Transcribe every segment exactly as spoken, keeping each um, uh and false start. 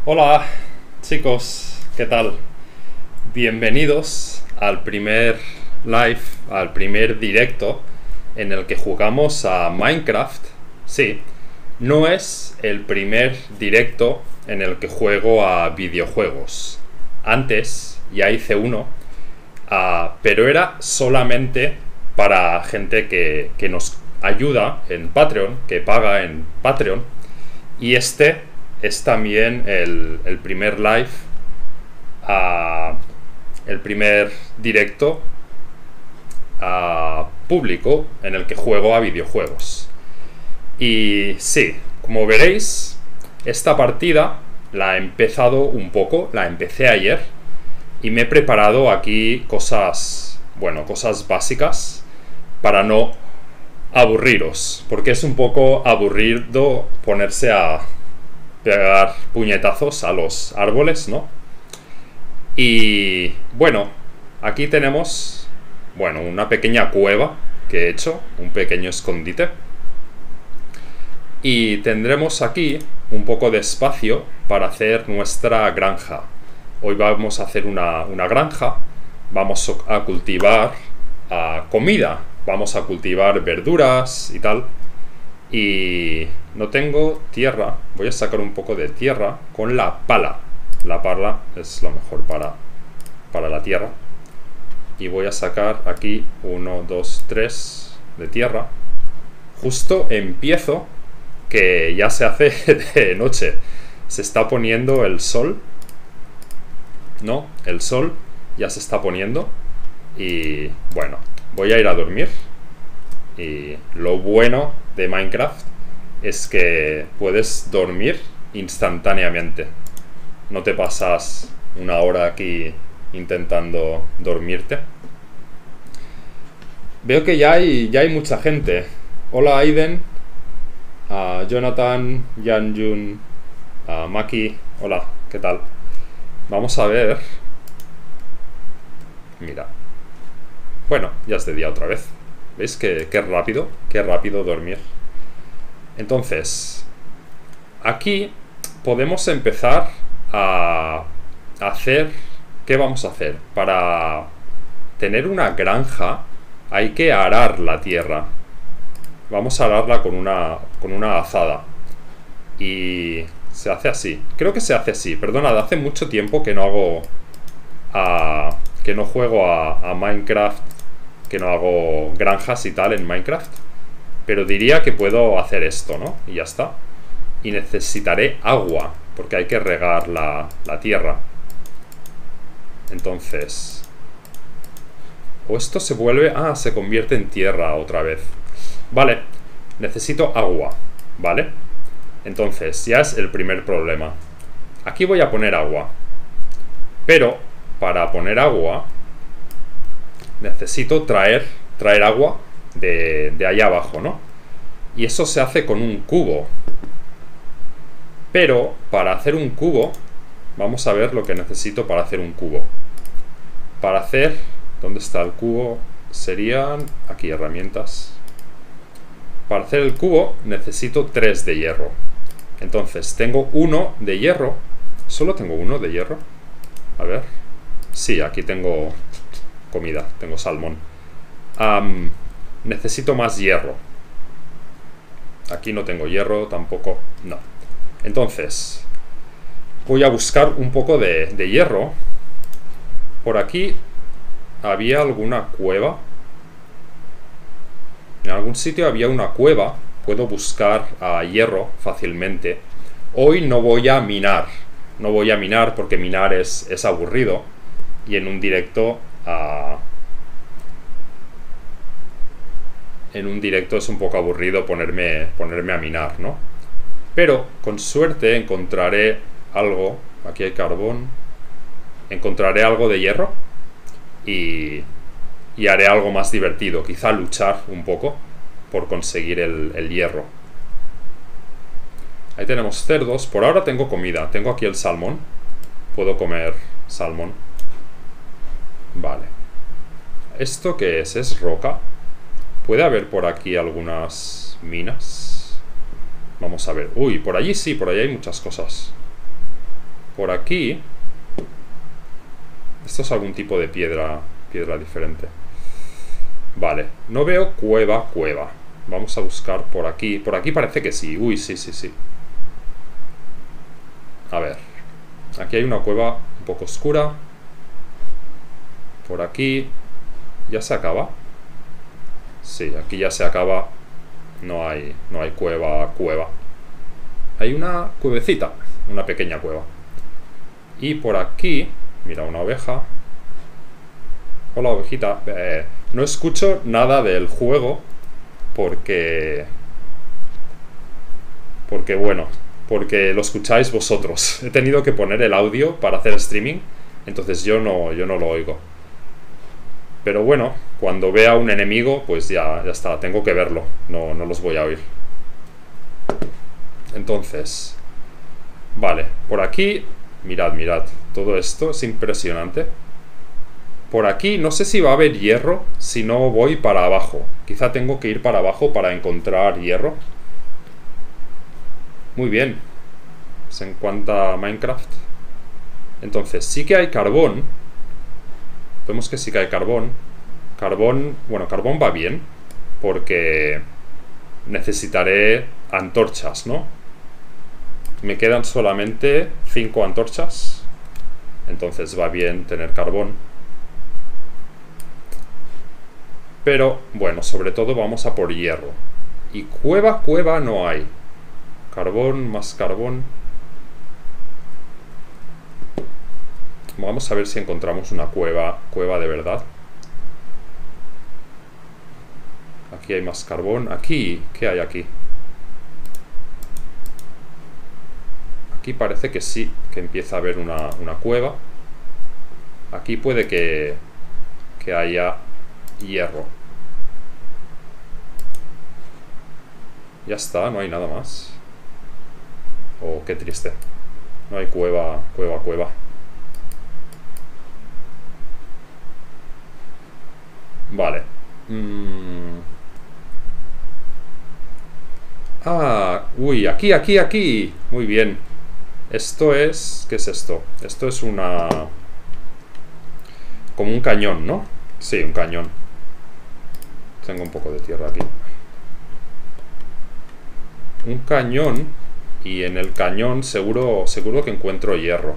Hola chicos, ¿qué tal? Bienvenidos al primer live, al primer directo en el que jugamos a Minecraft. Sí, no es el primer directo en el que juego a videojuegos. Antes ya hice uno, uh, pero era solamente para gente que, que nos ayuda en Patreon, que paga en Patreon. Y este es también el, el primer live, uh, el primer directo uh, público en el que juego a videojuegos. Y sí, como veréis, esta partida la he empezado un poco, la empecé ayer y me he preparado aquí cosas, bueno, cosas básicas para no aburriros, porque es un poco aburrido ponerse a pegar puñetazos a los árboles, ¿no? Y bueno, aquí tenemos, bueno, una pequeña cueva que he hecho, un pequeño escondite. Y tendremos aquí un poco de espacio para hacer nuestra granja. Hoy vamos a hacer una, una granja, vamos a cultivar uh, comida, vamos a cultivar verduras y tal. Y no tengo tierra, voy a sacar un poco de tierra con la pala. La pala es lo mejor para, para la tierra. Y voy a sacar aquí uno, dos, tres de tierra. Justo empiezo, que ya se hace de noche. Se está poniendo el sol. No, el sol ya se está poniendo. Y bueno, voy a ir a dormir. Y lo bueno de Minecraft es que puedes dormir instantáneamente. No te pasas una hora aquí intentando dormirte. Veo que ya hay, ya hay mucha gente. Hola Aiden, uh, Jonathan, Yanjun, uh, Maki. Hola, ¿qué tal? Vamos a ver. Mira. Bueno, ya es de día otra vez. ¿Veis qué, qué rápido? Qué rápido dormir. Entonces, aquí podemos empezar a hacer... ¿Qué vamos a hacer? Para tener una granja hay que arar la tierra. Vamos a ararla con una, con una azada. Y se hace así. Creo que se hace así. Perdonad, hace mucho tiempo que no hago... A, que no juego a, a Minecraft, que no hago granjas y tal en Minecraft. Pero diría que puedo hacer esto, ¿no? Y ya está. Y necesitaré agua, porque hay que regar la, la tierra. Entonces... O esto se vuelve... Ah, se convierte en tierra otra vez. Vale, necesito agua, ¿vale? Entonces, ya es el primer problema. Aquí voy a poner agua. Pero, para poner agua... necesito traer, traer agua de, de allá abajo, ¿no? Y eso se hace con un cubo. Pero para hacer un cubo, vamos a ver lo que necesito para hacer un cubo. Para hacer... ¿Dónde está el cubo? Serían... Aquí, herramientas. Para hacer el cubo necesito tres de hierro. Entonces, tengo uno de hierro. ¿Solo tengo uno de hierro? A ver. Sí, aquí tengo... comida, tengo salmón. um, Necesito más hierro. Aquí no tengo hierro tampoco. No. Entonces voy a buscar un poco de, de hierro. Por aquí había alguna cueva. En algún sitio había una cueva. Puedo buscar uh, hierro fácilmente. Hoy no voy a minar. No voy a minar porque minar es, es aburrido. Y en un directo... Uh, en un directo es un poco aburrido ponerme, ponerme a minar, ¿no? Pero con suerte encontraré algo. Aquí hay carbón. Encontraré algo de hierro y, y haré algo más divertido. Quizá luchar un poco por conseguir el, el hierro. Ahí tenemos cerdos. Por ahora tengo comida. Tengo aquí el salmón. Puedo comer salmón. Vale. ¿Esto qué es? ¿Es roca? ¿Puede haber por aquí algunas minas? Vamos a ver. Uy, por allí sí, por allí hay muchas cosas. por aquí... Esto es algún tipo de piedra, piedra diferente. Vale, no veo cueva, cueva. Vamos a buscar por aquí. Por aquí parece que sí. Uy, sí, sí, sí. A ver. Aquí hay una cueva un poco oscura. Por aquí... ¿Ya se acaba? Sí, aquí ya se acaba. No hay, no hay cueva, cueva. Hay una cuevecita. Una pequeña cueva. Y por aquí... Mira, una oveja. Hola, ovejita. Eh, no escucho nada del juego porque... Porque, bueno, porque lo escucháis vosotros. He tenido que poner el audio para hacer streaming, entonces yo no, yo no lo oigo. Pero bueno, cuando vea un enemigo, pues ya, ya está, tengo que verlo. No, no los voy a oír. Entonces... Vale, por aquí... Mirad, mirad. Todo esto es impresionante. Por aquí no sé si va a haber hierro si no voy para abajo. Quizá tengo que ir para abajo para encontrar hierro. Muy bien. Pues en cuanto a Minecraft. Entonces, sí que hay carbón. Vemos que sí que hay carbón. Carbón... Bueno, carbón va bien. Porque necesitaré antorchas, ¿no? Me quedan solamente cinco antorchas. Entonces va bien tener carbón. Pero, bueno, sobre todo vamos a por hierro. Y cueva, cueva no hay. Carbón, más carbón. Vamos a ver si encontramos una cueva, cueva de verdad. Aquí hay más carbón. Aquí, ¿qué hay aquí? Aquí parece que sí, que empieza a haber una, una cueva. Aquí puede que, que haya hierro. Ya está, no hay nada más. Oh, qué triste. No hay cueva, cueva, cueva. Vale. Mm. Ah, uy, aquí, aquí, aquí. Muy bien. Esto es... ¿Qué es esto? Esto es una... Como un cañón, ¿no? Sí, un cañón. Tengo un poco de tierra aquí. Un cañón. Y en el cañón seguro, seguro que encuentro hierro.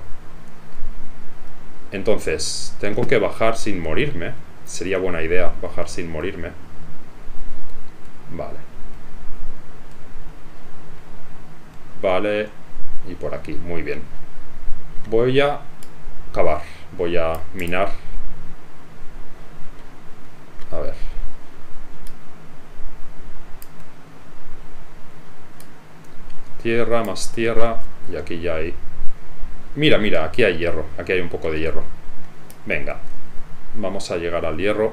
Entonces, tengo que bajar sin morirme. Sería buena idea bajar sin morirme. Vale. Vale. Y por aquí, muy bien. Voy a cavar. Voy a minar. A ver. Tierra, más tierra. Y aquí ya hay... Mira, mira, aquí hay hierro. Aquí hay un poco de hierro. Venga. Vamos a llegar al hierro.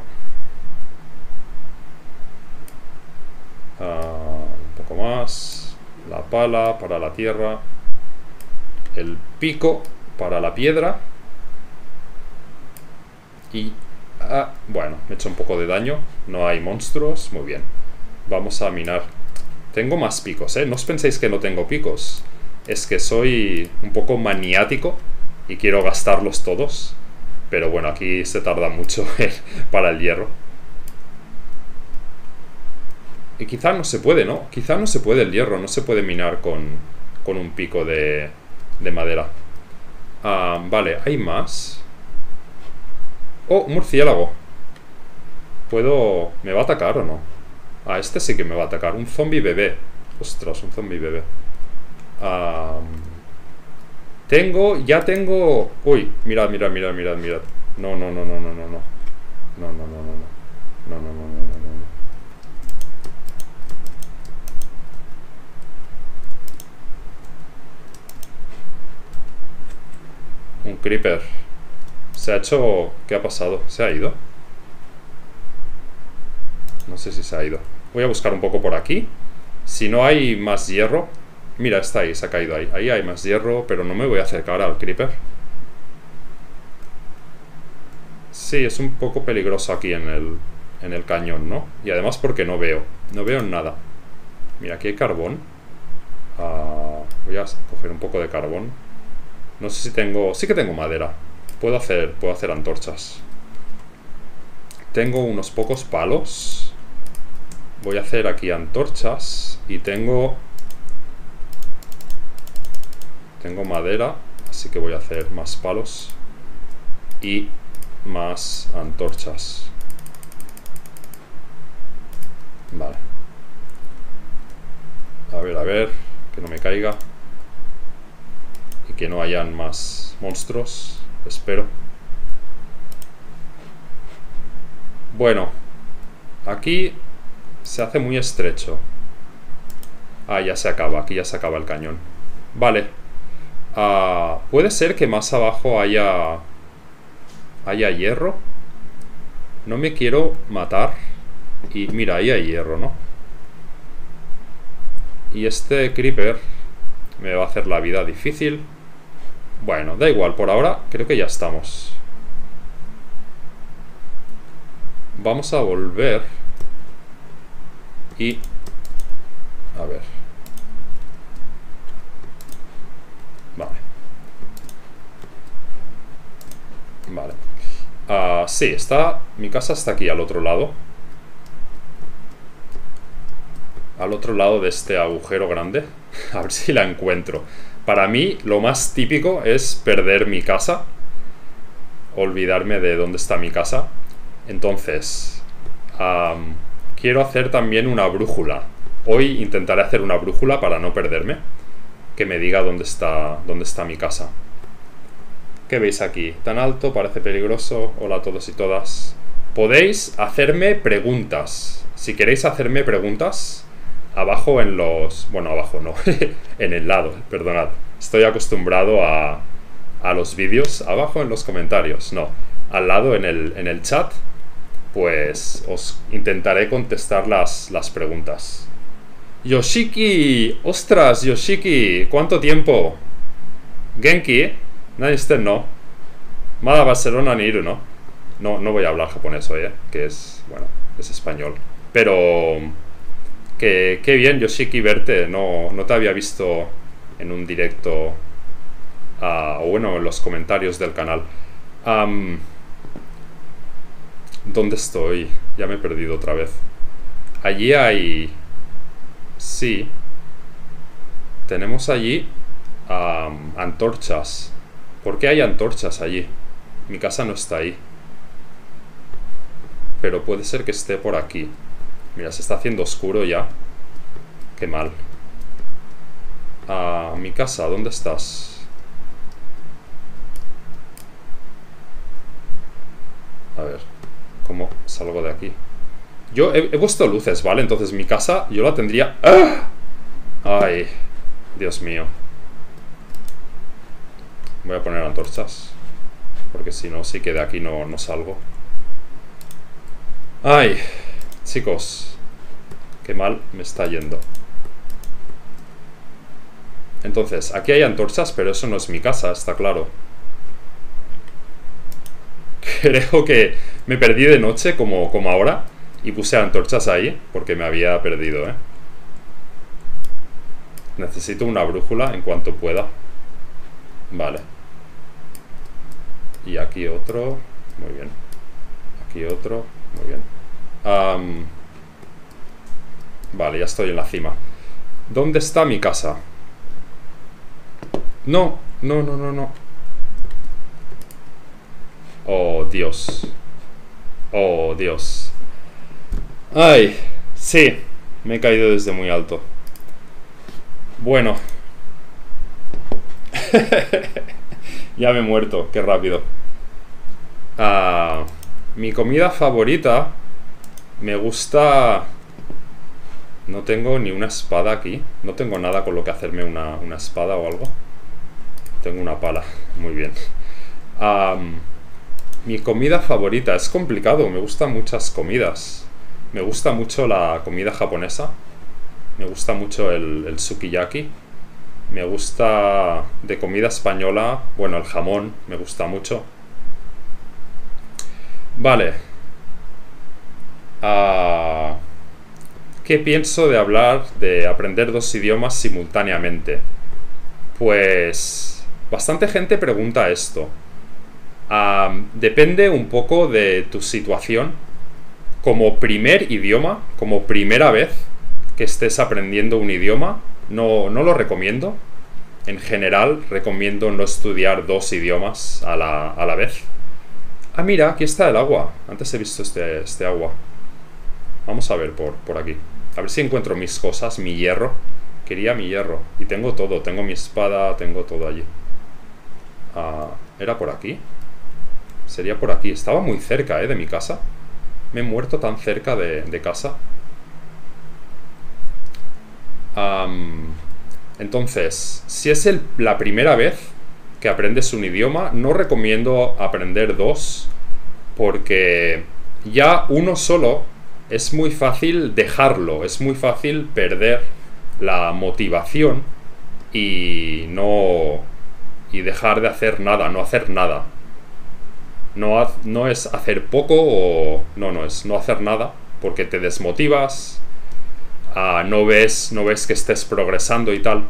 Uh, un poco más. La pala para la tierra. El pico para la piedra. Y... Ah, bueno, me he hecho un poco de daño. No hay monstruos. Muy bien. Vamos a minar. Tengo más picos, ¿eh? No os penséis que no tengo picos. Es que soy un poco maniático y quiero gastarlos todos. Pero bueno, aquí se tarda mucho para el hierro. Y quizá no se puede, ¿no? Quizá no se puede el hierro. No se puede minar con, con un pico de, de madera. Ah, vale, ¿hay más? Oh, un murciélago. ¿Puedo...? ¿Me va a atacar o no? Ah, este sí que me va a atacar. Un zombie bebé. Ostras, un zombie bebé. Um, tengo... Ya tengo... Uy, mirad, mirad, mirad, mirad, mirad. No, no, no, no, no, no, no. No, no, no, no, no. No, no, no, no, no, no. Un creeper. Se ha hecho... ¿Qué ha pasado? ¿Se ha ido? No sé si se ha ido. Voy a buscar un poco por aquí. Si no hay más hierro... Mira, está ahí, se ha caído ahí. Ahí hay más hierro, pero no me voy a acercar al creeper. Sí, es un poco peligroso aquí en el, en el cañón, ¿no? Y además porque no veo. No veo nada. Mira, aquí hay carbón. Uh, voy a coger un poco de carbón. No sé si tengo... Sí que tengo madera. Puedo hacer, puedo hacer antorchas. Tengo unos pocos palos. Voy a hacer aquí antorchas. Y tengo... Tengo madera. Así que voy a hacer más palos. Y más antorchas. Vale. A ver, a ver. Que no me caiga. Y que no hayan más monstruos. Espero. Bueno. Aquí se hace muy estrecho. Ah, ya se acaba. Aquí ya se acaba el cañón. Vale. Uh, puede ser que más abajo haya... Haya hierro. No me quiero matar. Y mira, ahí hay hierro, ¿no? Y este creeper me va a hacer la vida difícil. Bueno, da igual, por ahora creo que ya estamos. Vamos a volver. Y... A ver. Vale. Vale. Uh, sí, está... Mi casa está aquí al otro lado. Al otro lado de este agujero grande. A ver si la encuentro. Para mí, lo más típico es perder mi casa. Olvidarme de dónde está mi casa. Entonces, um, quiero hacer también una brújula. Hoy intentaré hacer una brújula para no perderme. Que me diga dónde está, dónde está mi casa. ¿Qué veis aquí? Tan alto, parece peligroso. Hola a todos y todas. Podéis hacerme preguntas. Si queréis hacerme preguntas, abajo en los... Bueno, abajo no. En el lado, perdonad. Estoy acostumbrado a, a los vídeos. Abajo en los comentarios. No, al lado en el, en el chat. Pues os intentaré contestar las, las preguntas. Yoshiki, ostras, Yoshiki, ¿cuánto tiempo? Genki, nadie no. Mada Barcelona ni iru, ¿no? No, no voy a hablar japonés hoy, ¿eh? Que es, bueno, es español. Pero, que, qué bien, Yoshiki, verte. No, no te había visto en un directo, uh, o bueno, en los comentarios del canal. Um, ¿Dónde estoy? Ya me he perdido otra vez. Allí hay... Sí. Tenemos allí um, antorchas. ¿Por qué hay antorchas allí? Mi casa no está ahí. Pero puede ser que esté por aquí. Mira, se está haciendo oscuro ya. Qué mal. Ah, mi casa, ¿dónde estás? A ver, ¿cómo salgo de aquí? Yo he, he puesto luces, ¿vale? Entonces mi casa yo la tendría... ¡Ah! Ay, Dios mío. Voy a poner antorchas. Porque si no, sí que de aquí no, no salgo. Ay, chicos. Qué mal me está yendo. Entonces, aquí hay antorchas, pero eso no es mi casa, está claro. Creo que me perdí de noche como, como ahora. Y puse antorchas ahí, porque me había perdido, ¿eh? Necesito una brújula en cuanto pueda. Vale. Y aquí otro. Muy bien. Aquí otro. Muy bien. Um, vale, ya estoy en la cima. ¿Dónde está mi casa? No, no, no, no, no. Oh, Dios. Oh, Dios. Ay, sí. Me he caído desde muy alto. Bueno. Ya me he muerto, qué rápido. Ah, mi comida favorita. Me gusta... No tengo ni una espada aquí. No tengo nada con lo que hacerme una, una espada o algo. Tengo una pala. Muy bien. Um, mi comida favorita. Es complicado. Me gustan muchas comidas. Me gusta mucho la comida japonesa. Me gusta mucho el, el sukiyaki. Me gusta de comida española. Bueno, el jamón me gusta mucho. Vale. Uh, ¿Qué pienso de hablar de aprender dos idiomas simultáneamente? Pues Bastante gente pregunta esto. Um, depende un poco de tu situación. Como primer idioma, como primera vez que estés aprendiendo un idioma, no, no lo recomiendo. En general, recomiendo no estudiar dos idiomas a la, a la vez. Ah, mira, aquí está el agua. Antes he visto este, este agua. Vamos a ver por, por aquí. A ver si encuentro mis cosas, mi hierro. Quería mi hierro. Y tengo todo. Tengo mi espada, tengo todo allí. Ah, ¿era por aquí? Sería por aquí. Estaba muy cerca, ¿eh? De mi casa. Me he muerto tan cerca de, de casa. Um, entonces, si es el, la primera vez que aprendes un idioma, no recomiendo aprender dos, porque ya uno solo es muy fácil dejarlo, es muy fácil perder la motivación y no y dejar de hacer nada, no hacer nada. No, ha, no es hacer poco o no, no es no hacer nada, porque te desmotivas, uh, no ves, no ves que estés progresando y tal.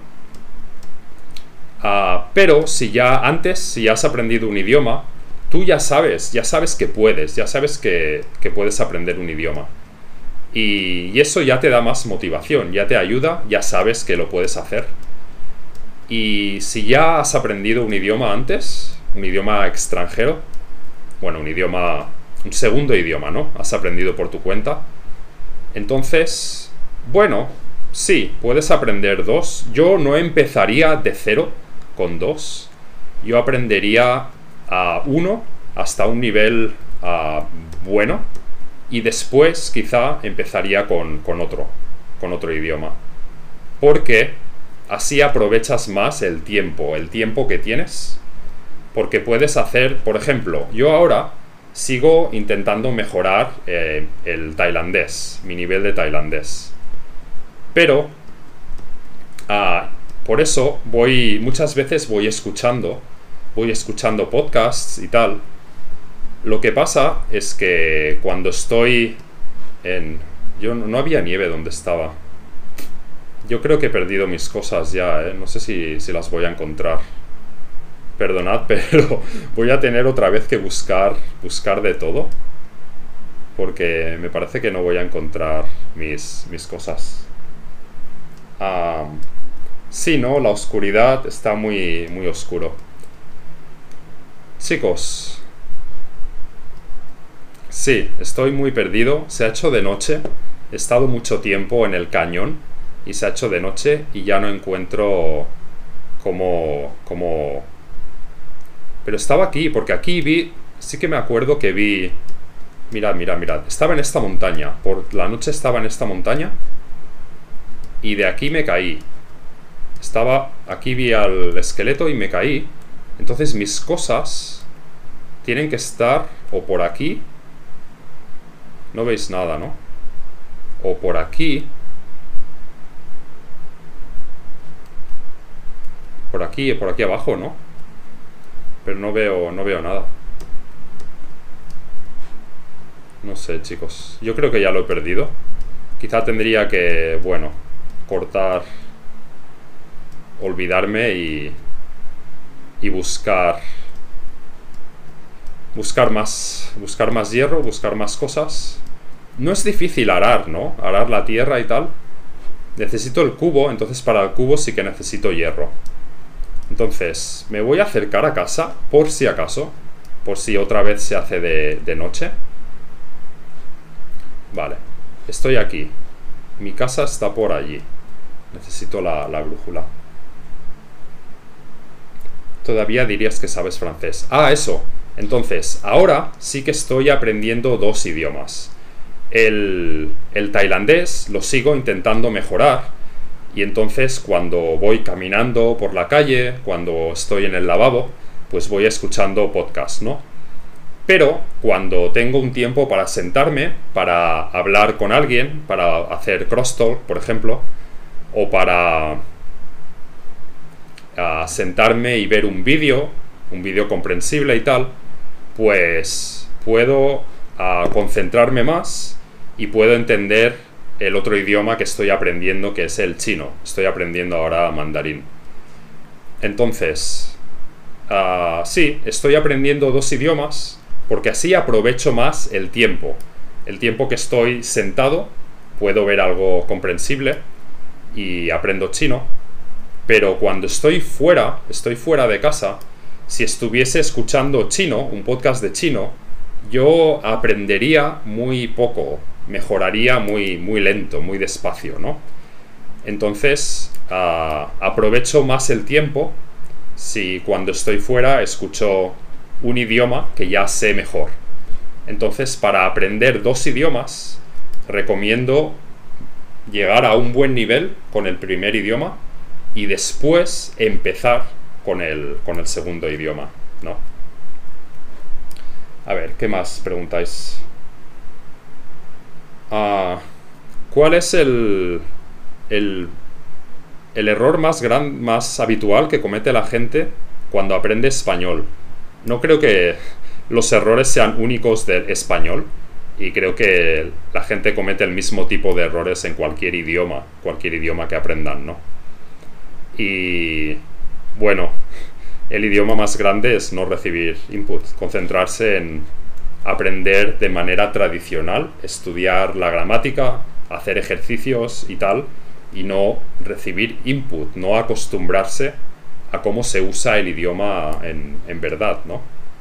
Uh, pero si ya antes, si ya has aprendido un idioma, tú ya sabes, ya sabes que puedes, ya sabes que, que puedes aprender un idioma. Y, y eso ya te da más motivación, ya te ayuda, ya sabes que lo puedes hacer. Y si ya has aprendido un idioma antes, un idioma extranjero, bueno, un idioma, un segundo idioma, ¿no? Has aprendido por tu cuenta. Entonces, bueno, sí, puedes aprender dos. Yo no empezaría de cero con dos. Yo aprendería a uno hasta un nivel uh, bueno. Y después quizá empezaría con, con otro, con otro idioma. Porque así aprovechas más el tiempo, el tiempo que tienes. Porque puedes hacer, por ejemplo, yo ahora sigo intentando mejorar eh, el tailandés, mi nivel de tailandés. Pero, uh, por eso voy, muchas veces voy escuchando, voy escuchando podcasts y tal. Lo que pasa es que cuando estoy en... Yo no, no había nieve donde estaba. Yo creo que he perdido mis cosas ya, ¿eh? No sé si, si las voy a encontrar. Perdonad, pero voy a tener otra vez que buscar, buscar de todo. Porque me parece que no voy a encontrar mis, mis cosas. Um, sí, ¿no? La oscuridad está muy, muy oscuro. Chicos... Sí, estoy muy perdido. Se ha hecho de noche. He estado mucho tiempo en el cañón y se ha hecho de noche y ya no encuentro cómo... cómo... Pero estaba aquí, porque aquí vi... Sí que me acuerdo que vi... Mirad, mirad, mirad. Estaba en esta montaña. Por la noche estaba en esta montaña y de aquí me caí. Estaba... Aquí vi al esqueleto y me caí. Entonces mis cosas tienen que estar o por aquí... No veis nada, ¿no? O por aquí. Por aquí, por aquí abajo, ¿no? Pero no veo, no veo nada. No sé, chicos. Yo creo que ya lo he perdido. Quizá tendría que, bueno, cortar, olvidarme y, y buscar... Buscar más, buscar más hierro, buscar más cosas. No es difícil arar, ¿no? Arar la tierra y tal. Necesito el cubo, entonces para el cubo sí que necesito hierro. Entonces, me voy a acercar a casa, por si acaso. Por si otra vez se hace de, de noche. Vale, estoy aquí. Mi casa está por allí. Necesito la, la brújula. Todavía dirías que sabes francés. Ah, eso. Entonces, ahora sí que estoy aprendiendo dos idiomas. El, el tailandés lo sigo intentando mejorar. Y entonces cuando voy caminando por la calle, cuando estoy en el lavabo, pues voy escuchando podcast, ¿no? Pero cuando tengo un tiempo para sentarme, para hablar con alguien, para hacer crosstalk, por ejemplo, o para uh, sentarme y ver un vídeo, un vídeo comprensible y tal, pues puedo uh, concentrarme más y puedo entender el otro idioma que estoy aprendiendo, que es el chino. Estoy aprendiendo ahora mandarín. Entonces, Uh, sí, estoy aprendiendo dos idiomas porque así aprovecho más el tiempo. El tiempo que estoy sentado, puedo ver algo comprensible y aprendo chino. Pero cuando estoy fuera, estoy fuera de casa, si estuviese escuchando chino, un podcast de chino, yo aprendería muy poco, mejoraría muy, muy lento, muy despacio, ¿no? Entonces, uh, aprovecho más el tiempo si cuando estoy fuera escucho un idioma que ya sé mejor. Entonces, para aprender dos idiomas, recomiendo llegar a un buen nivel con el primer idioma y después empezar con el, con el segundo idioma, ¿no? A ver, ¿qué más preguntáis? Uh, ¿Cuál es el, el, el error más, gran, más habitual que comete la gente cuando aprende español? No creo que los errores sean únicos del español y creo que la gente comete el mismo tipo de errores en cualquier idioma, cualquier idioma que aprendan, ¿no? Y bueno, el idioma más grande es no recibir input, concentrarse en aprender de manera tradicional, estudiar la gramática, hacer ejercicios y tal, y no recibir input, no acostumbrarse a cómo se usa el idioma en, en verdad, ¿no?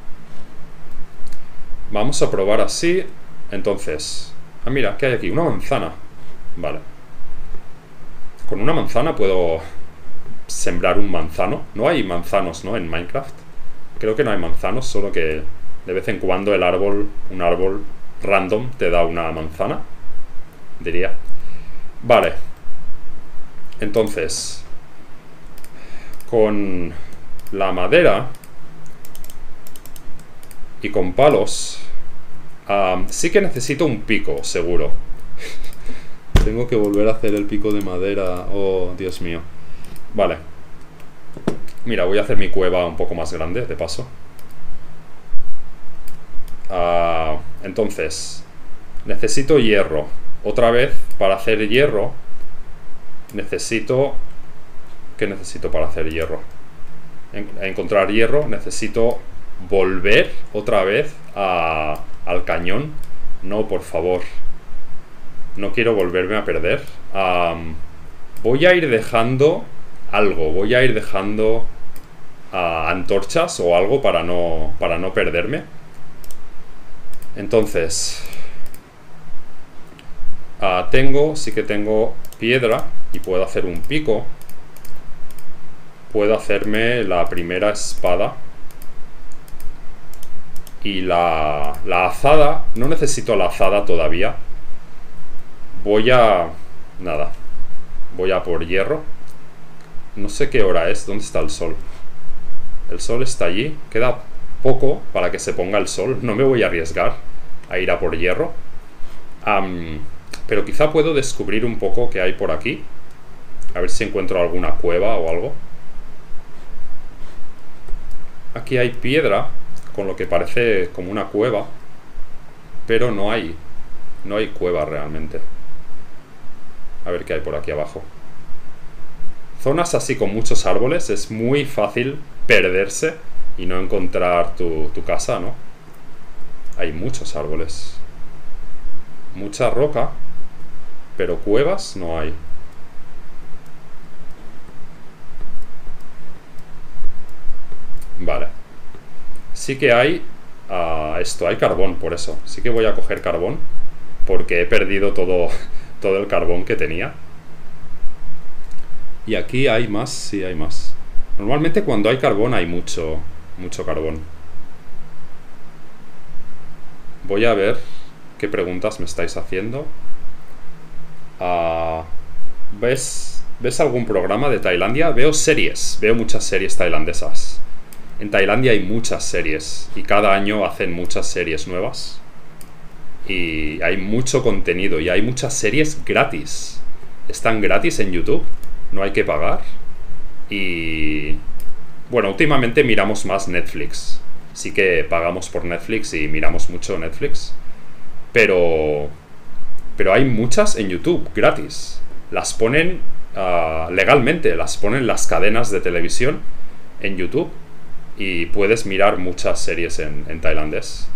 Vamos a probar así. Entonces, ah, mira, ¿qué hay aquí? Una manzana. Vale. Con una manzana puedo sembrar un manzano. No hay manzanos, ¿no? En Minecraft. Creo que no hay manzanos, solo que de vez en cuando el árbol, un árbol random te da una manzana, diría. Vale. Entonces, con la madera y con palos, um, sí que necesito un pico, seguro. Tengo que volver a hacer el pico de madera. Oh, Dios mío. Vale. Mira, voy a hacer mi cueva un poco más grande, de paso. Uh, entonces, necesito hierro. Otra vez, para hacer hierro, necesito... ¿Qué necesito para hacer hierro? En encontrar hierro, necesito volver otra vez a, al cañón. No, por favor. No quiero volverme a perder. Um, voy a ir dejando algo. Voy a ir dejando uh, antorchas o algo para no, para no perderme. Entonces, uh, tengo, sí que tengo piedra y puedo hacer un pico. Puedo hacerme la primera espada. Y la, la azada, no necesito la azada todavía. Voy a... nada. Voy a por hierro. No sé qué hora es, ¿dónde está el sol? El sol está allí, queda poco para que se ponga el sol. No me voy a arriesgar a ir a por hierro. Um, pero quizá puedo descubrir un poco qué hay por aquí. A ver si encuentro alguna cueva o algo. Aquí hay piedra, con lo que parece como una cueva. Pero no hay. No hay cueva realmente. A ver qué hay por aquí abajo. Zonas así con muchos árboles es muy fácil perderse y no encontrar tu, tu casa, ¿no? Hay muchos árboles. Mucha roca. Pero cuevas no hay. Vale. Sí que hay uh, esto, hay carbón, por eso. Sí que voy a coger carbón. Porque he perdido todo, todo el carbón que tenía. Y aquí hay más, sí hay más. Normalmente cuando hay carbón hay mucho, mucho carbón. Voy a ver qué preguntas me estáis haciendo. Uh, ¿ves, ¿Ves algún programa de Tailandia? Veo series, veo muchas series tailandesas. En Tailandia hay muchas series y cada año hacen muchas series nuevas. Y hay mucho contenido y hay muchas series gratis. Están gratis en YouTube, no hay que pagar. Y bueno, últimamente miramos más Netflix. Sí que pagamos por Netflix y miramos mucho Netflix. Pero pero hay muchas en YouTube gratis. Las ponen uh, legalmente, las ponen las cadenas de televisión en YouTube. y puedes mirar muchas series en, en tailandés.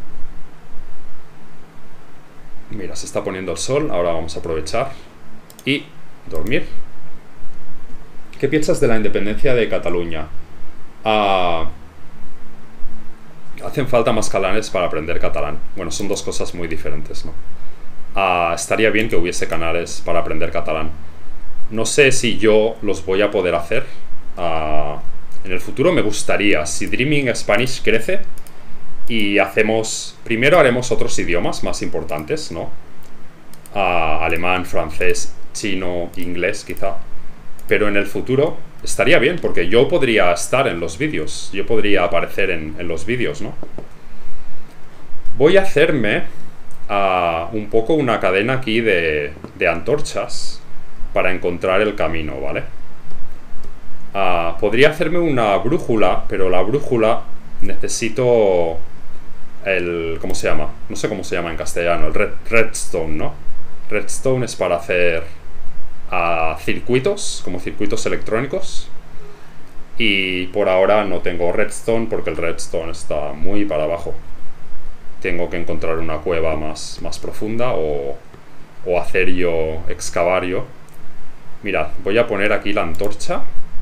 Mira, se está poniendo el sol, ahora vamos a aprovechar y dormir. ¿Qué piensas de la independencia de Cataluña? Ah, hacen falta más catalanes para aprender catalán. Bueno, son dos cosas muy diferentes, ¿no? Ah, estaría bien que hubiese canales para aprender catalán. No sé si yo los voy a poder hacer. Ah, en el futuro me gustaría. Si Dreaming Spanish crece y hacemos... Primero haremos otros idiomas más importantes, ¿no? Ah, alemán, francés, chino, inglés quizá. Pero en el futuro estaría bien, porque yo podría estar en los vídeos. Yo podría aparecer en, en los vídeos, ¿no? Voy a hacerme uh, un poco una cadena aquí de, de antorchas para encontrar el camino, ¿vale? Uh, podría hacerme una brújula, pero la brújula necesito el... ¿Cómo se llama? No sé cómo se llama en castellano. El red, redstone, ¿no? Redstone es para hacer uh, circuitos, como circuitos electrónicos. Y por ahora no tengo redstone porque el redstone está muy para abajo. Tengo que encontrar una cueva más, más profunda o, o hacer yo, excavar yo. Mirad, voy a poner aquí la antorcha.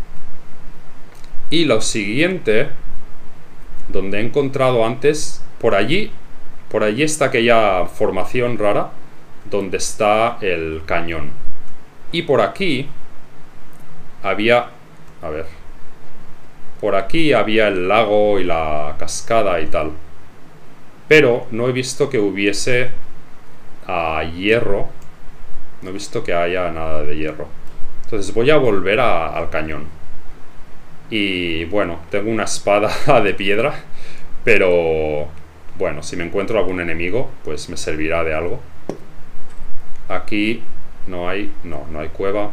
Y lo siguiente, donde he encontrado antes, por allí, por allí está aquella formación rara donde está el cañón. Y por aquí había, a ver, por aquí había el lago y la cascada y tal. Pero no he visto que hubiese uh, hierro. No he visto que haya nada de hierro. Entonces voy a volver a, al cañón. Y bueno, tengo una espada de piedra. Pero bueno, si me encuentro algún enemigo, pues me servirá de algo. Aquí no hay... No, no hay cueva.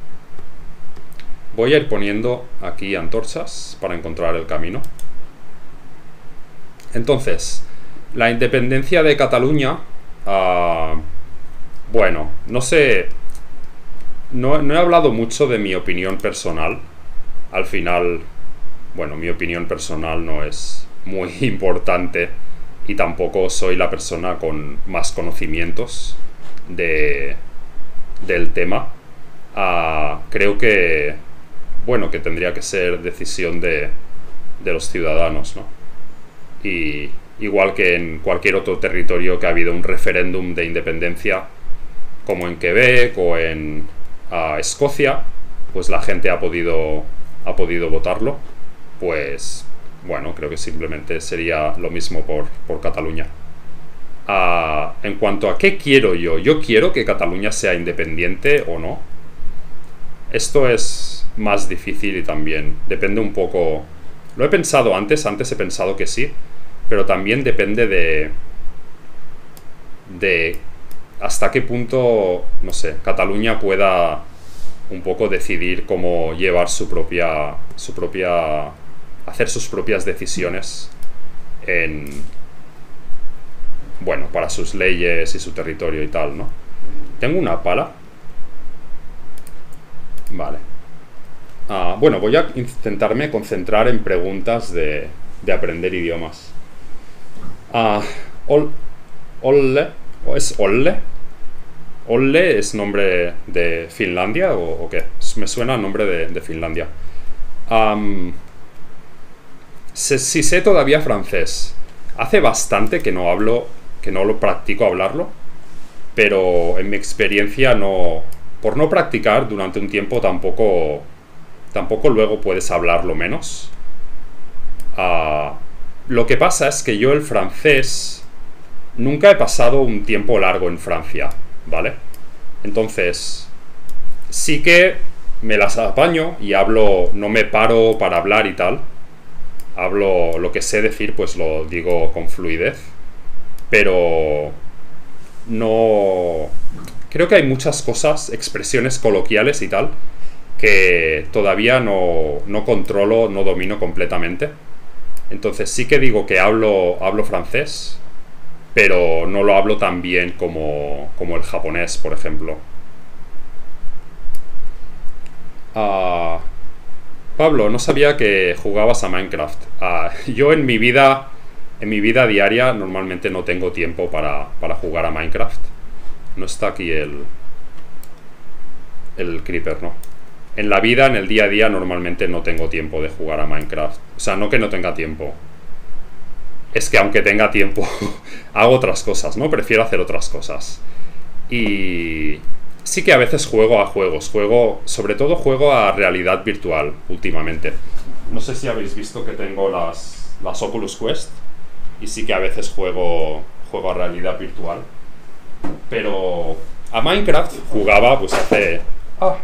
Voy a ir poniendo aquí antorchas para encontrar el camino. Entonces... La independencia de Cataluña, uh, bueno, no sé, no, no he hablado mucho de mi opinión personal. Al final, bueno, mi opinión personal no es muy importante y tampoco soy la persona con más conocimientos de, del tema. Uh, creo que, bueno, que tendría que ser decisión de, de los ciudadanos, ¿no? Y... Igual que en cualquier otro territorio que ha habido un referéndum de independencia, como en Quebec o en uh, Escocia, pues la gente ha podido, ha podido votarlo. Pues, bueno, creo que simplemente sería lo mismo por, por Cataluña. Uh, en cuanto a qué quiero yo, yo quiero que Cataluña sea independiente o no. Esto es más difícil y también depende un poco... Lo he pensado antes, antes he pensado que sí. Pero también depende de, de hasta qué punto, no sé, Cataluña pueda un poco decidir cómo llevar su propia, su propia, hacer sus propias decisiones en, bueno, para sus leyes y su territorio y tal, ¿no? Tengo una pala. Vale. Ah, bueno, voy a intentarme concentrar en preguntas de, de aprender idiomas. Ah, ol, Olle, ¿o es Olle? ¿Olle es nombre de Finlandia o, o qué? Me suena a nombre de, de Finlandia. Um, si, si sé todavía francés. Hace bastante que no hablo, que no lo practico hablarlo, pero en mi experiencia no, por no practicar durante un tiempo tampoco, tampoco luego puedes hablarlo menos. Ah... Uh, Lo que pasa es que yo el francés nunca he pasado un tiempo largo en Francia, ¿vale? Entonces, sí que me las apaño y hablo, no me paro para hablar y tal. Hablo lo que sé decir, pues lo digo con fluidez. Pero no... Creo que hay muchas cosas, expresiones coloquiales y tal, que todavía no, no controlo, no domino completamente. Entonces sí que digo que hablo, hablo francés, pero no lo hablo tan bien como, como el japonés, por ejemplo. Uh, Pablo, no sabía que jugabas a Minecraft. Ah, yo en mi vida, en mi vida diaria normalmente no tengo tiempo para, para jugar a Minecraft. No está aquí el, el creeper, ¿no? En la vida, en el día a día, normalmente no tengo tiempo de jugar a Minecraft. O sea, no que no tenga tiempo. Es que aunque tenga tiempo, hago otras cosas, ¿no? Prefiero hacer otras cosas. Y sí que a veces juego a juegos. Juego, sobre todo juego a realidad virtual últimamente. No sé si habéis visto que tengo las, las Oculus Quest. Y sí que a veces juego, juego a realidad virtual. Pero a Minecraft jugaba pues hace... ¡Ah!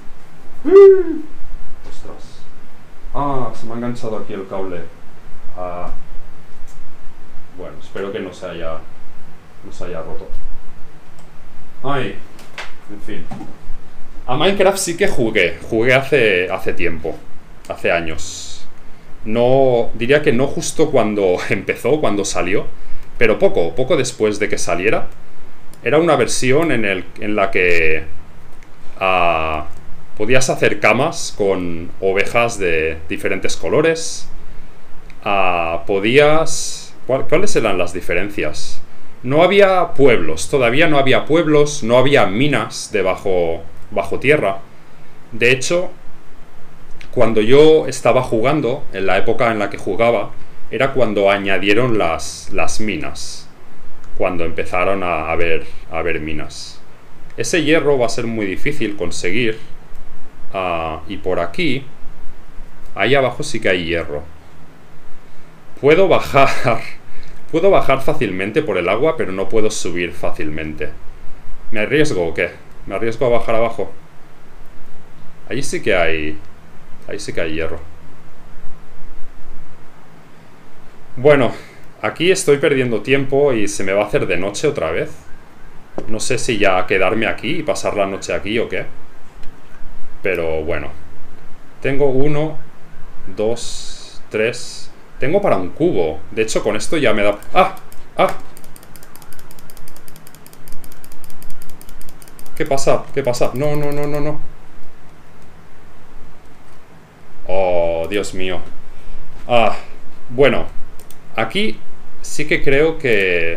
¡Ostras! ¡Ah! Se me ha enganchado aquí el cable. Ah... Bueno, espero que no se haya, no se haya roto. Ay, en fin. A Minecraft sí que jugué. Jugué hace, hace tiempo. Hace años. No, diría que no justo cuando empezó, cuando salió. Pero poco, poco después de que saliera. Era una versión en, el, en la que uh, podías hacer camas con ovejas de diferentes colores. Uh, podías... ¿Cuáles eran las diferencias? No había pueblos, todavía no había pueblos, no había minas debajo bajo tierra. De hecho, cuando yo estaba jugando, en la época en la que jugaba, era cuando añadieron las, las minas. Cuando empezaron a haber, a haber minas. Ese hierro va a ser muy difícil conseguir. Uh, y por aquí, ahí abajo sí que hay hierro. Puedo bajar, puedo bajar fácilmente por el agua, pero no puedo subir fácilmente. ¿Me arriesgo o qué? ¿Me arriesgo a bajar abajo? Ahí sí que hay, ahí sí que hay hierro. Bueno, aquí estoy perdiendo tiempo y se me va a hacer de noche otra vez. No sé si ya quedarme aquí y pasar la noche aquí o qué. Pero bueno. Tengo uno, dos, tres... Tengo para un cubo. De hecho, con esto ya me da... ¡Ah! ¡Ah! ¿Qué pasa? ¿Qué pasa? No, no, no, no, no. Oh, Dios mío. Ah, bueno. Aquí sí que creo que...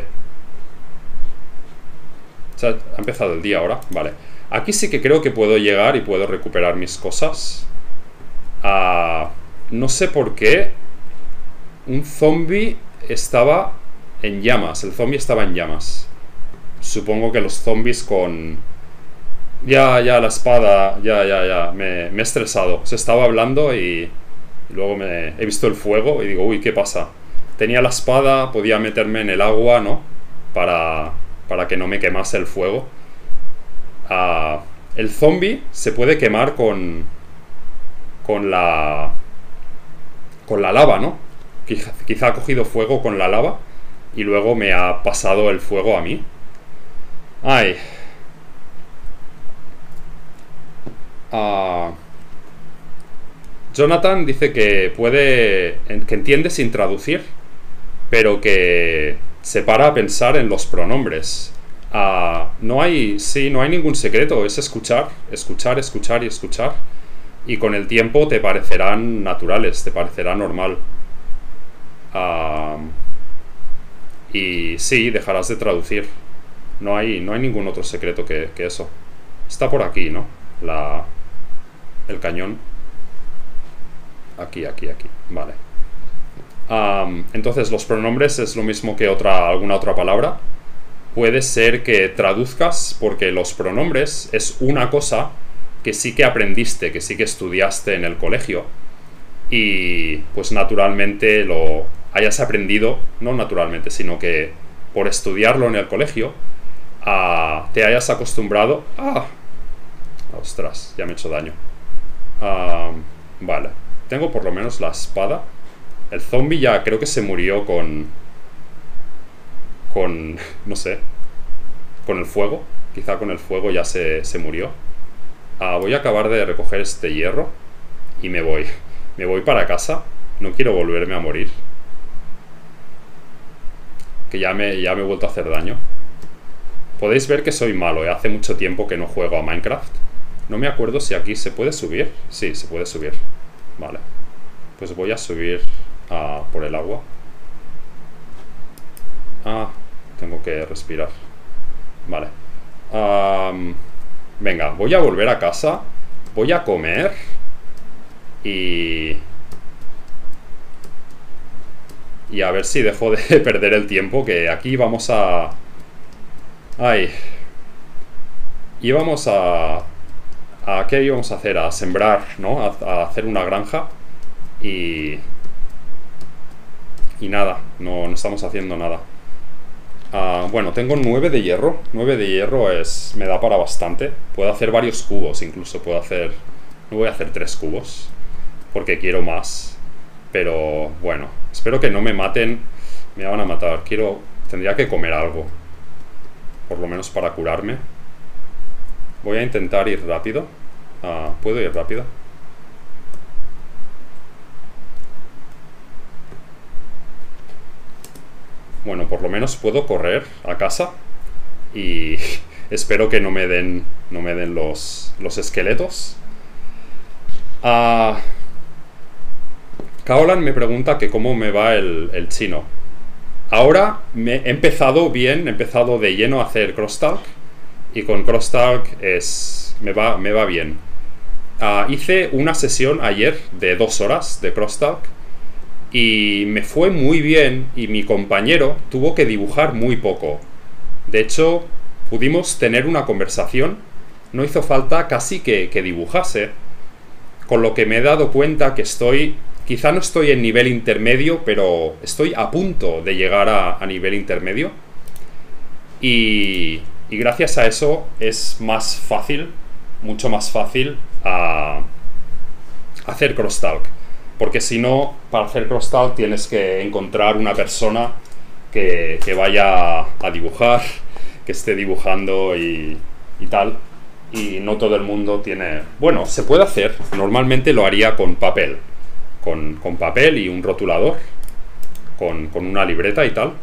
O sea, ha empezado el día ahora. Vale. Aquí sí que creo que puedo llegar y puedo recuperar mis cosas. Ah, no sé por qué... Un zombie estaba en llamas. El zombie estaba en llamas. Supongo que los zombies con... Ya, ya, la espada. Ya, ya, ya. Me, me he estresado. Se estaba hablando y... y luego me he visto el fuego y digo, uy, ¿qué pasa? Tenía la espada, podía meterme en el agua, ¿no? Para, para que no me quemase el fuego. Uh, el zombie se puede quemar con... Con la... Con la lava, ¿no? Quizá, quizá ha cogido fuego con la lava y luego me ha pasado el fuego a mí. Ay. Uh, Jonathan dice que puede... que entiende sin traducir, pero que se para a pensar en los pronombres. Uh, no hay... Sí, no hay ningún secreto. Es escuchar, escuchar, escuchar y escuchar. Y con el tiempo te parecerán naturales, te parecerá normal. Uh, y sí, dejarás de traducir. No hay, no hay ningún otro secreto que, que eso. Está por aquí, ¿no? La, el cañón. Aquí, aquí, aquí. Vale. Um, entonces, los pronombres es lo mismo que otra, alguna otra palabra. Puede ser que traduzcas, porque los pronombres es una cosa que sí que aprendiste, que sí que estudiaste en el colegio. Y pues naturalmente lo hayas aprendido, no naturalmente, sino que por estudiarlo en el colegio, uh, te hayas acostumbrado... ¡Ah! Ostras, ya me he hecho daño. Uh, vale, tengo por lo menos la espada. El zombie ya creo que se murió con... Con... no sé. Con el fuego. Quizá con el fuego ya se, se murió. Uh, voy a acabar de recoger este hierro y me voy. Me voy para casa. No quiero volverme a morir. Que ya me, ya me he vuelto a hacer daño. Podéis ver que soy malo, ¿eh? Hace mucho tiempo que no juego a Minecraft. No me acuerdo si aquí se puede subir. Sí, se puede subir. Vale. Pues voy a subir uh, por el agua. Ah, tengo que respirar. Vale. Um, venga, voy a volver a casa. Voy a comer. Y... Y a ver si dejo de perder el tiempo, que aquí vamos a... Ay. Y vamos a... ¿A qué íbamos a hacer? A sembrar, ¿no? A, a hacer una granja. Y... Y nada, no, no estamos haciendo nada. Uh, bueno, tengo nueve de hierro. nueve de hierro es me da para bastante. Puedo hacer varios cubos, incluso puedo hacer... No voy a hacer tres cubos, porque quiero más. Pero bueno, espero que no me maten. Me van a matar. Quiero... Tendría que comer algo, por lo menos para curarme. Voy a intentar ir rápido. Uh, ¿Puedo ir rápido? Bueno, por lo menos puedo correr a casa. Y espero que no me den, no me den los, los esqueletos. Uh, Kaolan me pregunta que cómo me va el, el chino. Ahora me he empezado bien, he empezado de lleno a hacer crosstalk. Y con crosstalk es, me, va, me va bien. Uh, hice una sesión ayer de dos horas de crosstalk. Y me fue muy bien. Y mi compañero tuvo que dibujar muy poco. De hecho, pudimos tener una conversación. No hizo falta casi que, que dibujase. Con lo que me he dado cuenta que estoy... Quizá no estoy en nivel intermedio, pero estoy a punto de llegar a, a nivel intermedio. Y, y gracias a eso es más fácil, mucho más fácil a, a hacer crosstalk. Porque si no, para hacer crosstalk tienes que encontrar una persona que, que vaya a dibujar, que esté dibujando y, y tal. Y no todo el mundo tiene... Bueno, se puede hacer. Normalmente lo haría con papel. Con, con papel y un rotulador. Con, con una libreta y tal.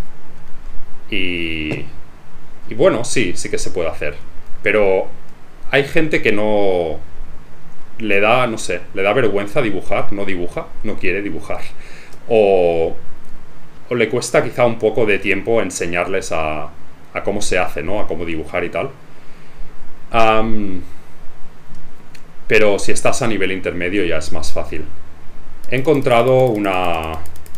Y... Y bueno, sí, sí que se puede hacer. Pero hay gente que no... Le da, no sé, le da vergüenza dibujar. No dibuja, no quiere dibujar. O... O le cuesta quizá un poco de tiempo enseñarles a, a cómo se hace, ¿no? A cómo dibujar y tal. Um, pero si estás a nivel intermedio ya es más fácil. He encontrado una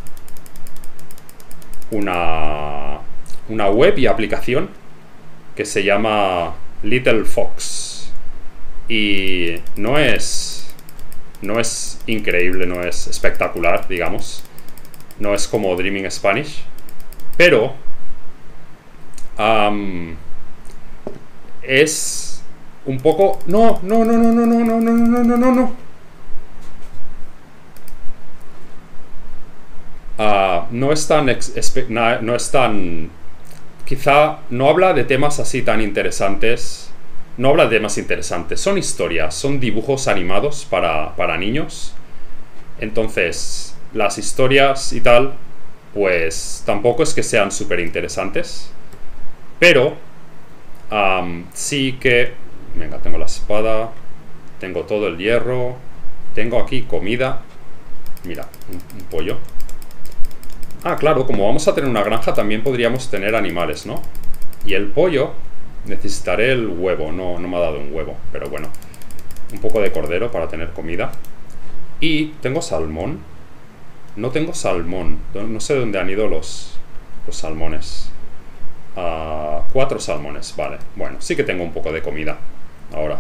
una una web y aplicación que se llama Little Fox y no es no es increíble, no es espectacular, digamos, no es como Dreaming Spanish, pero um, es un poco... No, no, no, no, no, no, no, no, no, no, no, no. Uh, no es tan... No es tan... Quizá no habla de temas así tan interesantes. No habla de temas interesantes. Son historias, son dibujos animados para, para niños. Entonces, las historias y tal, pues tampoco es que sean súper interesantes. Pero um, sí que... Venga, tengo la espada. Tengo todo el hierro. Tengo aquí comida. Mira, un, un pollo. Ah, claro, como vamos a tener una granja también podríamos tener animales, ¿no? Y el pollo, necesitaré el huevo. No, no me ha dado un huevo, pero bueno. Un poco de cordero para tener comida. Y tengo salmón. No tengo salmón. No sé dónde han ido los, los salmones. Uh, cuatro salmones, vale. Bueno, sí que tengo un poco de comida. Ahora,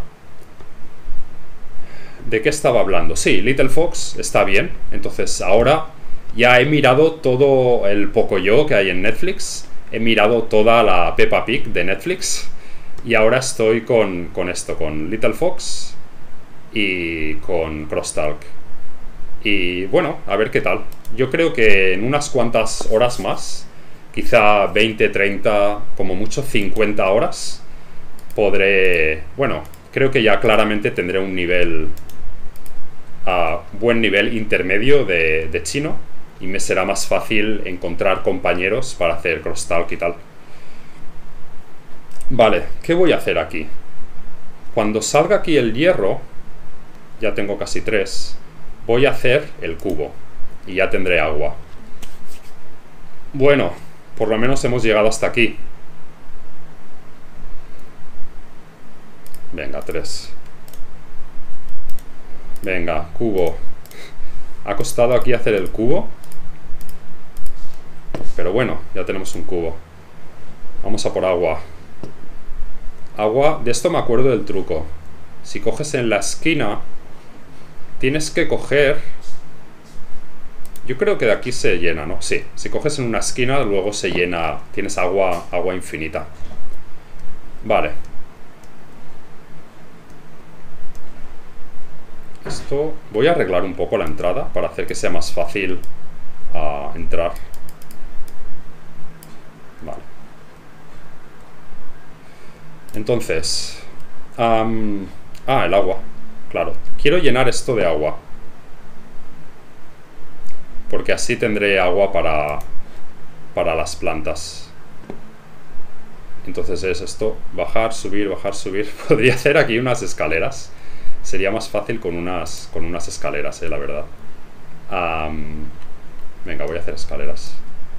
¿de qué estaba hablando? Sí, Little Fox está bien. Entonces ahora ya he mirado todo el Pocoyo que hay en Netflix. He mirado toda la Peppa Pig de Netflix. Y ahora estoy con, con esto, con Little Fox y con crosstalk. Y bueno, a ver qué tal. Yo creo que en unas cuantas horas más, quizá veinte, treinta, como mucho cincuenta horas, podré... Bueno, creo que ya claramente tendré un nivel... Uh, buen nivel intermedio de, de chino. Y me será más fácil encontrar compañeros para hacer crosstalk y tal. Vale, ¿qué voy a hacer aquí? Cuando salga aquí el hierro... Ya tengo casi tres. voy a hacer el cubo y ya tendré agua. Bueno, por lo menos hemos llegado hasta aquí. Venga, tres. Venga, cubo. Ha costado aquí hacer el cubo, pero bueno, ya tenemos un cubo. Vamos a por agua. Agua, de esto me acuerdo del truco. Si coges en la esquina, tienes que coger... Yo creo que de aquí se llena, ¿no? Sí, si coges en una esquina, luego se llena. Tienes agua, agua infinita. Vale. Esto... Voy a arreglar un poco la entrada para hacer que sea más fácil uh, entrar. Vale. Entonces... Um, ah, el agua. Claro. Quiero llenar esto de agua. Porque así tendré agua para, para las plantas. Entonces es esto. Bajar, subir, bajar, subir. Podría hacer aquí unas escaleras. Sería más fácil con unas, con unas escaleras, eh, la verdad. Um, venga, voy a hacer escaleras.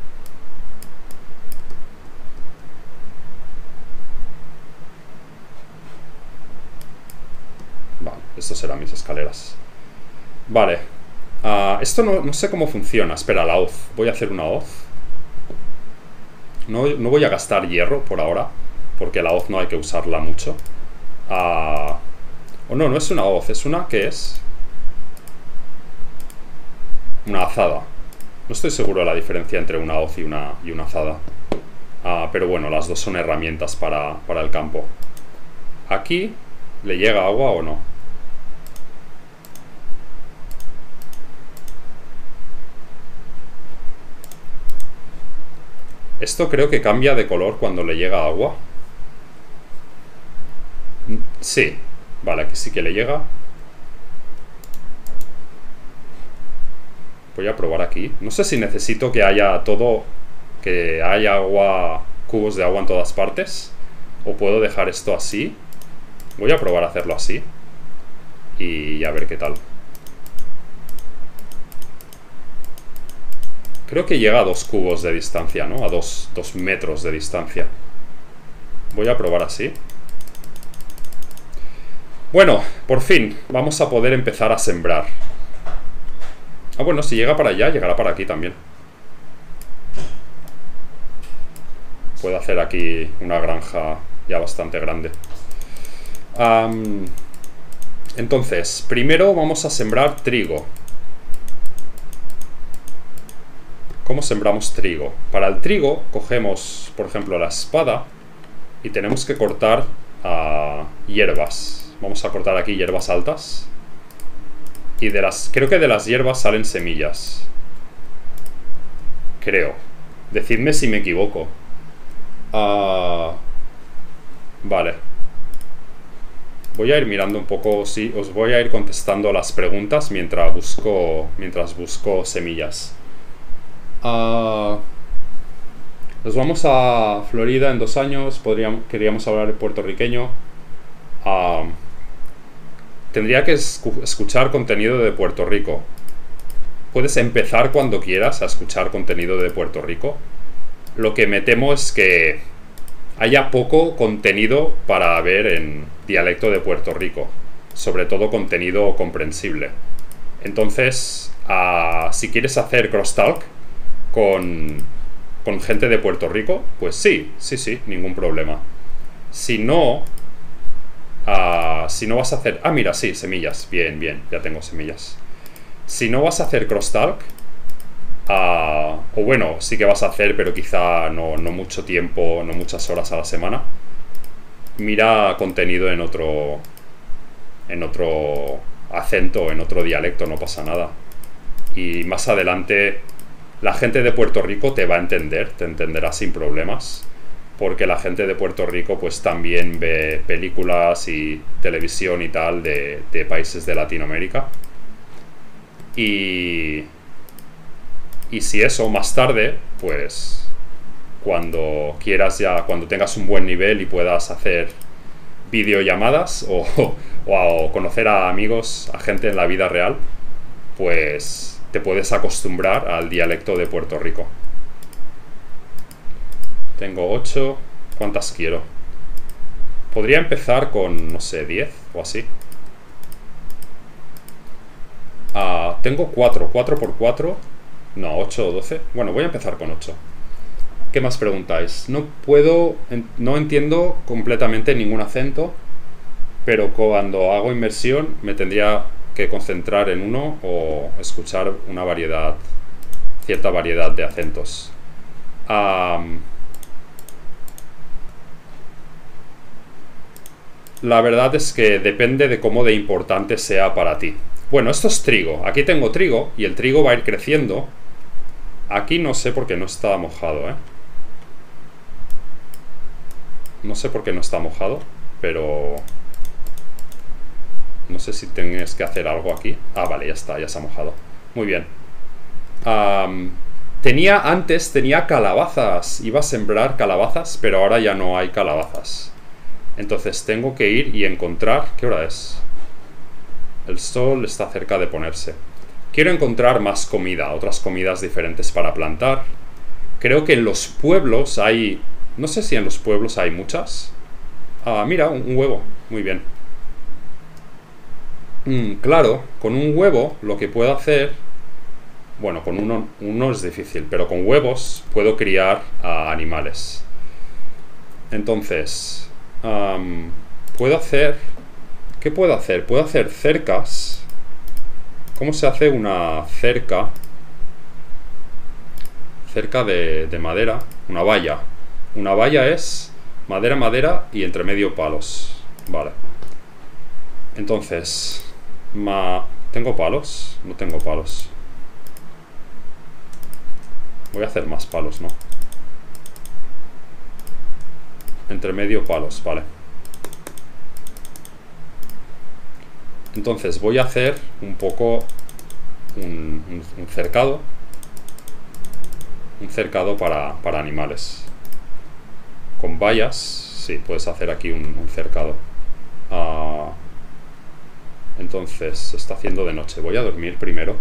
Vale, estas serán mis escaleras. Vale. Uh, esto no, no sé cómo funciona. Espera, la hoz. Voy a hacer una hoz. No, no voy a gastar hierro por ahora, porque la hoz no hay que usarla mucho. Uh, o no, no es una hoz. Es una... ¿Qué es? Una azada. No estoy seguro de la diferencia entre una hoz y una, y una azada. Uh, pero bueno, las dos son herramientas para, para el campo. ¿Aquí le llega agua o no? Esto creo que cambia de color cuando le llega agua. Sí. Vale, aquí sí que le llega. Voy a probar aquí. No sé si necesito que haya todo... Que haya agua... Cubos de agua en todas partes. O puedo dejar esto así. Voy a probar a hacerlo así. Y a ver qué tal. Creo que llega a dos cubos de distancia, ¿no? A dos, dos metros de distancia. Voy a probar así. Bueno, por fin vamos a poder empezar a sembrar. Ah, bueno, si llega para allá, llegará para aquí también. Puedo hacer aquí una granja ya bastante grande. Um, entonces, primero vamos a sembrar trigo. ¿Cómo sembramos trigo? Para el trigo cogemos, por ejemplo, la espada y tenemos que cortar uh, hierbas. Vamos a cortar aquí hierbas altas. Y de las... Creo que de las hierbas salen semillas. Creo. Decidme si me equivoco. Uh, vale. Voy a ir mirando un poco... Sí, os voy a ir contestando las preguntas mientras busco, mientras busco semillas. Uh, nos vamos a Florida en dos años. Podríamos, queríamos hablar en puertorriqueño. Uh, tendría que escu escuchar contenido de Puerto Rico. Puedes empezar cuando quieras a escuchar contenido de Puerto Rico. Lo que me temo es que haya poco contenido para ver en dialecto de Puerto Rico. Sobre todo contenido comprensible. Entonces, uh, si quieres hacer crosstalk Con, con gente de Puerto Rico, pues sí, sí, sí, ningún problema. Si no, uh, si no vas a hacer... Ah, mira, sí, semillas, bien, bien, ya tengo semillas. Si no vas a hacer crosstalk, uh, o bueno, sí que vas a hacer, pero quizá no, no mucho tiempo, no muchas horas a la semana, mira contenido en otro, en otro acento, en otro dialecto, no pasa nada. Y más adelante... La gente de Puerto Rico te va a entender, te entenderá sin problemas, porque la gente de Puerto Rico pues también ve películas y televisión y tal de, de países de Latinoamérica. Y, y si eso, más tarde, pues cuando quieras ya, cuando tengas un buen nivel y puedas hacer videollamadas o, o, o conocer a amigos, a gente en la vida real, pues te puedes acostumbrar al dialecto de Puerto Rico. Tengo ocho. ¿Cuántas quiero? Podría empezar con, no sé, diez o así. Ah, tengo cuatro. cuatro por cuatro. No, ocho o doce. Bueno, voy a empezar con ocho. ¿Qué más preguntáis? No puedo... No entiendo completamente ningún acento, pero cuando hago inmersión me tendría que concentrar en uno o escuchar una variedad, cierta variedad de acentos. Um, la verdad es que depende de cómo de importante sea para ti. Bueno, esto es trigo. Aquí tengo trigo y el trigo va a ir creciendo. Aquí no sé por qué no está mojado, ¿eh? No sé por qué no está mojado, pero... No sé si tienes que hacer algo aquí. Ah, vale, ya está, ya se ha mojado. Muy bien. Um, tenía antes, tenía calabazas. Iba a sembrar calabazas, pero ahora ya no hay calabazas. Entonces tengo que ir y encontrar... ¿Qué hora es? El sol está cerca de ponerse. Quiero encontrar más comida, otras comidas diferentes para plantar. Creo que en los pueblos hay... No sé si en los pueblos hay muchas. Ah, mira, un, un huevo. Muy bien. Mm, claro, con un huevo lo que puedo hacer... Bueno, con uno, uno es difícil, pero con huevos puedo criar a animales. Entonces, um, puedo hacer... ¿Qué puedo hacer? Puedo hacer cercas. ¿Cómo se hace una cerca? Cerca de, de madera. Una valla. Una valla es madera, madera y entre medio palos. Vale. Entonces, ma... ¿tengo palos? No tengo palos. Voy a hacer más palos, ¿no? Entre medio palos, vale. Entonces voy a hacer un poco un, un, un cercado. Un cercado para, para animales. Con vallas, sí, puedes hacer aquí un, un cercado. Uh, entonces, se está haciendo de noche. Voy a dormir primero.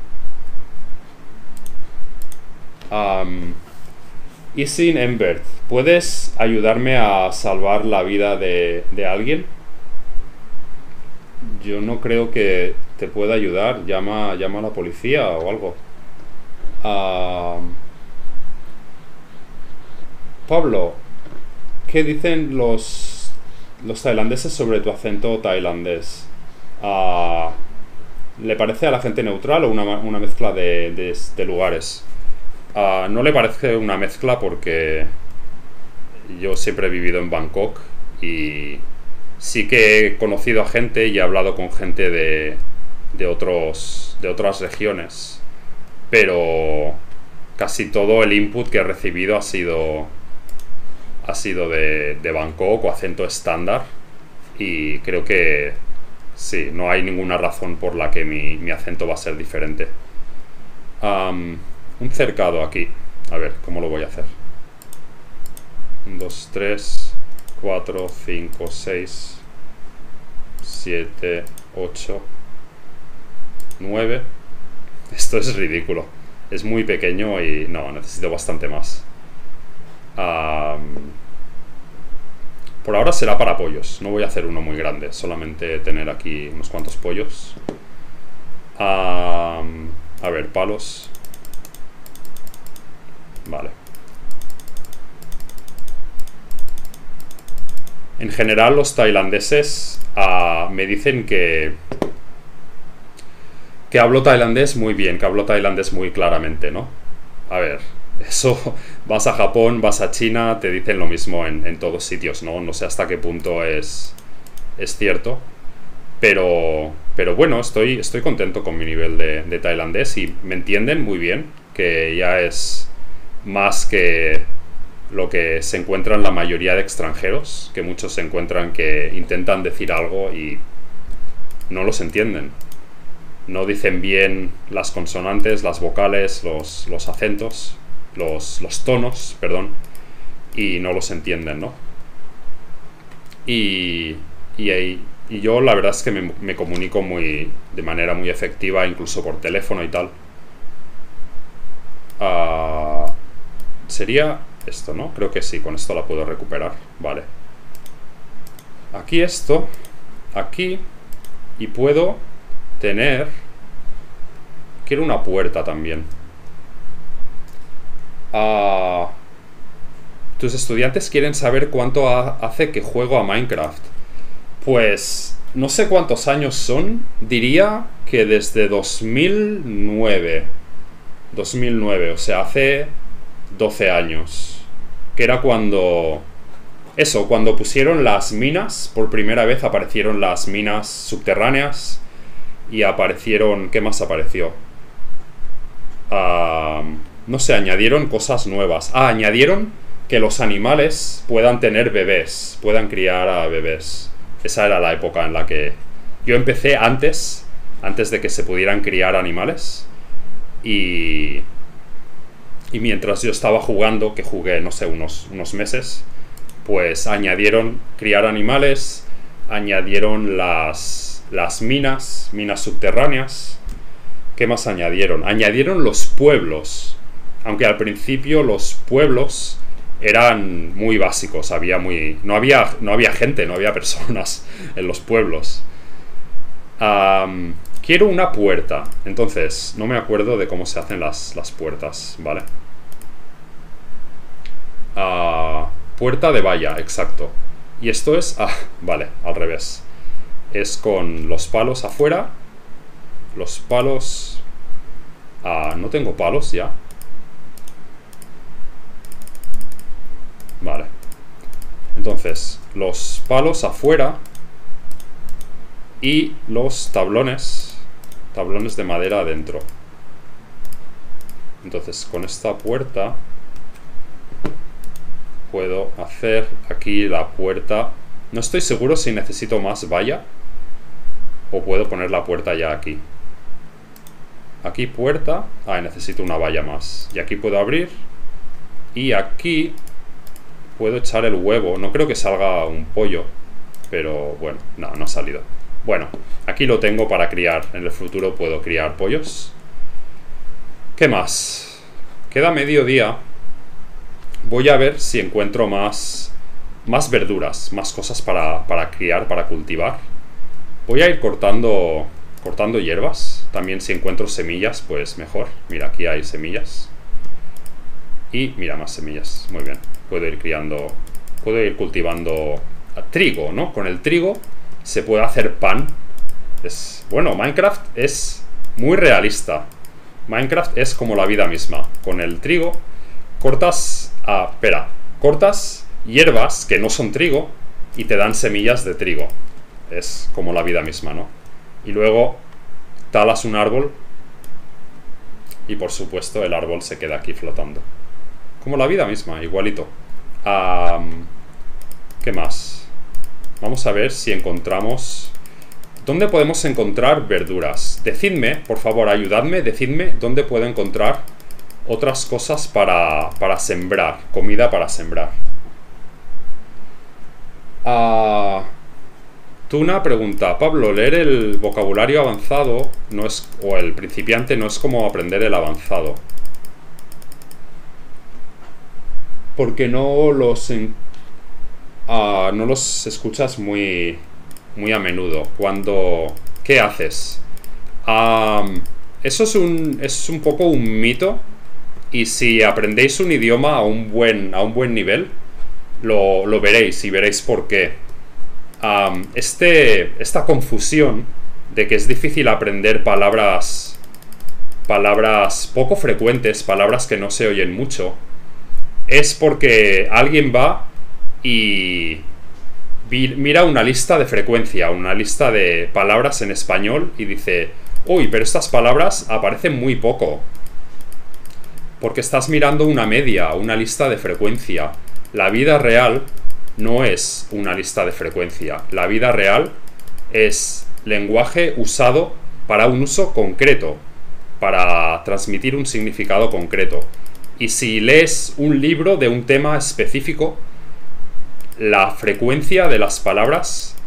Um, Isin Embert, ¿puedes ayudarme a salvar la vida de, de alguien? Yo no creo que te pueda ayudar. Llama, llama a la policía o algo. Uh, Pablo, ¿qué dicen los, los tailandeses sobre tu acento tailandés? Uh, ¿Le parece a la gente neutral o una, una mezcla de, de, de lugares? Uh, no le parece una mezcla porque yo siempre he vivido en Bangkok y sí que he conocido a gente y he hablado con gente de, de, otros, de otras regiones, pero casi todo el input que he recibido ha sido... ha sido de, de Bangkok o acento estándar y creo que sí, no hay ninguna razón por la que mi, mi acento va a ser diferente. Um, un cercado aquí, a ver, ¿cómo lo voy a hacer? uno, dos, tres, cuatro, cinco, seis, siete, ocho, nueve. Esto es ridículo, es muy pequeño y no, necesito bastante más. Um, por ahora será para pollos. No voy a hacer uno muy grande, solamente tener aquí unos cuantos pollos. Um, a ver, palos. Vale. En general los tailandeses uh, me dicen que que hablo tailandés muy bien, que hablo tailandés muy claramente, ¿no? A ver, eso, vas a Japón, vas a China, te dicen lo mismo en, en todos sitios, ¿no? No sé hasta qué punto es, es cierto. Pero, pero bueno, estoy, estoy contento con mi nivel de, de tailandés y me entienden muy bien, que ya es más que lo que se encuentran la mayoría de extranjeros, que muchos se encuentran que intentan decir algo y no los entienden. No dicen bien las consonantes, las vocales, los, los acentos, los, los tonos, perdón, y no los entienden, ¿no? Y, y, Y yo la verdad es que me, me comunico muy de manera muy efectiva, incluso por teléfono y tal. Uh, sería esto, ¿no? Creo que sí, con esto la puedo recuperar. Vale. Aquí esto, aquí, y puedo tener... Quiero una puerta también. Uh, tus estudiantes quieren saber cuánto ha, hace que juego a Minecraft. Pues no sé cuántos años son. Diría que desde dos mil nueve. dos mil nueve, o sea, hace doce años. Que era cuando... Eso, cuando pusieron las minas. Por primera vez aparecieron las minas subterráneas. Y aparecieron... ¿Qué más apareció? Uh, no sé, añadieron cosas nuevas. Ah, añadieron que los animales puedan tener bebés. Puedan criar a bebés. Esa era la época en la que... Yo empecé antes. Antes de que se pudieran criar animales. Y... Y mientras yo estaba jugando, que jugué, no sé, unos, unos meses, pues añadieron criar animales, añadieron las, las minas, minas subterráneas. ¿Qué más añadieron? Añadieron los pueblos. Aunque al principio los pueblos eran muy básicos, había muy... No había, no había gente, no había personas en los pueblos. Um, quiero una puerta. Entonces, no me acuerdo de cómo se hacen las, las puertas, ¿vale? Uh, puerta de valla, exacto. Y esto es... Ah, vale, al revés. Es con los palos afuera. Los palos... Ah, no tengo palos ya. Vale. Entonces, los palos afuera. Y los tablones. Tablones de madera adentro. Entonces, con esta puerta... Puedo hacer aquí la puerta. No estoy seguro si necesito más valla. O puedo poner la puerta ya aquí. Aquí puerta. Ah, necesito una valla más. Y aquí puedo abrir. Y aquí puedo echar el huevo. No creo que salga un pollo. Pero bueno, no, no ha salido. Bueno, aquí lo tengo para criar. En el futuro puedo criar pollos. ¿Qué más? Queda mediodía. Voy a ver si encuentro más, más verduras, más cosas para, para criar, para cultivar. Voy a ir cortando, cortando hierbas. También si encuentro semillas, pues mejor. Mira, aquí hay semillas. Y mira, más semillas. Muy bien. Puedo ir criando, puedo ir cultivando trigo, ¿no? Con el trigo se puede hacer pan. Es, bueno, Minecraft es muy realista. Minecraft es como la vida misma. Con el trigo cortas... Ah, espera, cortas hierbas que no son trigo y te dan semillas de trigo. Es como la vida misma, ¿no? Y luego talas un árbol y por supuesto el árbol se queda aquí flotando. Como la vida misma, igualito. Um, ¿Qué más? Vamos a ver si encontramos... ¿Dónde podemos encontrar verduras? Decidme, por favor, ayudadme, decidme dónde puedo encontrar otras cosas para, para sembrar. Comida para sembrar. Uh, Tuna pregunta, Pablo, leer el vocabulario avanzado no es, o el principiante no es como aprender el avanzado. Porque no los, en, uh, no los escuchas muy, muy a menudo. Cuando... ¿Qué haces? Um, eso es un, es un poco un mito. Y si aprendéis un idioma a un buen, a un buen nivel, lo, lo veréis y veréis por qué. Um, este, esta confusión de que es difícil aprender palabras, palabras poco frecuentes, palabras que no se oyen mucho, es porque alguien va y mira una lista de frecuencia, una lista de palabras en español y dice, uy, pero estas palabras aparecen muy poco. Porque estás mirando una media, una lista de frecuencia. La vida real no es una lista de frecuencia. La vida real es lenguaje usado para un uso concreto, para transmitir un significado concreto. Y si lees un libro de un tema específico, la frecuencia de las palabras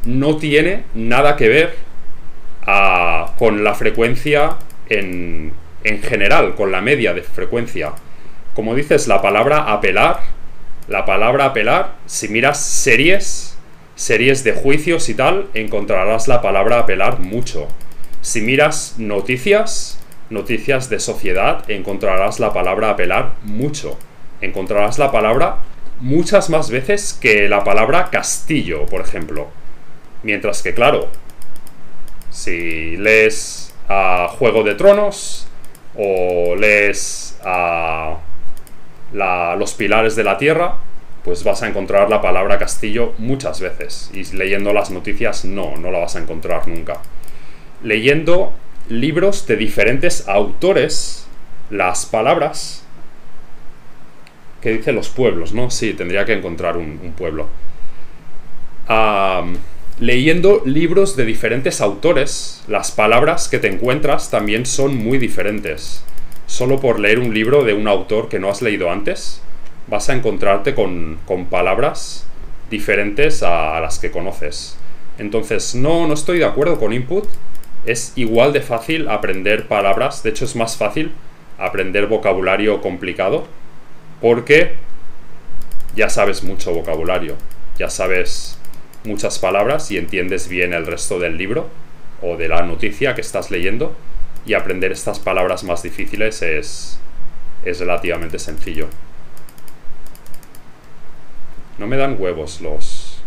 no tiene nada que ver a, con la frecuencia en, en general, con la media de frecuencia. Como dices, la palabra apelar, la palabra apelar, si miras series, series de juicios y tal, encontrarás la palabra apelar mucho. Si miras noticias, noticias de sociedad, encontrarás la palabra apelar mucho. Encontrarás la palabra muchas más veces que la palabra castillo, por ejemplo. Mientras que, claro, si lees a Juego de Tronos o lees a la, Los Pilares de la Tierra, pues vas a encontrar la palabra castillo muchas veces. Y leyendo las noticias no, no la vas a encontrar nunca. Leyendo libros de diferentes autores, las palabras que dicen los pueblos, ¿no? Sí, tendría que encontrar un, un pueblo. Um, leyendo libros de diferentes autores, las palabras que te encuentras también son muy diferentes. Solo por leer un libro de un autor que no has leído antes, vas a encontrarte con, con palabras diferentes a, a las que conoces. Entonces, no, no estoy de acuerdo con input. Es igual de fácil aprender palabras. De hecho, es más fácil aprender vocabulario complicado, porque ya sabes mucho vocabulario, ya sabes muchas palabras y entiendes bien el resto del libro o de la noticia que estás leyendo, y aprender estas palabras más difíciles es, es relativamente sencillo. No me dan huevos los,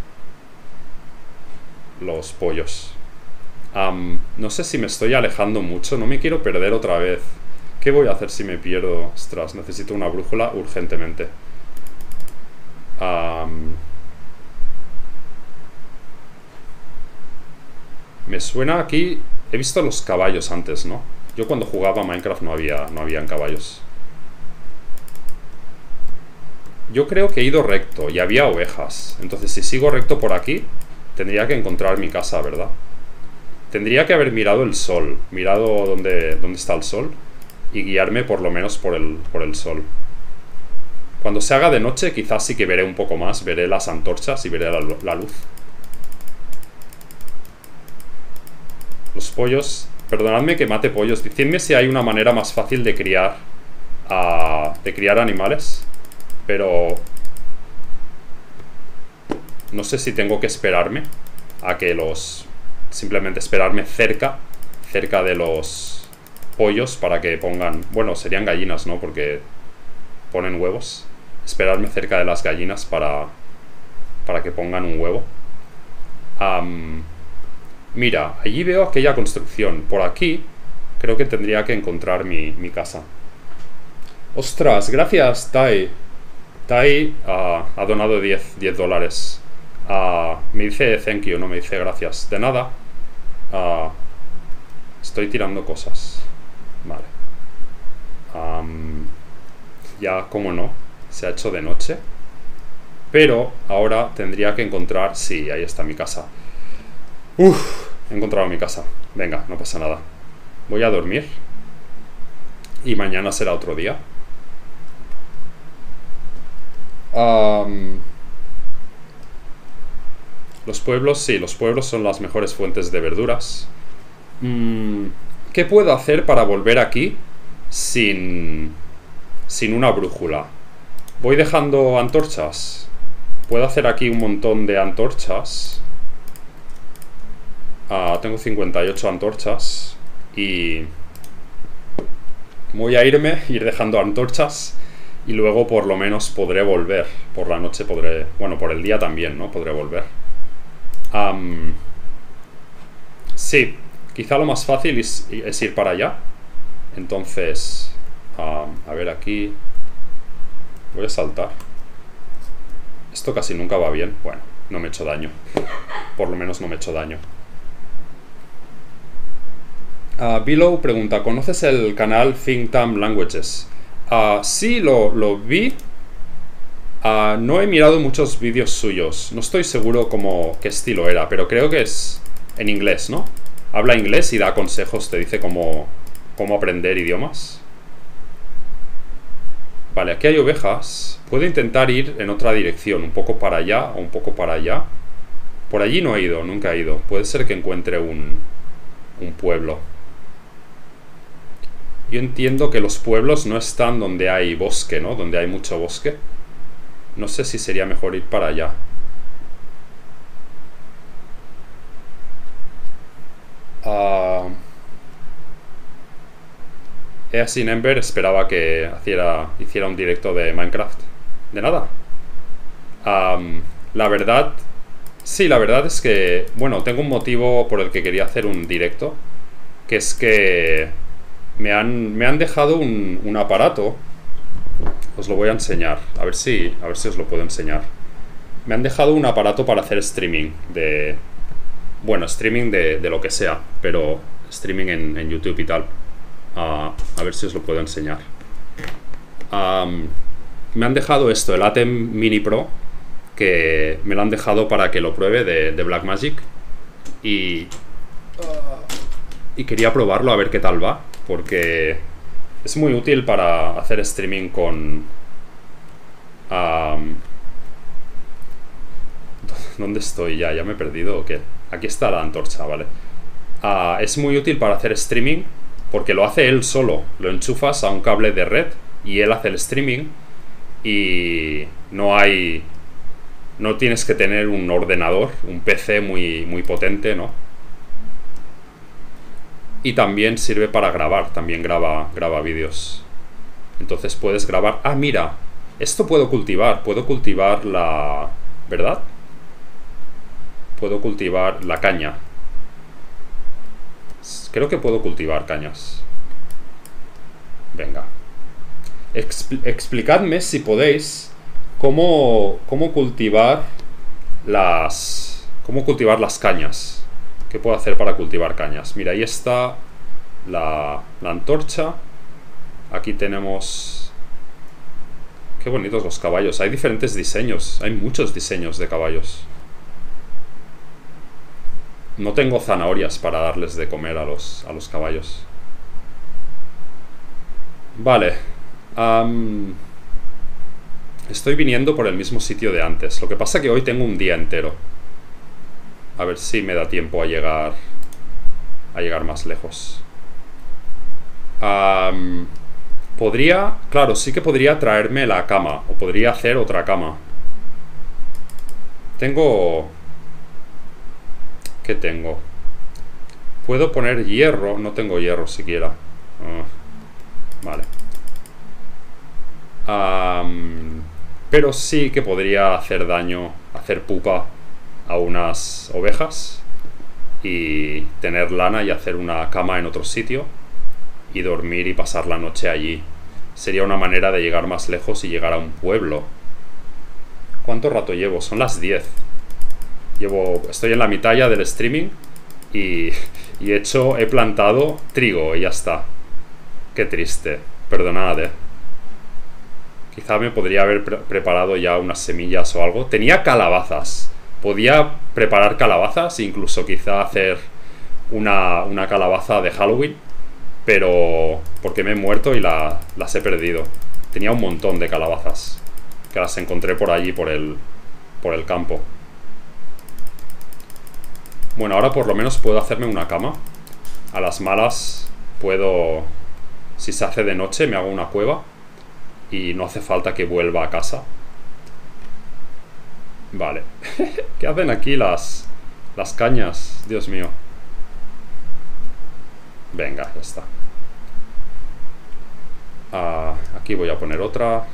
los pollos. Um, no sé si me estoy alejando mucho, no me quiero perder otra vez. ¿Qué voy a hacer si me pierdo? Ostras, necesito una brújula urgentemente. Um, me suena aquí... He visto los caballos antes, ¿no? Yo cuando jugaba a Minecraft no había, no habían caballos. Yo creo que he ido recto y había ovejas. Entonces, si sigo recto por aquí, tendría que encontrar mi casa, ¿verdad? Tendría que haber mirado el sol. Mirado dónde, dónde está el sol. Y guiarme por lo menos por el, por el sol. Cuando se haga de noche, quizás sí que veré un poco más. Veré las antorchas y veré la, la luz. Los pollos... Perdonadme que mate pollos. Decidme si hay una manera más fácil de criar... Uh, de criar animales. Pero... no sé si tengo que esperarme a que los... Simplemente esperarme cerca. Cerca de los... pollos para que pongan... Bueno, serían gallinas, ¿no? Porque ponen huevos. Esperarme cerca de las gallinas para... para que pongan un huevo. Um, mira, allí veo aquella construcción. Por aquí creo que tendría que encontrar mi, mi casa. Ostras, gracias, Tai. Tai uh, ha donado diez dólares. Uh, me dice thank you, no me dice gracias. De nada. Uh, estoy tirando cosas. Vale. Um, ya, como no, se ha hecho de noche. Pero ahora tendría que encontrar... Sí, ahí está mi casa. Uf, he encontrado mi casa. Venga, no pasa nada. Voy a dormir. Y mañana será otro día. Um, los pueblos, sí, los pueblos son las mejores fuentes de verduras. Mm, ¿Qué puedo hacer para volver aquí sin, sin una brújula? Voy dejando antorchas. Puedo hacer aquí un montón de antorchas. Ah, tengo cincuenta y ocho antorchas. Y voy a irme, ir dejando antorchas. Y luego por lo menos podré volver. Por la noche podré... Bueno, por el día también, ¿no? Podré volver. Um, sí, quizá lo más fácil es, es ir para allá. Entonces... Um, a ver, aquí... Voy a saltar. Esto casi nunca va bien. Bueno, no me he hecho daño. Por lo menos no me he hecho daño. Uh, Below pregunta, ¿conoces el canal Think Tam Languages? Uh, sí, lo, lo vi. Uh, no he mirado muchos vídeos suyos. No estoy seguro cómo, qué estilo era, pero creo que es en inglés, ¿no? Habla inglés y da consejos, te dice cómo, cómo aprender idiomas. Vale, aquí hay ovejas. Puedo intentar ir en otra dirección, un poco para allá o un poco para allá. Por allí no he ido, nunca he ido. Puede ser que encuentre un, un pueblo. Yo entiendo que los pueblos no están donde hay bosque, ¿no? Donde hay mucho bosque. No sé si sería mejor ir para allá. Uh, Ea sin Ember esperaba que hiciera, hiciera un directo de Minecraft. De nada. Um, la verdad... Sí, la verdad es que... Bueno, tengo un motivo por el que quería hacer un directo. Que es que... Me han, me han dejado un, un aparato. Os lo voy a enseñar. A ver si, a ver si os lo puedo enseñar. Me han dejado un aparato para hacer streaming de... Bueno, streaming de, de lo que sea. Pero streaming en, en YouTube y tal. Uh, a ver si os lo puedo enseñar. Um, me han dejado esto, el Atem Mini Pro. Que me lo han dejado para que lo pruebe de, de Blackmagic. Y... Y quería probarlo a ver qué tal va. Porque es muy útil para hacer streaming con... Um, ¿Dónde estoy ya? ¿Ya me he perdido o qué? Aquí está la antorcha, ¿vale? Uh, es muy útil para hacer streaming porque lo hace él solo. Lo enchufas a un cable de red y él hace el streaming y no hay... No tienes que tener un ordenador, un P C muy, muy potente, ¿no? Y también sirve para grabar, también graba, graba vídeos. Entonces puedes grabar... Ah, mira, esto puedo cultivar, puedo cultivar la... ¿Verdad? Puedo cultivar la caña. Creo que puedo cultivar cañas. Venga. Expl- explicadme si podéis cómo, cómo cultivar las... Cómo cultivar las cañas. ¿Qué puedo hacer para cultivar cañas? Mira, ahí está la, la antorcha. Aquí tenemos... Qué bonitos los caballos. Hay diferentes diseños. Hay muchos diseños de caballos. No tengo zanahorias para darles de comer a los, a los caballos. Vale. Um, estoy viniendo por el mismo sitio de antes. Lo que pasa es que hoy tengo un día entero. A ver si me da tiempo a llegar a llegar más lejos. Um, podría... Claro, sí que podría traerme la cama. O podría hacer otra cama. Tengo... ¿Qué tengo? Puedo poner hierro. No tengo hierro siquiera. Uh, vale. Um, pero sí que podría hacer daño, hacer pupa a unas ovejas y tener lana y hacer una cama en otro sitio y dormir y pasar la noche allí. Sería una manera de llegar más lejos y llegar a un pueblo. ¿Cuánto rato llevo? Son las diez. Llevo, estoy en la mitad ya del streaming y, y he hecho, he plantado trigo y ya está. Qué triste, perdonad, eh. Quizá me podría haber pre preparado ya unas semillas o algo. Tenía calabazas. Podía preparar calabazas, incluso quizá hacer una, una calabaza de Halloween. Pero porque me he muerto y la, las he perdido. Tenía un montón de calabazas que las encontré por allí, por el, por el campo. Bueno, ahora por lo menos puedo hacerme una cama. A las malas puedo... Si se hace de noche me hago una cueva. Y no hace falta que vuelva a casa. Vale. ¿Qué hacen aquí las, las cañas? Dios mío. Venga, ya está. Uh, aquí voy a poner otra.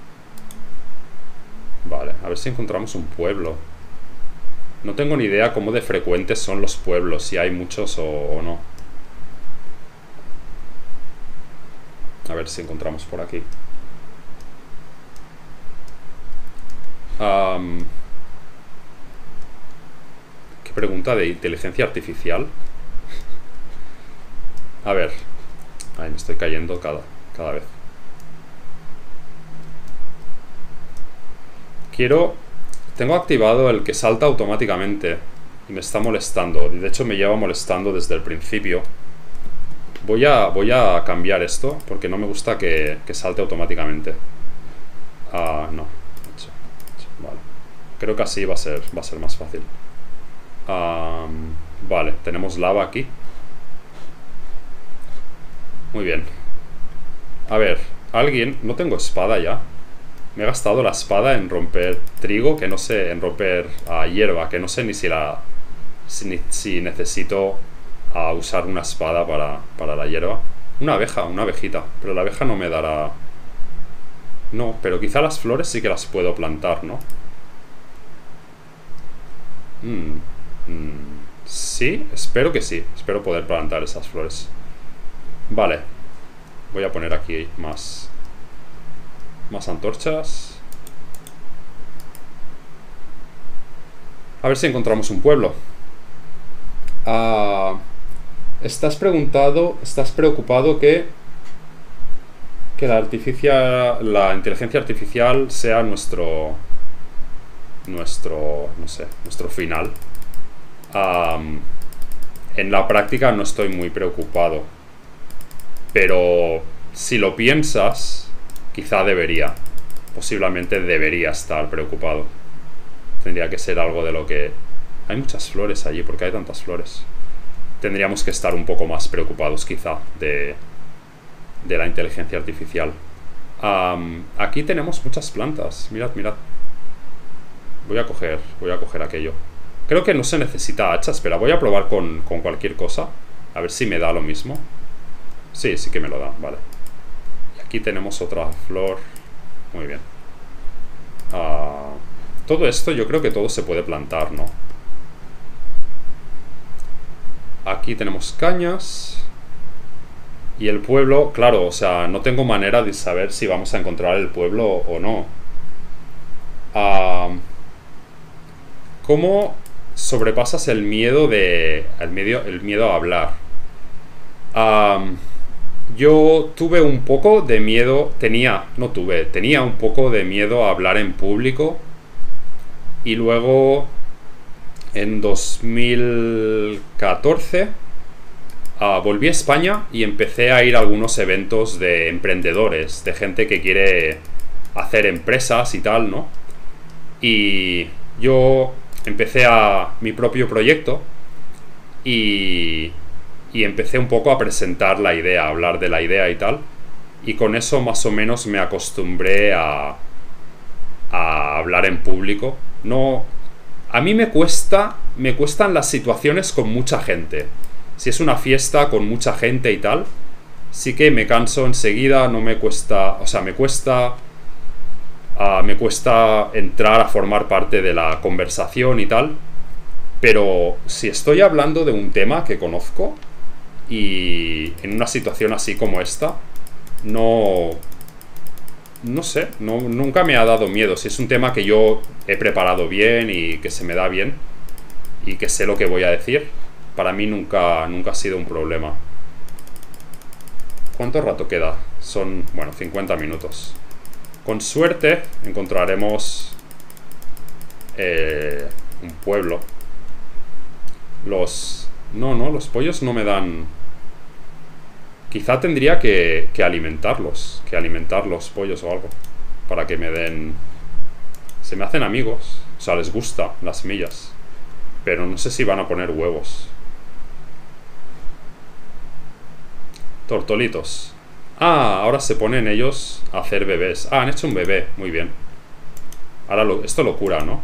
Vale, a ver si encontramos un pueblo. No tengo ni idea cómo de frecuentes son los pueblos, si hay muchos o, o no. A ver si encontramos por aquí. Um, ¿Qué pregunta de inteligencia artificial? A ver. Ay, me estoy cayendo cada, cada vez. Quiero... Tengo activado el que salta automáticamente y me está molestando. De hecho me lleva molestando desde el principio. Voy a, voy a cambiar esto porque no me gusta que, que salte automáticamente. Ah, no. Vale. Creo que así va a ser, va a ser más fácil. Um, vale, tenemos lava aquí. Muy bien. A ver, alguien... No tengo espada ya. Me he gastado la espada en romper trigo, que no sé, en romper uh, hierba, que no sé ni si la... Si, si necesito uh, usar una espada para, para la hierba. Una abeja, una abejita. Pero la abeja no me dará... No, pero quizá las flores sí que las puedo plantar, ¿no? Mm, mm, sí, espero que sí. Espero poder plantar esas flores. Vale. Voy a poner aquí más... Más antorchas. A ver si encontramos un pueblo. Ah, estás preguntado, estás preocupado que que la artificial, la inteligencia artificial sea nuestro nuestro, no sé, nuestro final. Um, en la práctica no estoy muy preocupado, pero si lo piensas, quizá debería, posiblemente debería estar preocupado. Tendría que ser algo de lo que... Hay muchas flores allí, ¿por qué hay tantas flores? Tendríamos que estar un poco más preocupados quizá de, de la inteligencia artificial. Um, aquí tenemos muchas plantas, mirad, mirad. Voy a coger, voy a coger aquello. Creo que no se necesita hacha, espera, voy a probar con, con cualquier cosa. A ver si me da lo mismo. Sí, sí que me lo da, vale. Y aquí tenemos otra flor. Muy bien. Uh, todo esto yo creo que todo se puede plantar, ¿no? Aquí tenemos cañas. Y el pueblo, claro, o sea, no tengo manera de saber si vamos a encontrar el pueblo o no. Uh, ¿Cómo sobrepasas el miedo de... El miedo, el miedo a hablar? Um, yo tuve un poco de miedo... Tenía, no tuve, tenía un poco de miedo a hablar en público. Y luego... En dos mil catorce uh, volví a España y empecé a ir a algunos eventos de emprendedores, de gente que quiere hacer empresas y tal, ¿no? Y yo empecé a mi propio proyecto y, y empecé un poco a presentar la idea, a hablar de la idea y tal. Y con eso más o menos me acostumbré a, a hablar en público. No... A mí me cuesta, me cuestan las situaciones con mucha gente. Si es una fiesta con mucha gente y tal, sí que me canso enseguida, no me cuesta, o sea, me cuesta, uh, me cuesta entrar a formar parte de la conversación y tal. Pero si estoy hablando de un tema que conozco y en una situación así como esta, no... No sé, no, nunca me ha dado miedo. Si es un tema que yo he preparado bien y que se me da bien y que sé lo que voy a decir, para mí nunca, nunca ha sido un problema. ¿Cuánto rato queda? Son, bueno, cincuenta minutos. Con suerte encontraremos eh, un pueblo. Los... No, no, los pollos no me dan... Quizá tendría que, que alimentarlos, que alimentar los pollos o algo, para que me den... Se me hacen amigos, o sea, les gusta las semillas, pero no sé si van a poner huevos. Tortolitos. Ah, ahora se ponen ellos a hacer bebés. Ah, han hecho un bebé, muy bien. Ahora lo, esto lo cura, ¿no?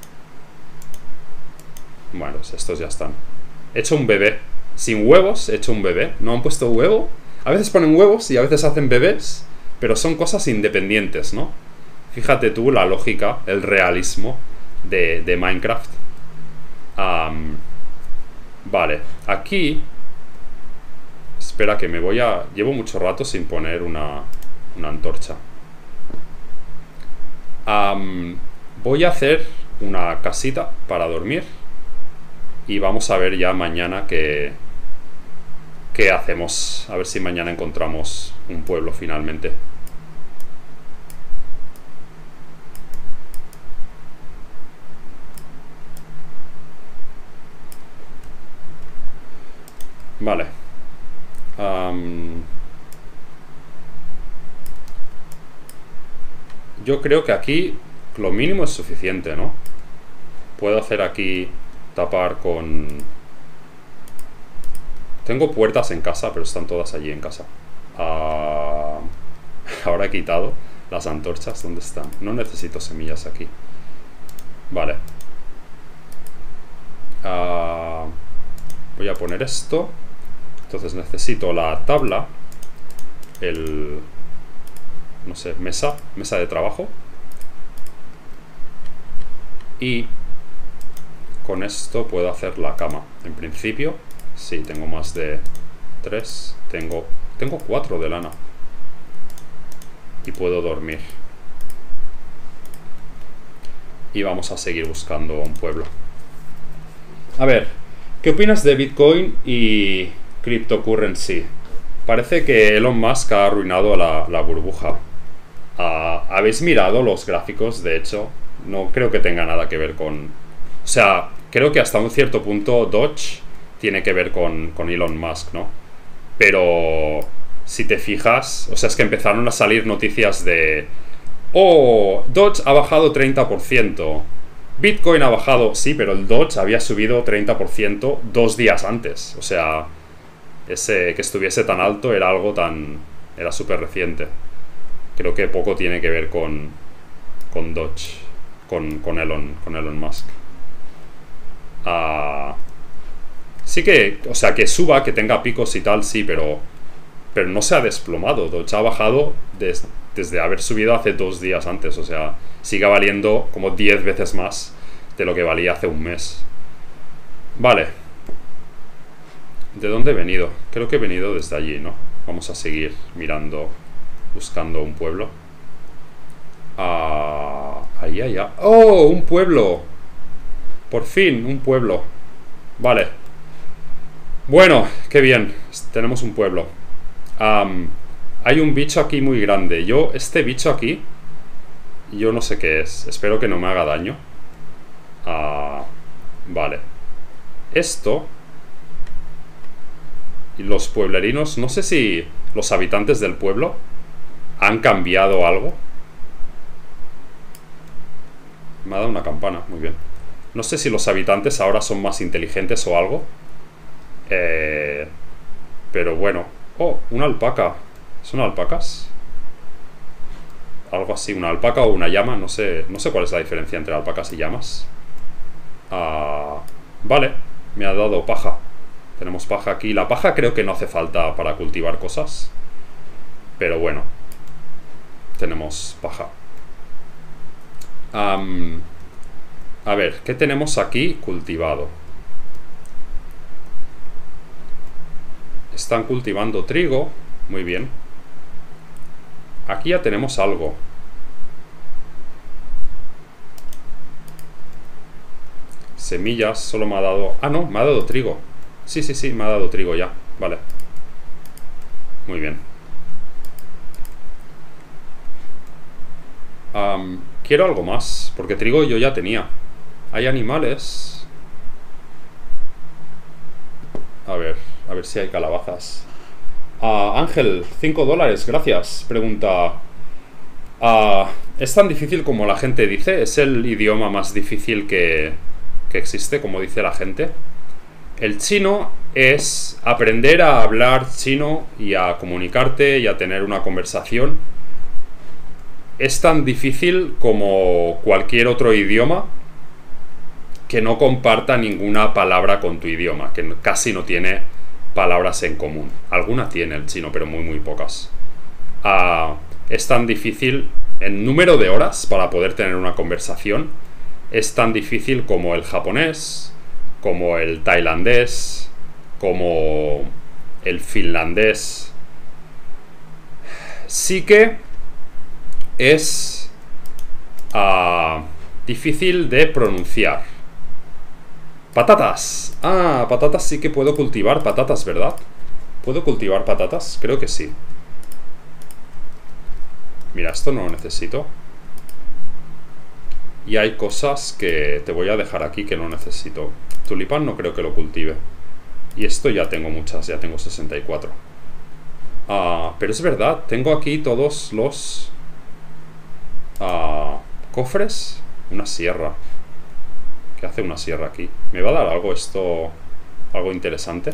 Bueno, estos ya están. He hecho un bebé. Sin huevos, he hecho un bebé. No han puesto huevo. A veces ponen huevos y a veces hacen bebés, pero son cosas independientes, ¿no? Fíjate tú la lógica, el realismo de, de Minecraft. Um, vale, aquí... Espera que me voy a... Llevo mucho rato sin poner una, una antorcha. Um, voy a hacer una casita para dormir. Y vamos a ver ya mañana qué, qué hacemos. A ver si mañana encontramos un pueblo finalmente. Vale. Um, yo creo que aquí lo mínimo es suficiente, ¿no? Puedo hacer aquí tapar con... Tengo puertas en casa, pero están todas allí en casa. Uh, ahora he quitado las antorchas. ¿Dónde están? No necesito semillas aquí. Vale. Uh, voy a poner esto. Entonces necesito la tabla. El... No sé, mesa. Mesa de trabajo. Y con esto puedo hacer la cama. En principio, sí, tengo más de tres. Tengo, tengo cuatro de lana. Y puedo dormir. Y vamos a seguir buscando un pueblo. A ver, ¿qué opinas de Bitcoin y cryptocurrency? Parece que Elon Musk ha arruinado la, la burbuja. Uh, ¿Habéis mirado los gráficos? De hecho, no creo que tenga nada que ver con... O sea, creo que hasta un cierto punto Doge tiene que ver con, con Elon Musk, ¿no? Pero si te fijas, o sea, es que empezaron a salir noticias de... Oh, Doge ha bajado treinta por ciento. Bitcoin ha bajado... Sí, pero el Doge había subido treinta por ciento dos días antes. O sea, ese que estuviese tan alto era algo tan... Era súper reciente. Creo que poco tiene que ver con... Con Doge. Con, con, Elon, con Elon Musk. Uh, sí que... O sea, que suba, que tenga picos y tal, sí, pero... Pero no se ha desplomado. Doge ha bajado desde... desde haber subido hace dos días antes. O sea, sigue valiendo como diez veces más de lo que valía hace un mes. Vale. ¿De dónde he venido? Creo que he venido desde allí, ¿no? Vamos a seguir mirando, buscando un pueblo. Ah, ahí, allá. ¡Oh! ¡Un pueblo! Por fin, un pueblo. Vale. Bueno, qué bien. Tenemos un pueblo. Um, Hay un bicho aquí muy grande. Yo, este bicho aquí, yo no sé qué es. Espero que no me haga daño. Ah, vale. Esto... Y los pueblerinos, no sé si los habitantes del pueblo han cambiado algo. Me ha dado una campana, muy bien. No sé si los habitantes ahora son más inteligentes o algo. Eh, pero bueno. Oh, una alpaca. ¿Son alpacas? Algo así, una alpaca o una llama. No sé, no sé cuál es la diferencia entre alpacas y llamas. Ah, vale, me ha dado paja. Tenemos paja aquí. La paja creo que no hace falta para cultivar cosas. Pero bueno, tenemos paja. um, A ver, ¿qué tenemos aquí cultivado? Están cultivando trigo. Muy bien. Aquí ya tenemos algo. Semillas, solo me ha dado... Ah, no, me ha dado trigo. Sí, sí, sí, me ha dado trigo ya. Vale. Muy bien. Um, quiero algo más, porque trigo yo ya tenía. Hay animales. A ver, a ver si hay calabazas. Uh, Ángel, cinco dólares, gracias. Pregunta... Uh, ¿es tan difícil como la gente dice? ¿Es el idioma más difícil que, que existe, como dice la gente? El chino es aprender a hablar chino y a comunicarte y a tener una conversación. Es tan difícil como cualquier otro idioma que no comparta ninguna palabra con tu idioma, que casi no tiene palabras en común. Alguna tiene el chino, pero muy muy pocas. Uh, es tan difícil en número de horas para poder tener una conversación. Es tan difícil como el japonés, como el tailandés, como el finlandés. Sí que es uh, difícil de pronunciar. Patatas. Ah, patatas sí que puedo cultivar patatas, ¿verdad? ¿Puedo cultivar patatas? Creo que sí. Mira, esto no lo necesito. Y hay cosas que te voy a dejar aquí que no necesito. Tulipán no creo que lo cultive. Y esto ya tengo muchas, ya tengo sesenta y cuatro. Ah, pero es verdad, tengo aquí todos los ah, cofres. Una sierra. ¿Qué hace una sierra aquí? ¿Me va a dar algo esto? ¿Algo interesante?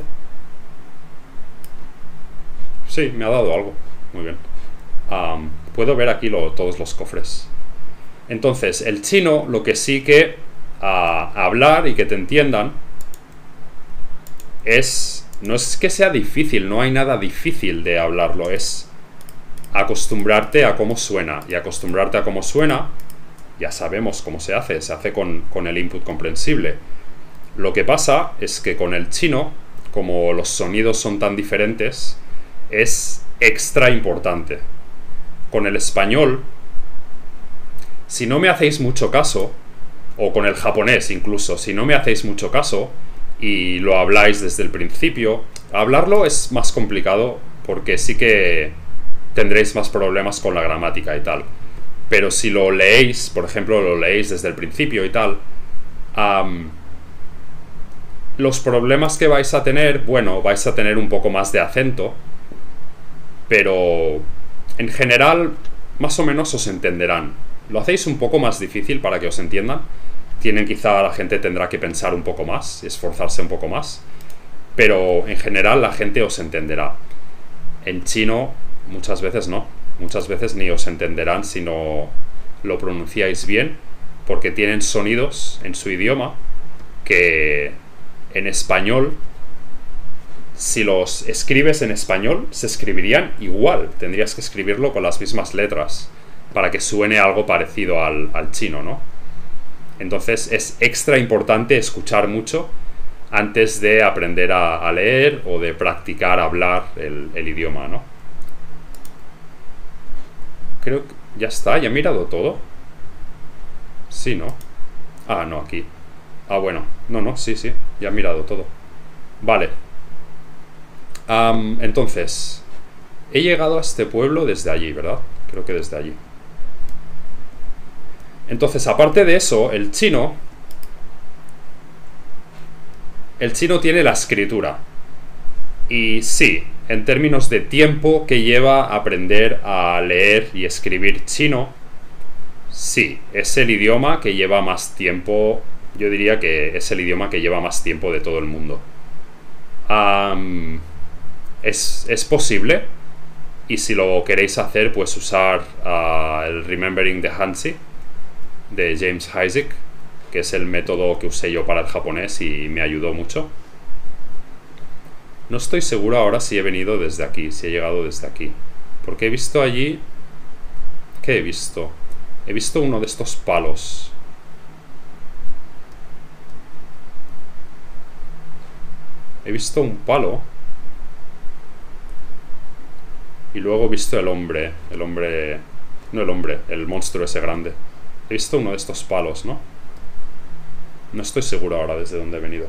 Sí, me ha dado algo. Muy bien. Um, puedo ver aquí lo, todos los cofres. Entonces, el chino, lo que sí que uh, hablar y que te entiendan es... No es que sea difícil, no hay nada difícil de hablarlo, es acostumbrarte a cómo suena. Y acostumbrarte a cómo suena, ya sabemos cómo se hace, se hace con, con el input comprensible. Lo que pasa es que con el chino, como los sonidos son tan diferentes, es extra importante. Con el español, si no me hacéis mucho caso, o con el japonés incluso, si no me hacéis mucho caso y lo habláis desde el principio, hablarlo es más complicado porque sí que tendréis más problemas con la gramática y tal. Pero si lo leéis, por ejemplo, lo leéis desde el principio y tal, um, los problemas que vais a tener, bueno, vais a tener un poco más de acento, pero en general más o menos os entenderán. Lo hacéis un poco más difícil para que os entiendan. Tienen, quizá la gente tendrá que pensar un poco más, esforzarse un poco más, pero en general la gente os entenderá. En chino muchas veces no, muchas veces ni os entenderán si no lo pronunciáis bien, porque tienen sonidos en su idioma que en español, si los escribes en español, se escribirían igual. Tendrías que escribirlo con las mismas letras para que suene algo parecido al, al chino, ¿no? Entonces es extra importante escuchar mucho antes de aprender a, a leer o de practicar hablar el, el idioma, ¿no? Creo que ya está, ya he mirado todo. Sí, ¿no? Ah, no, aquí. Ah, bueno. No, no, sí, sí. Ya he mirado todo. Vale. Um, entonces, he llegado a este pueblo desde allí, ¿verdad? Creo que desde allí. Entonces, aparte de eso, el chino... El chino tiene la escritura. Y sí, en términos de tiempo que lleva aprender a leer y escribir chino, sí, es el idioma que lleva más tiempo... Yo diría que es el idioma que lleva más tiempo de todo el mundo. Um, es, es posible. Y si lo queréis hacer, pues usar uh, el Remembering the Hanzi de James Isaac, que es el método que usé yo para el japonés y me ayudó mucho. No estoy seguro ahora si he venido desde aquí, si he llegado desde aquí, porque he visto allí... ¿Qué he visto? He visto uno de estos palos. He visto un palo. Y luego he visto el hombre. El hombre... No el hombre, el monstruo ese grande. He visto uno de estos palos, ¿no? No estoy seguro ahora desde dónde he venido.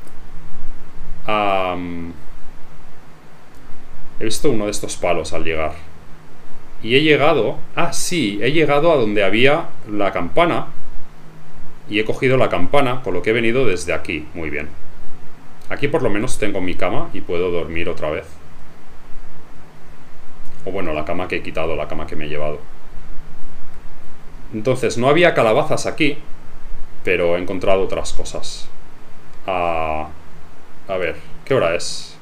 Um, he visto uno de estos palos al llegar. Y he llegado... Ah, sí, he llegado a donde había la campana. Y he cogido la campana, con lo que he venido desde aquí. Muy bien. Aquí por lo menos tengo mi cama y puedo dormir otra vez. O bueno, la cama que he quitado, la cama que me he llevado. Entonces, no había calabazas aquí, pero he encontrado otras cosas. Ah, a ver, ¿qué hora es?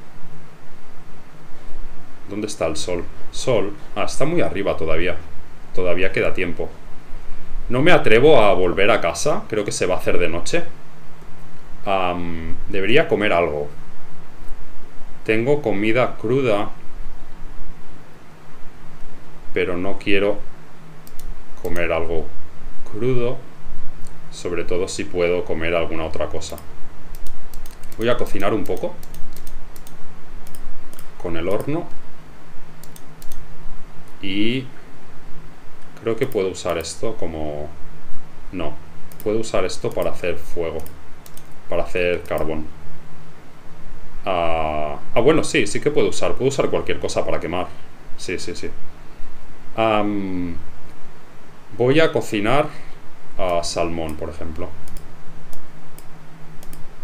¿Dónde está el sol? Sol. Ah, está muy arriba todavía. Todavía queda tiempo. No me atrevo a volver a casa. Creo que se va a hacer de noche. Um, debería comer algo. Tengo comida cruda, pero no quiero comer algo crudo, sobre todo si puedo comer alguna otra cosa. Voy a cocinar un poco con el horno y creo que puedo usar esto como... No, puedo usar esto para hacer fuego, para hacer carbón. Ah, ah, bueno, sí, sí que puedo usar. Puedo usar cualquier cosa para quemar. Sí, sí, sí. Um, voy a cocinar uh, salmón, por ejemplo.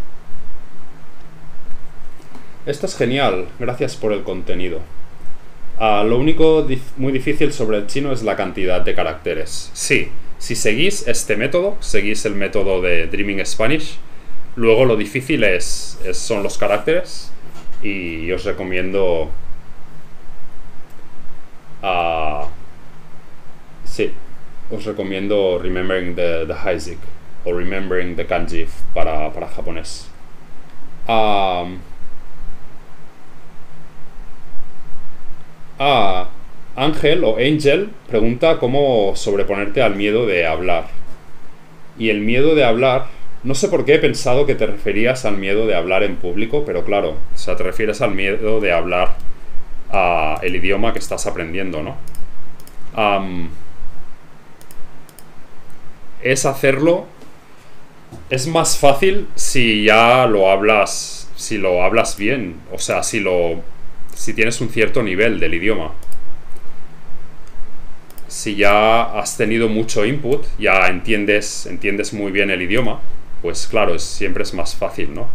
Esto es genial. Gracias por el contenido. Uh, lo único dif- muy difícil sobre el chino es la cantidad de caracteres. Sí, si seguís este método, seguís el método de Dreaming Spanish, luego lo difícil es, es- son los caracteres, y os recomiendo... Uh, sí, os recomiendo Remembering the, the Heizik o Remembering the Kanji para, para japonés. Um, ah, Ángel o Angel pregunta cómo sobreponerte al miedo de hablar. Y el miedo de hablar, no sé por qué he pensado que te referías al miedo de hablar en público, pero claro, o sea, te refieres al miedo de hablar uh, el idioma que estás aprendiendo, ¿no? Um, es hacerlo, es más fácil si ya lo hablas, si lo hablas bien, o sea, si lo, si tienes un cierto nivel del idioma. Si ya has tenido mucho input, ya entiendes, entiendes muy bien el idioma, pues claro, es, siempre es más fácil, ¿no?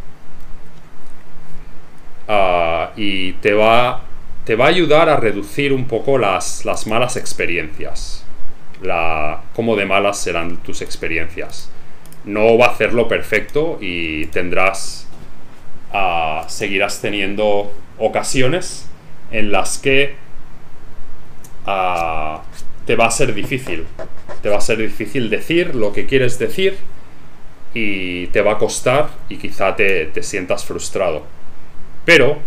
Uh, y te va, te va a ayudar a reducir un poco las, las malas experiencias. La, cómo de malas serán tus experiencias. No va a hacerlo perfecto y tendrás, uh, seguirás teniendo ocasiones en las que uh, te va a ser difícil. Te va a ser difícil decir lo que quieres decir y te va a costar y quizá te, te sientas frustrado. Pero,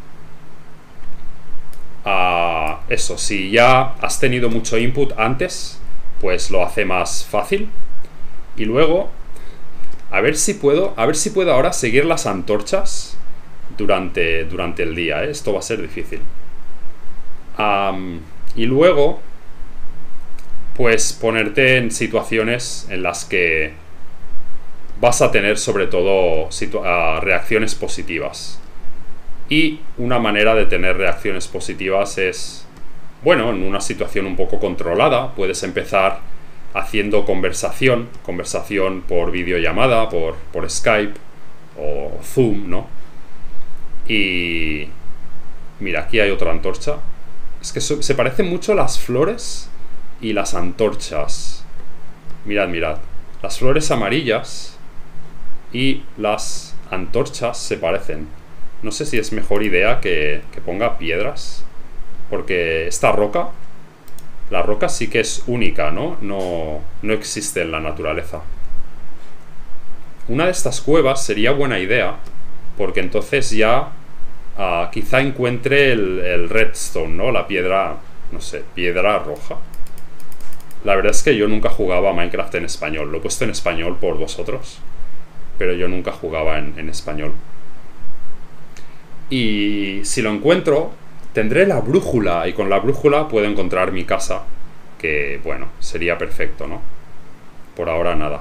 uh, eso, si ya has tenido mucho input antes, pues lo hace más fácil. Y luego, a ver si puedo, a ver si puedo ahora seguir las antorchas durante, durante el día, ¿eh? Esto va a ser difícil. Um, y luego, pues ponerte en situaciones en las que vas a tener sobre todo uh, reacciones positivas. Y una manera de tener reacciones positivas es, bueno, en una situación un poco controlada, puedes empezar haciendo conversación, conversación por videollamada, por, por Skype o Zoom, ¿no? Y mira, aquí hay otra antorcha. Es que so, se parecen mucho las flores y las antorchas. Mirad, mirad. Las flores amarillas y las antorchas se parecen. No sé si es mejor idea que, que ponga piedras, porque esta roca, la roca sí que es única, ¿no? No, no existe en la naturaleza. Una de estas cuevas sería buena idea, porque entonces ya uh, quizá encuentre el, el redstone, ¿no? La piedra, no sé, piedra roja. La verdad es que yo nunca jugaba a Minecraft en español. Lo he puesto en español por vosotros, pero yo nunca jugaba en, en español. Y si lo encuentro, tendré la brújula, y con la brújula puedo encontrar mi casa, que, bueno, sería perfecto, ¿no? Por ahora nada.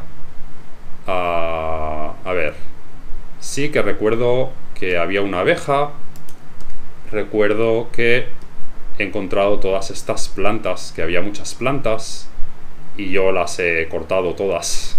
Uh, a ver. Sí que recuerdo que había una abeja. Recuerdo que he encontrado todas estas plantas, que había muchas plantas, y yo las he cortado todas.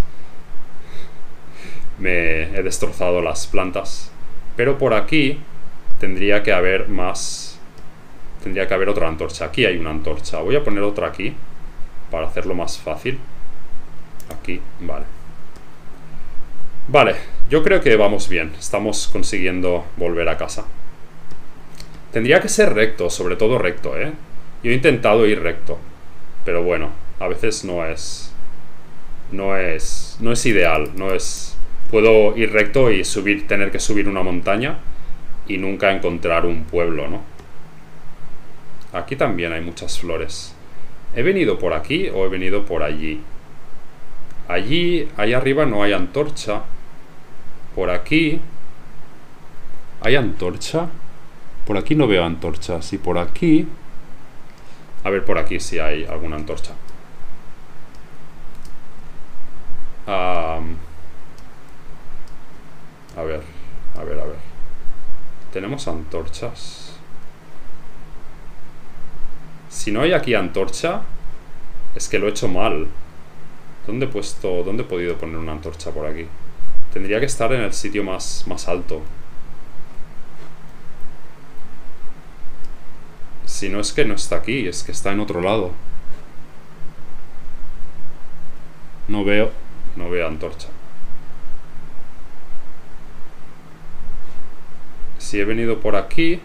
Me he destrozado las plantas. Pero por aquí tendría que haber más... Tendría que haber otra antorcha. Aquí hay una antorcha. Voy a poner otra aquí para hacerlo más fácil. Aquí, vale. Vale, yo creo que vamos bien. Estamos consiguiendo volver a casa. Tendría que ser recto, sobre todo recto, ¿eh? Yo he intentado ir recto, pero bueno, a veces no es... No es... No es ideal, no es... Puedo ir recto y subir, tener que subir una montaña y nunca encontrar un pueblo, ¿no? Aquí también hay muchas flores. ¿He venido por aquí o he venido por allí? Allí, allá arriba no hay antorcha. Por aquí... ¿Hay antorcha? Por aquí no veo antorchas. Y por aquí... A ver, por aquí si hay alguna antorcha. Um, a ver, a ver, a ver. ¿Tenemos antorchas? Si no hay aquí antorcha, es que lo he hecho mal. ¿Dónde he puesto, dónde he podido poner una antorcha por aquí? Tendría que estar en el sitio más, más alto. Si no es que no está aquí, es que está en otro lado. No veo, no veo antorcha. Si he venido por aquí...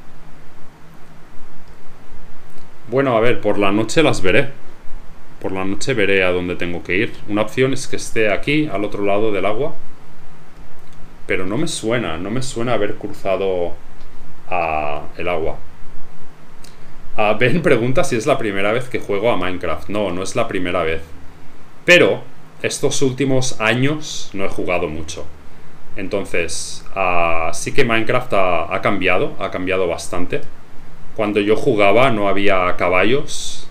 Bueno, a ver, por la noche las veré. Por la noche veré a dónde tengo que ir. Una opción es que esté aquí, al otro lado del agua. Pero no me suena, no me suena haber cruzado a el agua. Uh, Ben pregunta si es la primera vez que juego a Minecraft. No, no es la primera vez. Pero estos últimos años no he jugado mucho. Entonces, uh, sí que Minecraft ha, ha cambiado, ha cambiado bastante. Cuando yo jugaba no había caballos.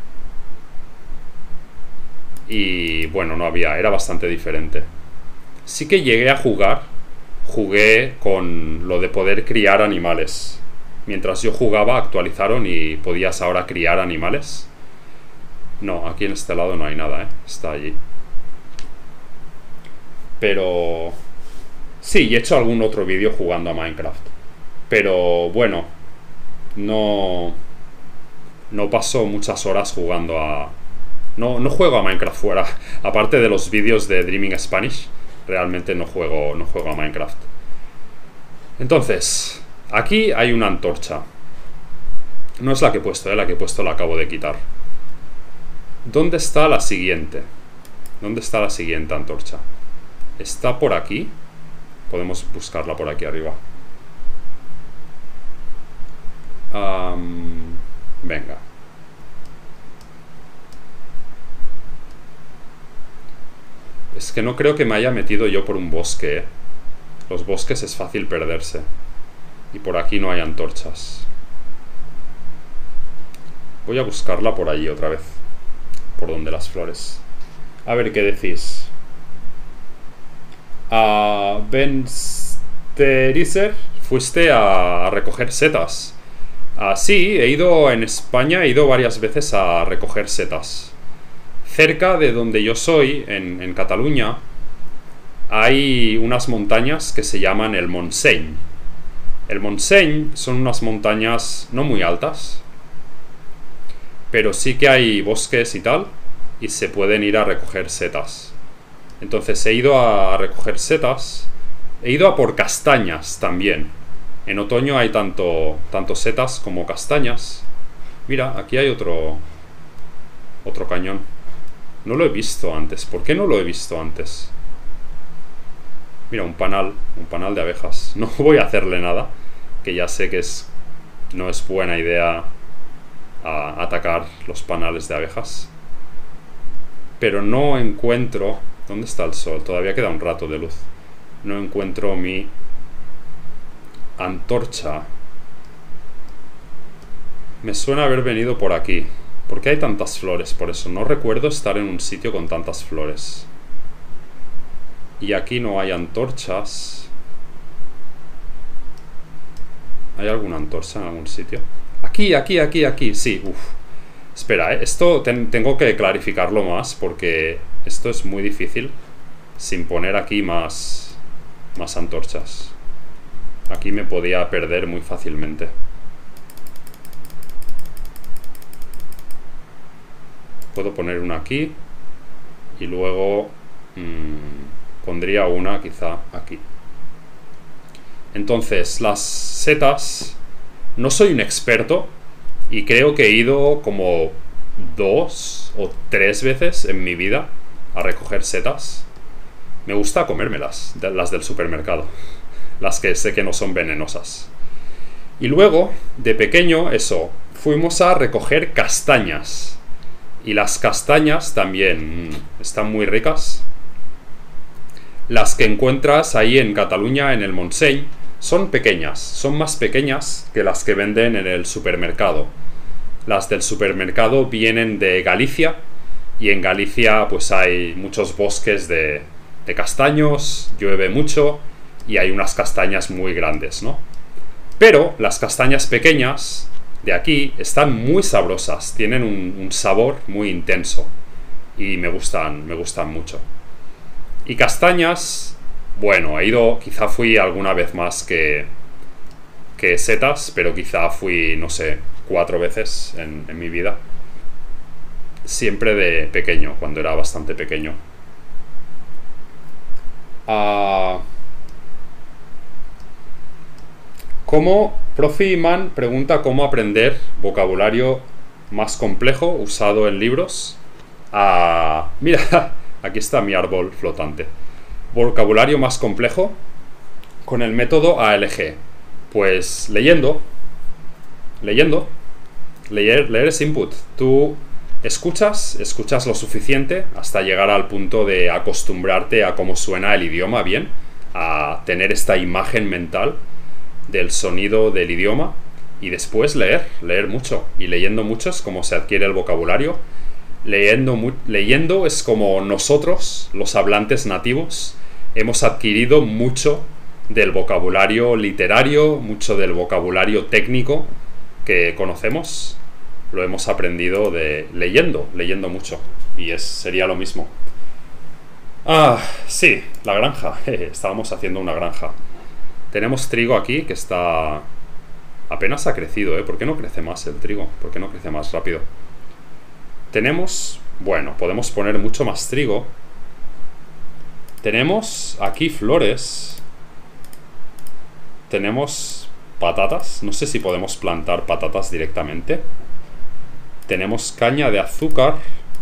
Y bueno, no había, era bastante diferente. Sí que llegué a jugar. Jugué con lo de poder criar animales. Mientras yo jugaba actualizaron y podías ahora criar animales. No, aquí en este lado no hay nada, ¿eh? Está allí. Pero... sí, he hecho algún otro vídeo jugando a Minecraft. Pero bueno, no... no paso muchas horas jugando a... No, no juego a Minecraft fuera. Aparte de los vídeos de Dreaming Spanish, realmente no juego, no juego a Minecraft. Entonces, aquí hay una antorcha. No es la que he puesto, ¿eh? La que he puesto la acabo de quitar. ¿Dónde está la siguiente? ¿Dónde está la siguiente antorcha? ¿Está por aquí? Podemos buscarla por aquí arriba. Um, venga. Es que no creo que me haya metido yo por un bosque, ¿eh? Los bosques es fácil perderse. Y por aquí no hay antorchas. Voy a buscarla por allí otra vez. Por donde las flores. A ver qué decís. Uh, Ben Sterizer, fuiste a, a recoger setas. Uh, sí, he ido en España, he ido varias veces a recoger setas. Cerca de donde yo soy, en, en Cataluña, hay unas montañas que se llaman el Montseny. El Montseny son unas montañas no muy altas, pero sí que hay bosques y tal, y se pueden ir a recoger setas. Entonces he ido a recoger setas, he ido a por castañas también. En otoño hay tanto, tanto setas como castañas. Mira, aquí hay otro, otro cañón. No lo he visto antes. ¿Por qué no lo he visto antes? Mira, un panal. Un panal de abejas. No voy a hacerle nada. Que ya sé que es, no es buena idea a atacar los panales de abejas. Pero no encuentro... ¿Dónde está el sol? Todavía queda un rato de luz. No encuentro mi antorcha. Me suena haber venido por aquí. ¿Por qué hay tantas flores? Por eso no recuerdo estar en un sitio con tantas flores. Y aquí no hay antorchas. ¿Hay alguna antorcha en algún sitio? Aquí, aquí, aquí, aquí. Sí, uff. Espera, ¿eh? Esto ten, tengo que clarificarlo más porque esto es muy difícil sin poner aquí más, más antorchas. Aquí me podía perder muy fácilmente. Puedo poner una aquí y luego mmm, pondría una quizá aquí. Entonces, las setas, no soy un experto y creo que he ido como dos o tres veces en mi vida a recoger setas. Me gusta comérmelas, de, las del supermercado, las que sé que no son venenosas. Y luego, de pequeño, eso, fuimos a recoger castañas. Y las castañas también están muy ricas. Las que encuentras ahí en Cataluña, en el Montseny, son pequeñas. Son más pequeñas que las que venden en el supermercado. Las del supermercado vienen de Galicia. Y en Galicia pues hay muchos bosques de, de castaños. Llueve mucho. Y hay unas castañas muy grandes, ¿no? Pero las castañas pequeñas de aquí están muy sabrosas, tienen un, un sabor muy intenso y me gustan, me gustan mucho. Y castañas, bueno, he ido, quizá fui alguna vez más que, que setas, pero quizá fui, no sé, cuatro veces en, en mi vida. Siempre de pequeño, cuando era bastante pequeño. Uh, ¿Cómo? Profi Man pregunta cómo aprender vocabulario más complejo usado en libros. Uh, mira, aquí está mi árbol flotante. Vocabulario más complejo con el método A L G. Pues leyendo. Leyendo. Leer, leer es input. Tú escuchas, escuchas lo suficiente hasta llegar al punto de acostumbrarte a cómo suena el idioma bien, a tener esta imagen mental del sonido del idioma, y después leer, leer mucho. Y leyendo mucho es como se adquiere el vocabulario. Leyendo, leyendo es como nosotros, los hablantes nativos, hemos adquirido mucho del vocabulario literario, mucho del vocabulario técnico que conocemos. Lo hemos aprendido de leyendo, leyendo mucho. Y es, sería lo mismo. Ah, sí, la granja. Estábamos haciendo una granja. Tenemos trigo aquí que está... Apenas ha crecido, ¿eh? ¿Por qué no crece más el trigo? ¿Por qué no crece más rápido? Tenemos... Bueno, podemos poner mucho más trigo. Tenemos aquí flores. Tenemos patatas. No sé si podemos plantar patatas directamente. Tenemos caña de azúcar.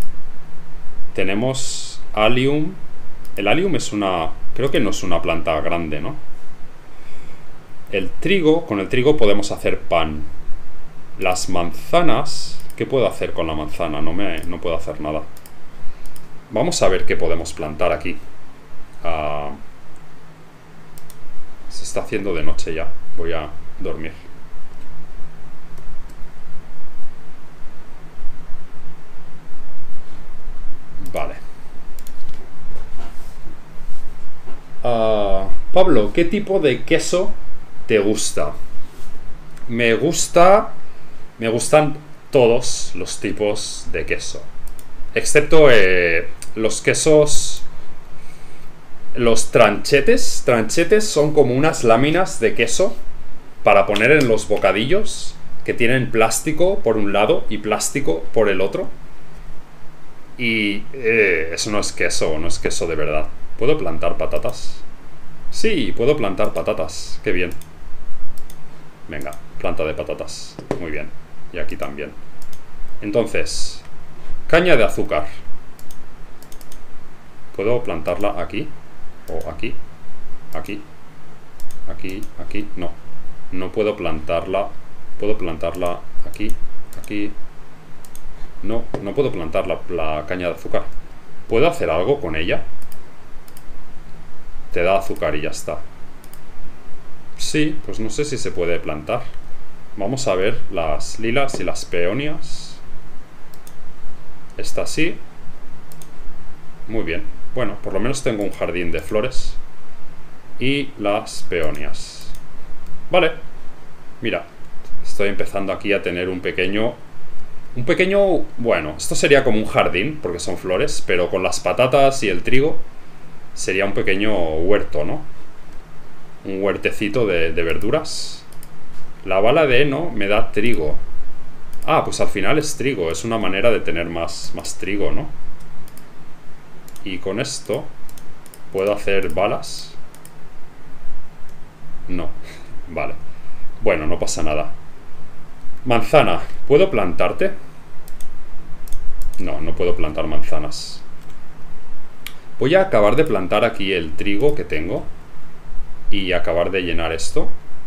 Tenemos allium. El allium es una... Creo que no es una planta grande, ¿no? El trigo, con el trigo podemos hacer pan. Las manzanas... ¿Qué puedo hacer con la manzana? No, me, no puedo hacer nada. Vamos a ver qué podemos plantar aquí. Uh, se está haciendo de noche ya. Voy a dormir. Vale. Uh, Pablo, ¿qué tipo de queso te gusta? Me gusta... Me gustan todos los tipos de queso. Excepto eh, los quesos... Los tranchetes. Tranchetes son como unas láminas de queso para poner en los bocadillos, que tienen plástico por un lado y plástico por el otro. Y eh, eso no es queso, no es queso de verdad. ¿Puedo plantar patatas? Sí, puedo plantar patatas. Qué bien. Venga, planta de patatas. Muy bien. Y aquí también. Entonces, caña de azúcar. ¿Puedo plantarla aquí? ¿O aquí? Aquí. Aquí, aquí. No. No puedo plantarla. ¿Puedo plantarla aquí? Aquí. No, no puedo plantar la, la caña de azúcar. ¿Puedo hacer algo con ella? Te da azúcar y ya está. Sí, pues no sé si se puede plantar. Vamos a ver las lilas y las peonias. Esta sí. Muy bien. Bueno, por lo menos tengo un jardín de flores. Y las peonias. Vale. Mira, estoy empezando aquí a tener un pequeño... Un pequeño... Bueno, esto sería como un jardín, porque son flores, pero con las patatas y el trigo sería un pequeño huerto, ¿no? Un huertecito de, de verduras. La bala de heno me da trigo. Ah, pues al final es trigo. Es una manera de tener más, más trigo, ¿no? Y con esto ¿puedo hacer balas? No. Vale. Bueno, no pasa nada. Manzana. ¿Puedo plantarte? No, no puedo plantar manzanas. Voy a acabar de plantar aquí el trigo que tengo. Y acabar de llenar esto.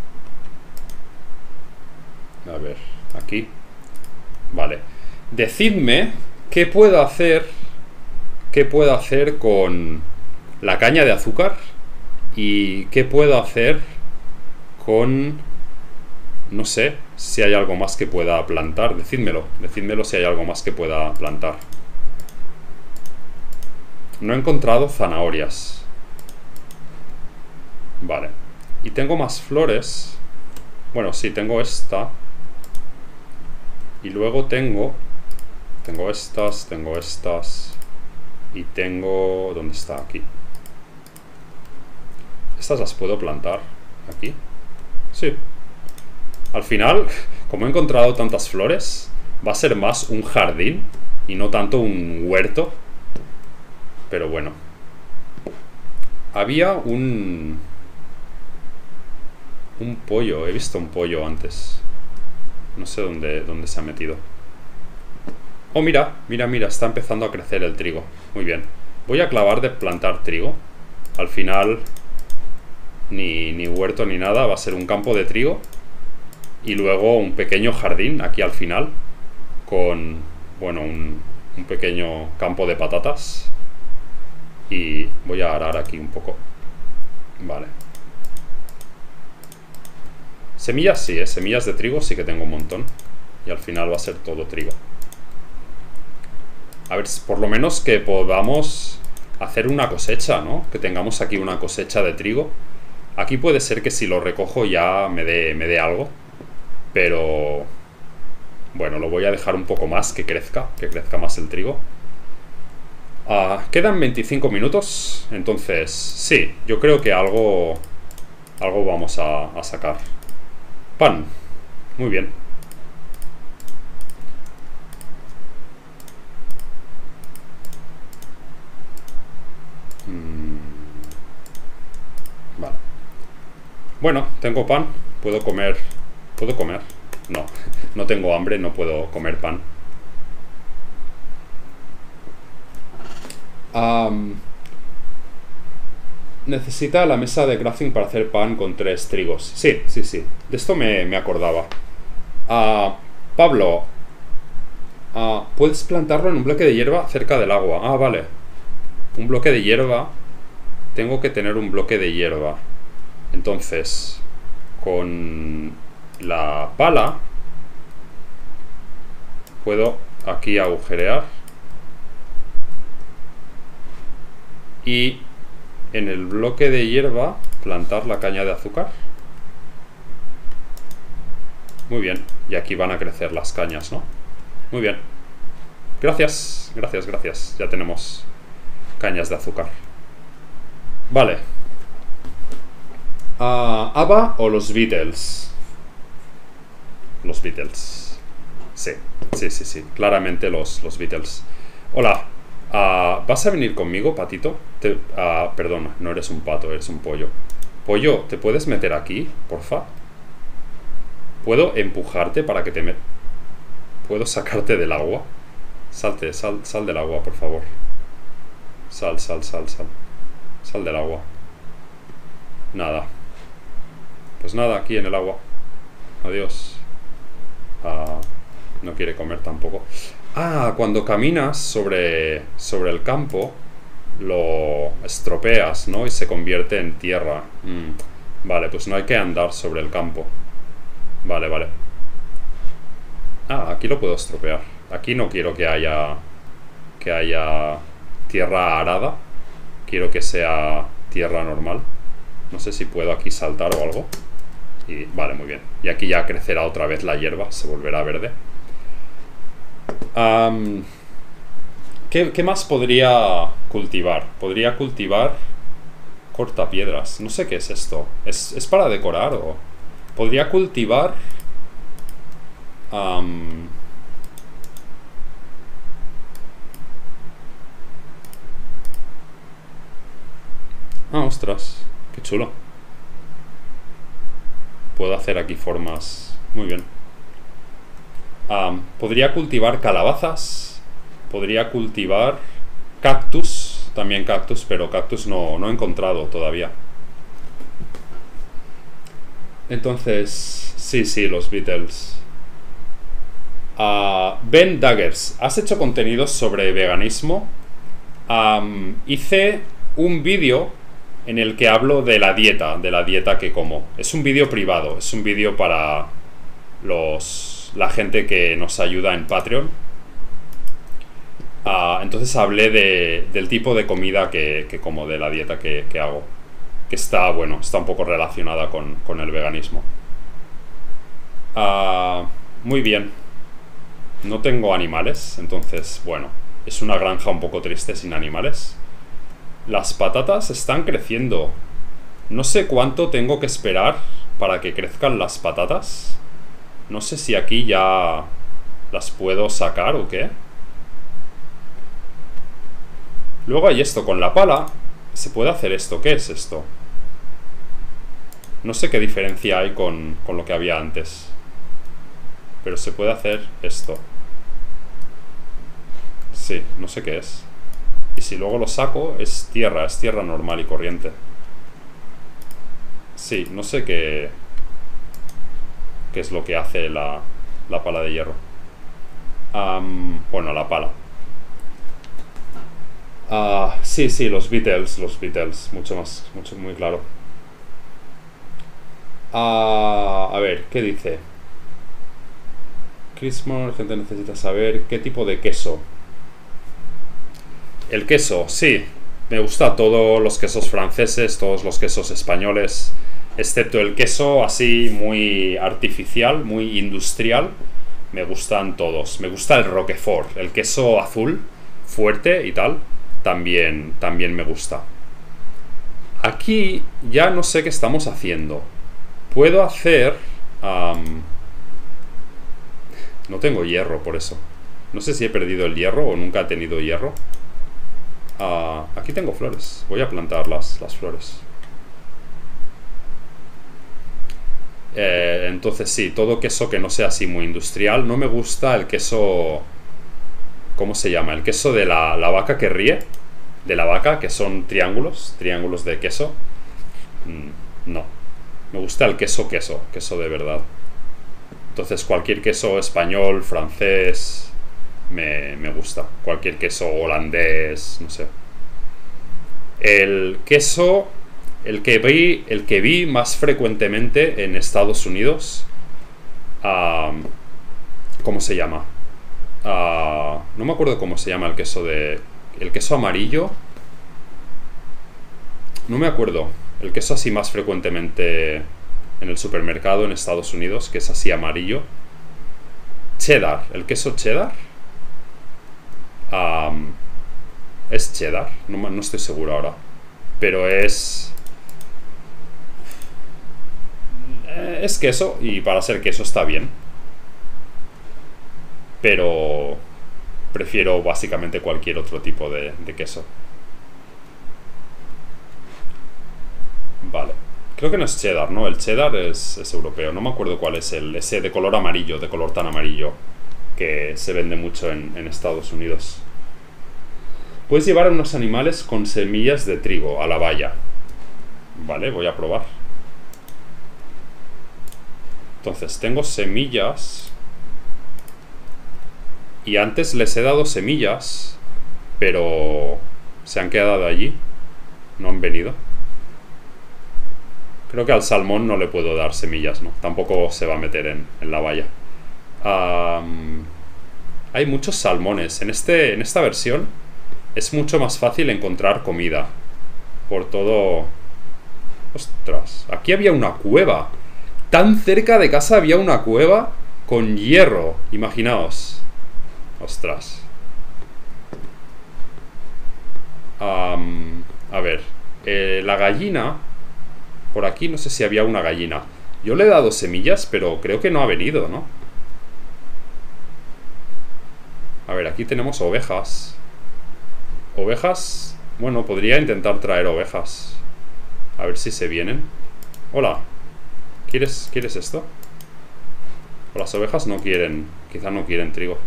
A ver, aquí. Vale. Decidme qué puedo hacer. ¿Qué puedo hacer con la caña de azúcar? ¿Y qué puedo hacer con... No sé si hay algo más que pueda plantar. Decídmelo. Decídmelo si hay algo más que pueda plantar. No he encontrado zanahorias. Vale. Y tengo más flores. Bueno, sí, tengo esta. Y luego tengo... Tengo estas, tengo estas... Y tengo... ¿Dónde está? Aquí. ¿Estas las puedo plantar? ¿Aquí? Sí. Al final, como he encontrado tantas flores, va a ser más un jardín y no tanto un huerto. Pero bueno. Había un... Un pollo. He visto un pollo antes. No sé dónde, dónde se ha metido. Oh, mira, mira, mira. Está empezando a crecer el trigo. Muy bien. Voy a clavar de plantar trigo. Al final... Ni, ni huerto ni nada, va a ser un campo de trigo y luego un pequeño jardín aquí al final con, bueno, un, un pequeño campo de patatas y voy a arar aquí un poco. Vale. Semillas sí, ¿eh? Semillas de trigo sí que tengo un montón y al final va a ser todo trigo. A ver, por lo menos que podamos hacer una cosecha, ¿no? Que tengamos aquí una cosecha de trigo. Aquí puede ser que si lo recojo ya me dé, me dé algo. Pero... Bueno, lo voy a dejar un poco más, que crezca. Que crezca más el trigo. Uh, quedan veinticinco minutos. Entonces, sí, yo creo que algo... Algo vamos a, a sacar. Pan. Muy bien. Mm. Vale. Bueno, tengo pan, puedo comer... ¿Puedo comer? No, no tengo hambre, no puedo comer pan. Um, necesita la mesa de crafting para hacer pan con tres trigos. Sí, sí, sí. De esto me, me acordaba. Uh, Pablo, uh, puedes plantarlo en un bloque de hierba cerca del agua. Ah, vale. Un bloque de hierba. Tengo que tener un bloque de hierba. Entonces, con la pala puedo aquí agujerear y en el bloque de hierba plantar la caña de azúcar. Muy bien, y aquí van a crecer las cañas, ¿no? Muy bien. Gracias, gracias, gracias. Ya tenemos cañas de azúcar. Vale. Uh, ¿ABBA o los Beatles? Los Beatles. Sí, sí, sí, sí. Claramente los, los Beatles. Hola. Uh, ¿Vas a venir conmigo, patito? Te, uh, perdón, no eres un pato, eres un pollo. Pollo, ¿te puedes meter aquí, porfa? ¿Puedo empujarte para que te me... ¿Puedo sacarte del agua? Salte, sal, sal del agua, por favor. Sal, sal, sal, sal. Sal del agua. Nada. Pues nada, aquí en el agua. Adiós. Ah, no quiere comer tampoco. Ah, cuando caminas sobre, sobre el campo, lo estropeas, ¿no? Y se convierte en tierra. Mm. Vale, pues no hay que andar sobre el campo. Vale, vale. Ah, aquí lo puedo estropear. Aquí no quiero que haya... Que haya tierra arada. Quiero que sea tierra normal. No sé si puedo aquí saltar o algo. Y vale, muy bien. Y aquí ya crecerá otra vez la hierba. Se volverá verde. Um, ¿qué, ¿Qué más podría cultivar? Podría cultivar cortapiedras. No sé qué es esto. ¿Es, es para decorar o...? Podría cultivar... Um, ah, ostras. Qué chulo. Puedo hacer aquí formas. Muy bien. Um, podría cultivar calabazas. Podría cultivar cactus. También cactus, pero cactus no, no he encontrado todavía. Entonces, sí, sí, los Beatles. Uh, Ben Daggers, ¿has hecho contenidos sobre veganismo? Um, hice un vídeo en el que hablo de la dieta, de la dieta que como. Es un vídeo privado, es un vídeo para los, la gente que nos ayuda en Patreon. Uh, entonces hablé de, del tipo de comida que, que como, de la dieta que, que hago. Que está, bueno, está un poco relacionada con, con el veganismo. Uh, muy bien. No tengo animales, entonces, bueno, es una granja un poco triste sin animales. Las patatas están creciendo. No sé cuánto tengo que esperar para que crezcan las patatas. No sé si aquí ya las puedo sacar o qué. Luego hay esto, con la pala se puede hacer esto. ¿Qué es esto? No sé qué diferencia hay con, con lo que había antes. Pero se puede hacer esto. Sí, no sé qué es. Y si luego lo saco, es tierra, es tierra normal y corriente. Sí, no sé qué... qué es lo que hace la, la pala de hierro. Um, bueno, la pala. Uh, sí, sí, los Beatles, los Beatles. Mucho más, mucho, muy claro. Uh, a ver, ¿qué dice? Christmas, la gente necesita saber qué tipo de queso. El queso, sí. Me gusta todos los quesos franceses, todos los quesos españoles, excepto el queso así muy artificial, muy industrial. Me gustan todos. Me gusta el Roquefort, el queso azul, fuerte y tal. También, también me gusta. Aquí ya no sé qué estamos haciendo. Puedo hacer... Um, no tengo hierro por eso. No sé si he perdido el hierro o nunca he tenido hierro. Uh, aquí tengo flores. Voy a plantar las, las flores. Eh, entonces sí, todo queso que no sea así muy industrial. No me gusta el queso... ¿Cómo se llama? El queso de la, la vaca que ríe. De la vaca, que son triángulos. Triángulos de queso. Mm, no. Me gusta el queso queso. Queso de verdad. Entonces cualquier queso español, francés... Me, me gusta. Cualquier queso holandés, no sé. El queso... El que vi, el que vi más frecuentemente en Estados Unidos... Um, ¿Cómo se llama? Uh, no me acuerdo cómo se llama el queso de... El queso amarillo. No me acuerdo. El queso así más frecuentemente en el supermercado en Estados Unidos, que es así amarillo. Cheddar. El queso cheddar. Um, es cheddar. No, no estoy seguro ahora. Pero es... Es queso y para ser queso está bien. Pero prefiero básicamente cualquier otro tipo de, de queso. Vale. Creo que no es cheddar, ¿no? El cheddar es, es europeo. No me acuerdo cuál es el... Ese de color amarillo, de color tan amarillo, que se vende mucho en, en Estados Unidos. Puedes llevar a unos animales con semillas de trigo a la valla. Vale, voy a probar. Entonces, tengo semillas. Y antes les he dado semillas, pero se han quedado allí. No han venido. Creo que al salmón no le puedo dar semillas, ¿no? Tampoco se va a meter en, en la valla. Um, hay muchos salmones. En, este, en esta versión es mucho más fácil encontrar comida. Por todo... Ostras, aquí había una cueva. Tan cerca de casa había una cueva con hierro. Imaginaos. Ostras. Um, a ver. Eh, la gallina... Por aquí no sé si había una gallina. Yo le he dado semillas, pero creo que no ha venido, ¿no? A ver, aquí tenemos ovejas. Ovejas... Bueno, podría intentar traer ovejas. A ver si se vienen. Hola. ¿Quieres, ¿quieres esto? O las ovejas no quieren... Quizá no quieren trigo.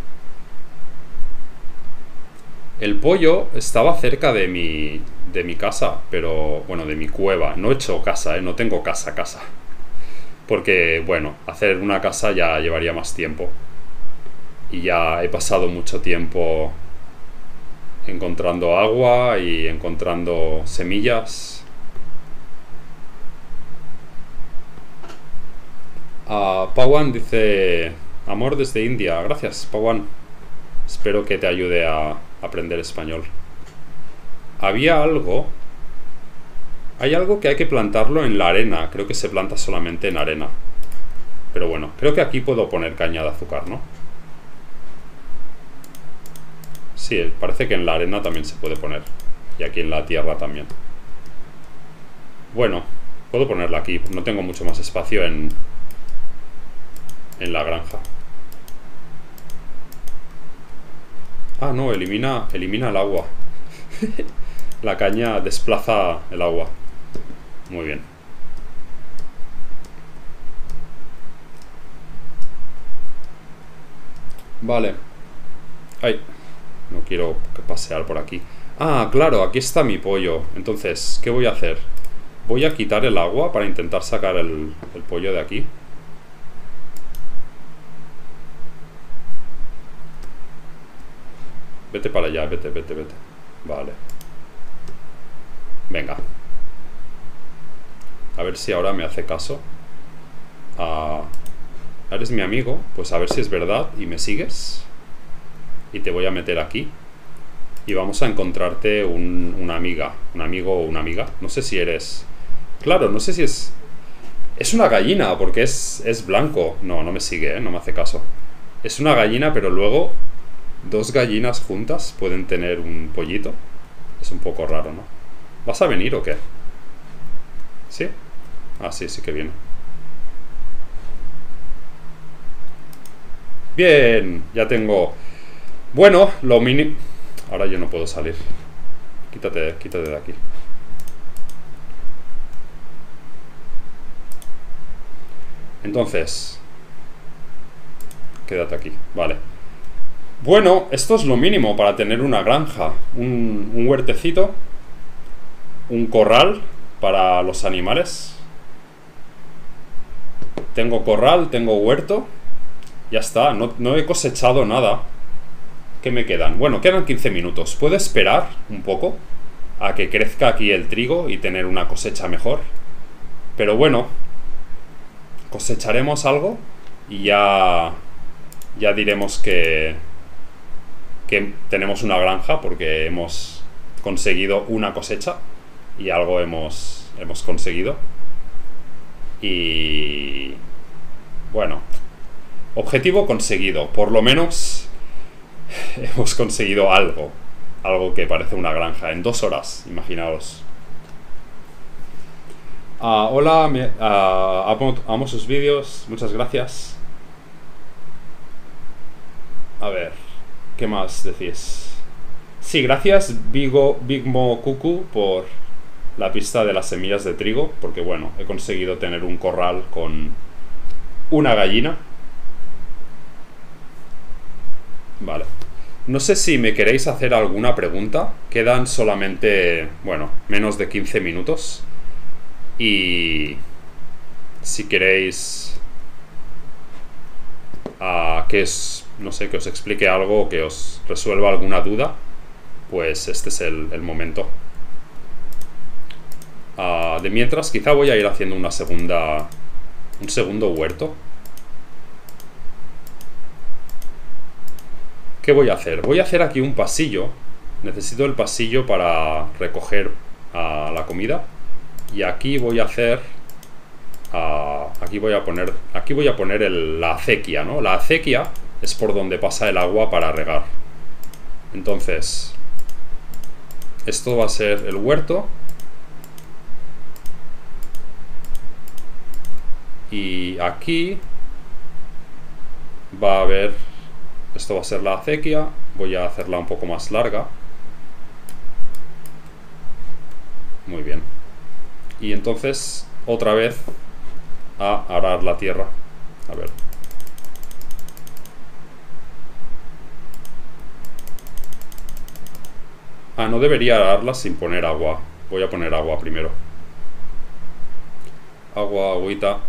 El pollo estaba cerca de mi... De mi casa, pero... Bueno, de mi cueva. No he hecho casa, ¿eh? No tengo casa, casa. Porque, bueno, hacer una casa ya llevaría más tiempo. Y ya he pasado mucho tiempo encontrando agua y encontrando semillas. Uh, Pawan dice... Amor desde India. Gracias, Pawan. Espero que te ayude a aprender español. Había algo... Hay algo que hay que plantarlo en la arena. Creo que se planta solamente en arena. Pero bueno, creo que aquí puedo poner caña de azúcar, ¿no? Sí, parece que en la arena también se puede poner. Y aquí en la tierra también. Bueno, puedo ponerla aquí. No tengo mucho más espacio en... en la granja. Ah, no, elimina, elimina el agua. La caña desplaza el agua. Muy bien. Vale. Ay, no quiero pasear por aquí. Ah, claro, aquí está mi pollo. Entonces, ¿qué voy a hacer? Voy a quitar el agua para intentar sacar el, el pollo de aquí. Vete para allá, vete, vete, vete. Vale. Venga. A ver si ahora me hace caso. Ah, eres mi amigo. Pues a ver si es verdad y me sigues. Y te voy a meter aquí. Y vamos a encontrarte un, una amiga. Un amigo o una amiga. No sé si eres... Claro, no sé si es... Es una gallina, porque es, es blanco. No, no me sigue, ¿eh? No me hace caso. Es una gallina, pero luego... Dos gallinas juntas pueden tener un pollito. Es un poco raro, ¿no? ¿Vas a venir o qué? ¿Sí? Ah, sí, sí que viene. Bien, ya tengo... Bueno, lo mínimo... Ahora yo no puedo salir. Quítate, quítate de aquí. Entonces... Quédate aquí, vale. Bueno, esto es lo mínimo para tener una granja. Un, un huertecito. Un corral para los animales. Tengo corral, tengo huerto. Ya está, no, no he cosechado nada. ¿Qué me quedan? Bueno, quedan quince minutos. ¿Puedo esperar un poco a que crezca aquí el trigo y tener una cosecha mejor? Pero bueno, cosecharemos algo y ya, ya diremos que... que tenemos una granja porque hemos conseguido una cosecha y algo hemos, hemos conseguido. Y... bueno, objetivo conseguido. Por lo menos hemos conseguido algo. Algo que parece una granja. En dos horas, imaginaos. Uh, hola, me, uh, amo, amo sus vídeos. Muchas gracias. A ver... ¿Qué más decís? Sí, gracias Bigo, Bigmo Cucu por la pista de las semillas de trigo. Porque bueno, he conseguido tener un corral con una gallina. Vale. No sé si me queréis hacer alguna pregunta. Quedan solamente, bueno, menos de quince minutos. Y si queréis... Uh, que es... no sé, que os explique algo o que os resuelva alguna duda, pues este es el, el momento. Uh, de mientras, quizá voy a ir haciendo una segunda... un segundo huerto. ¿Qué voy a hacer? Voy a hacer aquí un pasillo. Necesito el pasillo para recoger uh, la comida. Y aquí voy a hacer... Uh, aquí voy a poner... Aquí voy a poner el, la acequia, ¿no? La acequia es por donde pasa el agua para regar. Entonces, esto va a ser el huerto. Y aquí va a haber... Esto va a ser la acequia. Voy a hacerla un poco más larga. Muy bien. Y entonces, otra vez, a arar la tierra. A ver. Ah, no debería ararla sin poner agua. Voy a poner agua primero. Agua, agüita.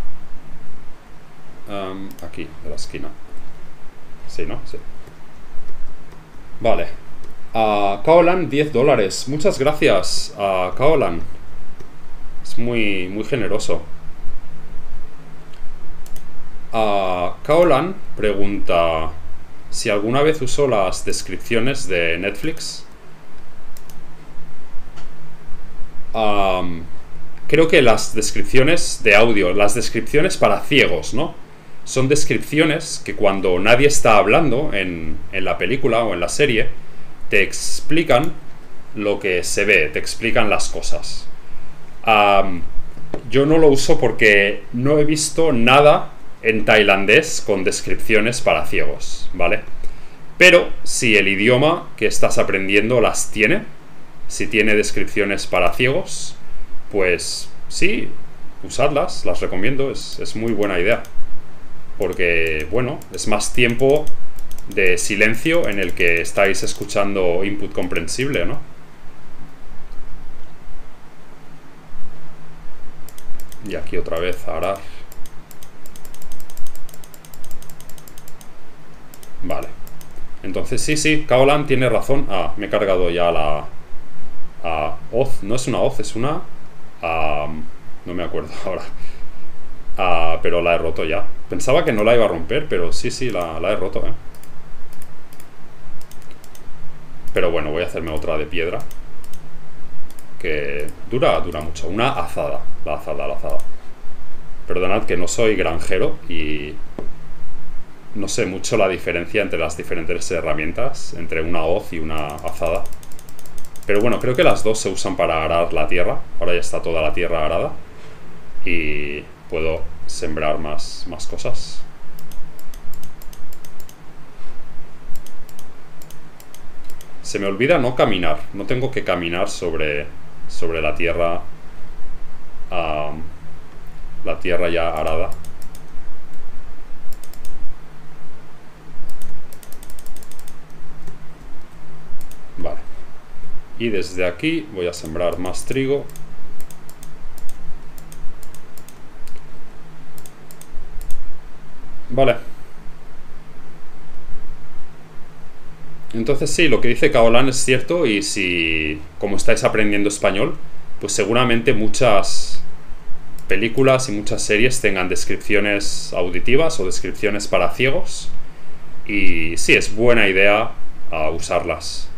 Um, aquí, de la esquina. Sí, ¿no? Sí. Vale. Uh, Kaolan, diez dólares. Muchas gracias a uh, Kaolan. Es muy, muy generoso. Uh, Kaolan pregunta si alguna vez usó las descripciones de Netflix. Um, creo que las descripciones de audio, las descripciones para ciegos, ¿no? Son descripciones que cuando nadie está hablando en, en la película o en la serie, te explican lo que se ve, te explican las cosas. Um, yo no lo uso porque no he visto nada en tailandés con descripciones para ciegos, ¿vale? Pero si el idioma que estás aprendiendo las tiene, si tiene descripciones para ciegos, pues sí, usadlas, las recomiendo, es, es muy buena idea. Porque, bueno, es más tiempo de silencio en el que estáis escuchando input comprensible, ¿no? Y aquí otra vez a arar. Vale. Entonces, sí, sí, Kaolan tiene razón. Ah, me he cargado ya la... a hoz. No es una hoz, es una... Um, no me acuerdo ahora. Uh, pero la he roto ya. Pensaba que no la iba a romper, pero sí, sí, la, la he roto, ¿eh? Pero bueno, voy a hacerme otra de piedra. Que dura, dura mucho. Una azada. La azada, la azada. Perdonad que no soy granjero y... no sé mucho la diferencia entre las diferentes herramientas, entre una hoz y una azada. Pero bueno, creo que las dos se usan para arar la tierra. Ahora ya está toda la tierra arada. Y puedo sembrar más, más cosas. Se me olvida no caminar. No tengo que caminar sobre, sobre la tierra. Um, la tierra ya arada. Vale. Y desde aquí voy a sembrar más trigo. Vale. Entonces sí, lo que dice Kaolan es cierto, y si, como estáis aprendiendo español, pues seguramente muchas películas y muchas series tengan descripciones auditivas o descripciones para ciegos. Y sí, es buena idea uh, usarlas.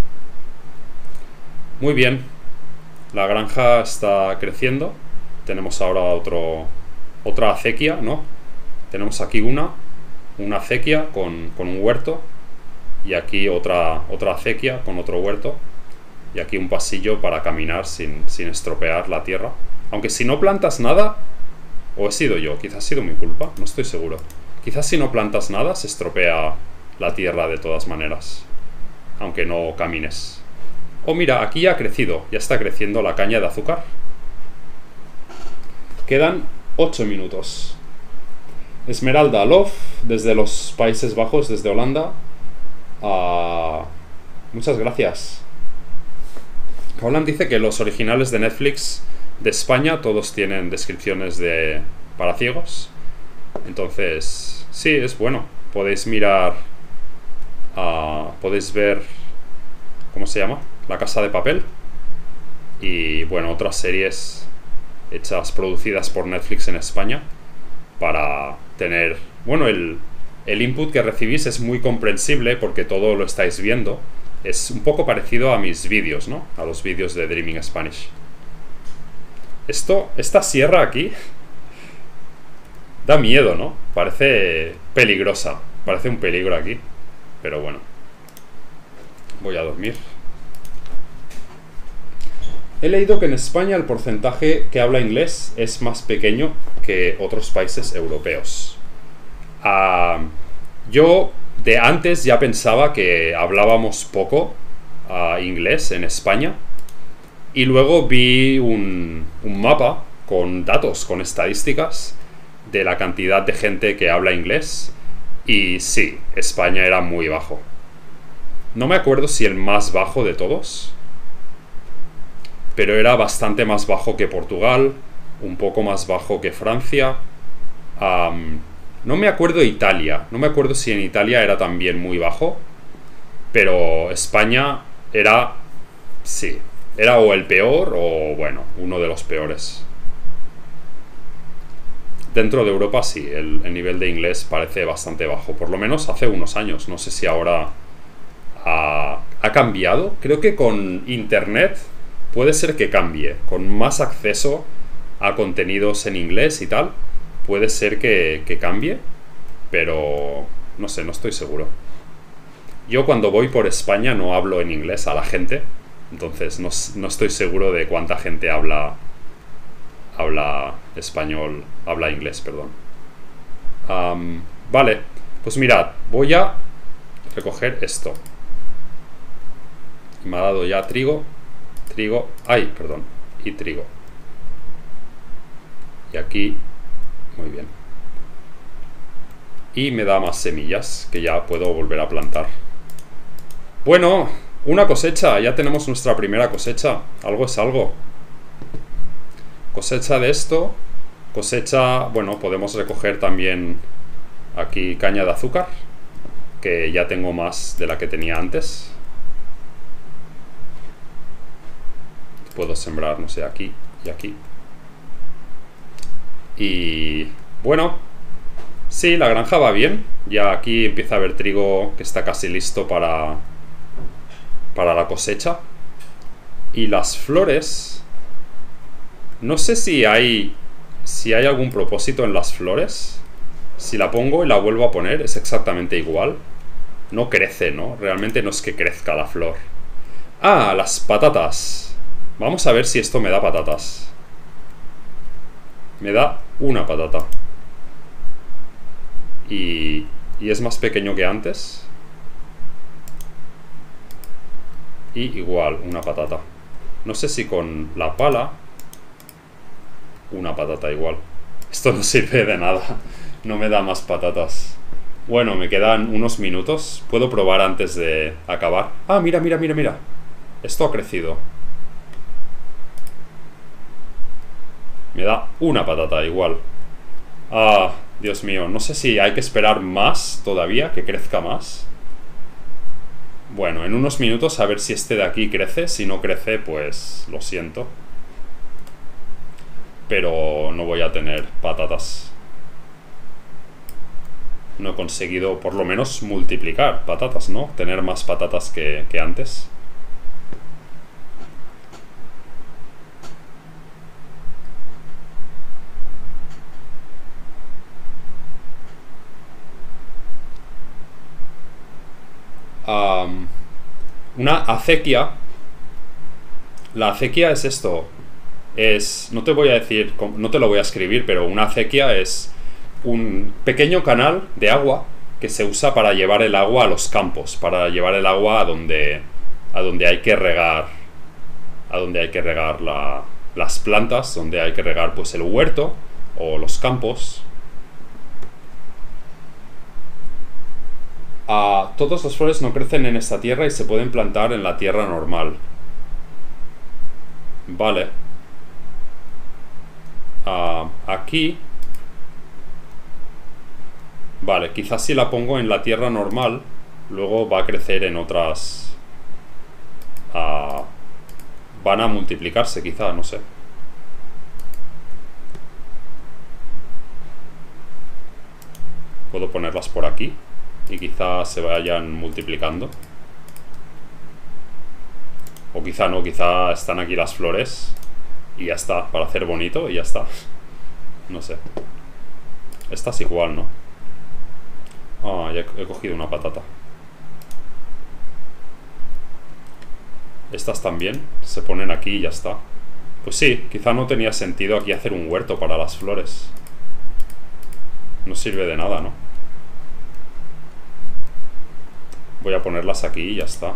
Muy bien. La granja está creciendo. Tenemos ahora otro, otra acequia, ¿no? Tenemos aquí una, una acequia con, con un huerto. Y aquí otra, otra acequia con otro huerto. Y aquí un pasillo para caminar sin, sin estropear la tierra. Aunque si no plantas nada, o he sido yo, quizás ha sido mi culpa, no estoy seguro. Quizás si no plantas nada se estropea la tierra de todas maneras. Aunque no camines. Oh, mira, aquí ya ha crecido, ya está creciendo la caña de azúcar. Quedan ocho minutos. Esmeralda Love, desde los Países Bajos, desde Holanda. Uh, muchas gracias. Kaolan dice que los originales de Netflix de España todos tienen descripciones de para ciegos. Entonces, sí, es bueno. Podéis mirar, uh, podéis ver, ¿cómo se llama? La Casa de Papel. Y bueno, otras series hechas, producidas por Netflix en España. Para tener, bueno, el... el input que recibís es muy comprensible porque todo lo estáis viendo. Es un poco parecido a mis vídeos, ¿no? A los vídeos de Dreaming Spanish. Esto, esta sierra aquí da miedo, ¿no? Parece peligrosa. Parece un peligro aquí. Pero bueno. Voy a dormir. He leído que en España el porcentaje que habla inglés es más pequeño que otros países europeos. Uh, yo de antes ya pensaba que hablábamos poco uh, inglés en España, y luego vi un, un mapa con datos, con estadísticas de la cantidad de gente que habla inglés, y sí, España era muy bajo. No me acuerdo si el más bajo de todos, pero era bastante más bajo que Portugal, un poco más bajo que Francia. um, No me acuerdo Italia. No me acuerdo si en Italia era también muy bajo. Pero España era... sí. Era o el peor o, bueno, uno de los peores. Dentro de Europa sí. El, el nivel de inglés parece bastante bajo. Por lo menos hace unos años. No sé si ahora ha, ha cambiado. Creo que con internet puede ser que cambie. Con más acceso a contenidos en inglés y tal. Puede ser que, que cambie, pero no sé, no estoy seguro. Yo cuando voy por España no hablo en inglés a la gente, entonces no, no estoy seguro de cuánta gente habla, habla español, habla inglés, perdón. Um, vale, pues mirad, voy a recoger esto. Me ha dado ya trigo, trigo, ay, perdón, y trigo. Y aquí, muy bien. Y me da más semillas que ya puedo volver a plantar. Bueno, una cosecha, ya tenemos nuestra primera cosecha. Algo es algo. Cosecha de esto. Cosecha, bueno, podemos recoger también aquí caña de azúcar, que ya tengo más de la que tenía antes. Puedo sembrar, no sé, aquí y aquí. Y bueno, sí, la granja va bien. Ya aquí empieza a haber trigo que está casi listo para, para la cosecha. Y las flores, no sé si hay, si hay algún propósito en las flores. Si la pongo y la vuelvo a poner, es exactamente igual. No crece, ¿no? Realmente no es que crezca la flor. Ah, las patatas. Vamos a ver si esto me da patatas. Me da una patata. Y, y es más pequeño que antes. Y igual, una patata. No sé si con la pala. Una patata igual. Esto no sirve de nada. No me da más patatas. Bueno, me quedan unos minutos. Puedo probar antes de acabar. Ah, mira, mira, mira, mira. Esto ha crecido. Me da una patata igual. Ah, Dios mío. No sé si hay que esperar más todavía, que crezca más. Bueno, en unos minutos a ver si este de aquí crece. Si no crece, pues lo siento. Pero no voy a tener patatas. No he conseguido por lo menos multiplicar patatas, ¿no? Tener más patatas que, que antes. Um, una acequia. La acequia es esto. Es, no te voy a decir, no te lo voy a escribir, pero una acequia es un pequeño canal de agua que se usa para llevar el agua a los campos, para llevar el agua a donde, a donde hay que regar, a donde hay que regar la, las plantas, donde hay que regar pues el huerto o los campos. Uh, todas las flores no crecen en esta tierra y se pueden plantar en la tierra normal. Vale. Uh, aquí. Vale, quizás si la pongo en la tierra normal, luego va a crecer en otras. Uh, van a multiplicarse, quizá, no sé. Puedo ponerlas por aquí y quizá se vayan multiplicando. O quizá no, quizá están aquí las flores y ya está, para hacer bonito y ya está. No sé. Esta es igual, ¿no? Ah, ya he cogido una patata. Estas también se ponen aquí y ya está. Pues sí, quizá no tenía sentido aquí hacer un huerto para las flores. No sirve de nada, ¿no? Voy a ponerlas aquí y ya está.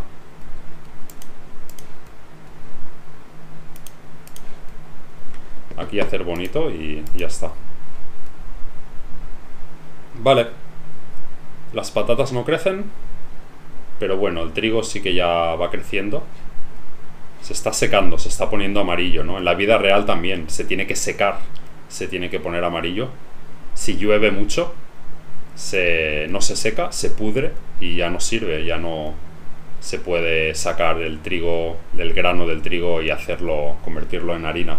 Aquí hacer bonito y ya está. Vale. Las patatas no crecen, pero bueno, el trigo sí que ya va creciendo. Se está secando, se está poniendo amarillo, ¿no? En la vida real también se tiene que secar, se tiene que poner amarillo. Si llueve mucho, se, no se seca, se pudre y ya no sirve, ya no se puede sacar el trigo, el grano del trigo y hacerlo, convertirlo en harina.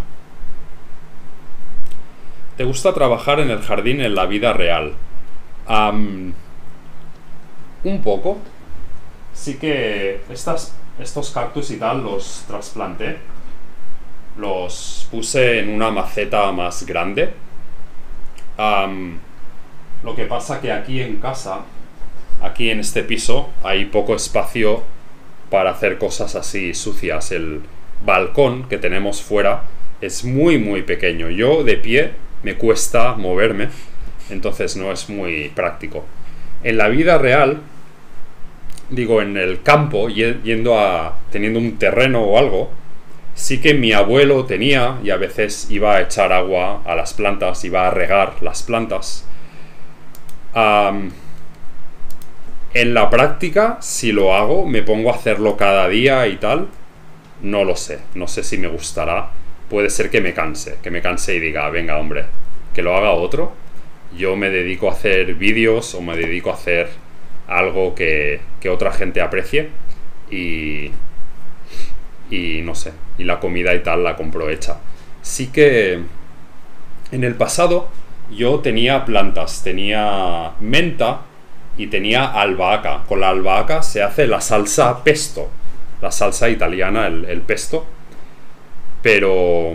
¿Te gusta trabajar en el jardín en la vida real? Um, un poco. Sí que estas, estos cactus y tal los trasplanté. Los puse en una maceta más grande. Um, lo que pasa que aquí en casa, aquí en este piso, hay poco espacio para hacer cosas así sucias. El balcón que tenemos fuera es muy muy pequeño. Yo de pie me cuesta moverme entonces no es muy práctico. En la vida real, digo, en el campo, yendo a, teniendo un terreno o algo, sí que mi abuelo tenía, y a veces iba a echar agua a las plantas, iba a regar las plantas. Um, en la práctica, si lo hago, me pongo a hacerlo cada día y tal, no lo sé, no sé si me gustará. Puede ser que me canse, que me canse y diga, venga hombre, que lo haga otro. Yo me dedico a hacer vídeos o me dedico a hacer algo que, que otra gente aprecie y, y no sé, y la comida y tal la compro hecha. Sí que en el pasado yo tenía plantas, tenía menta y tenía albahaca. Con la albahaca se hace la salsa pesto, la salsa italiana, el, el pesto. Pero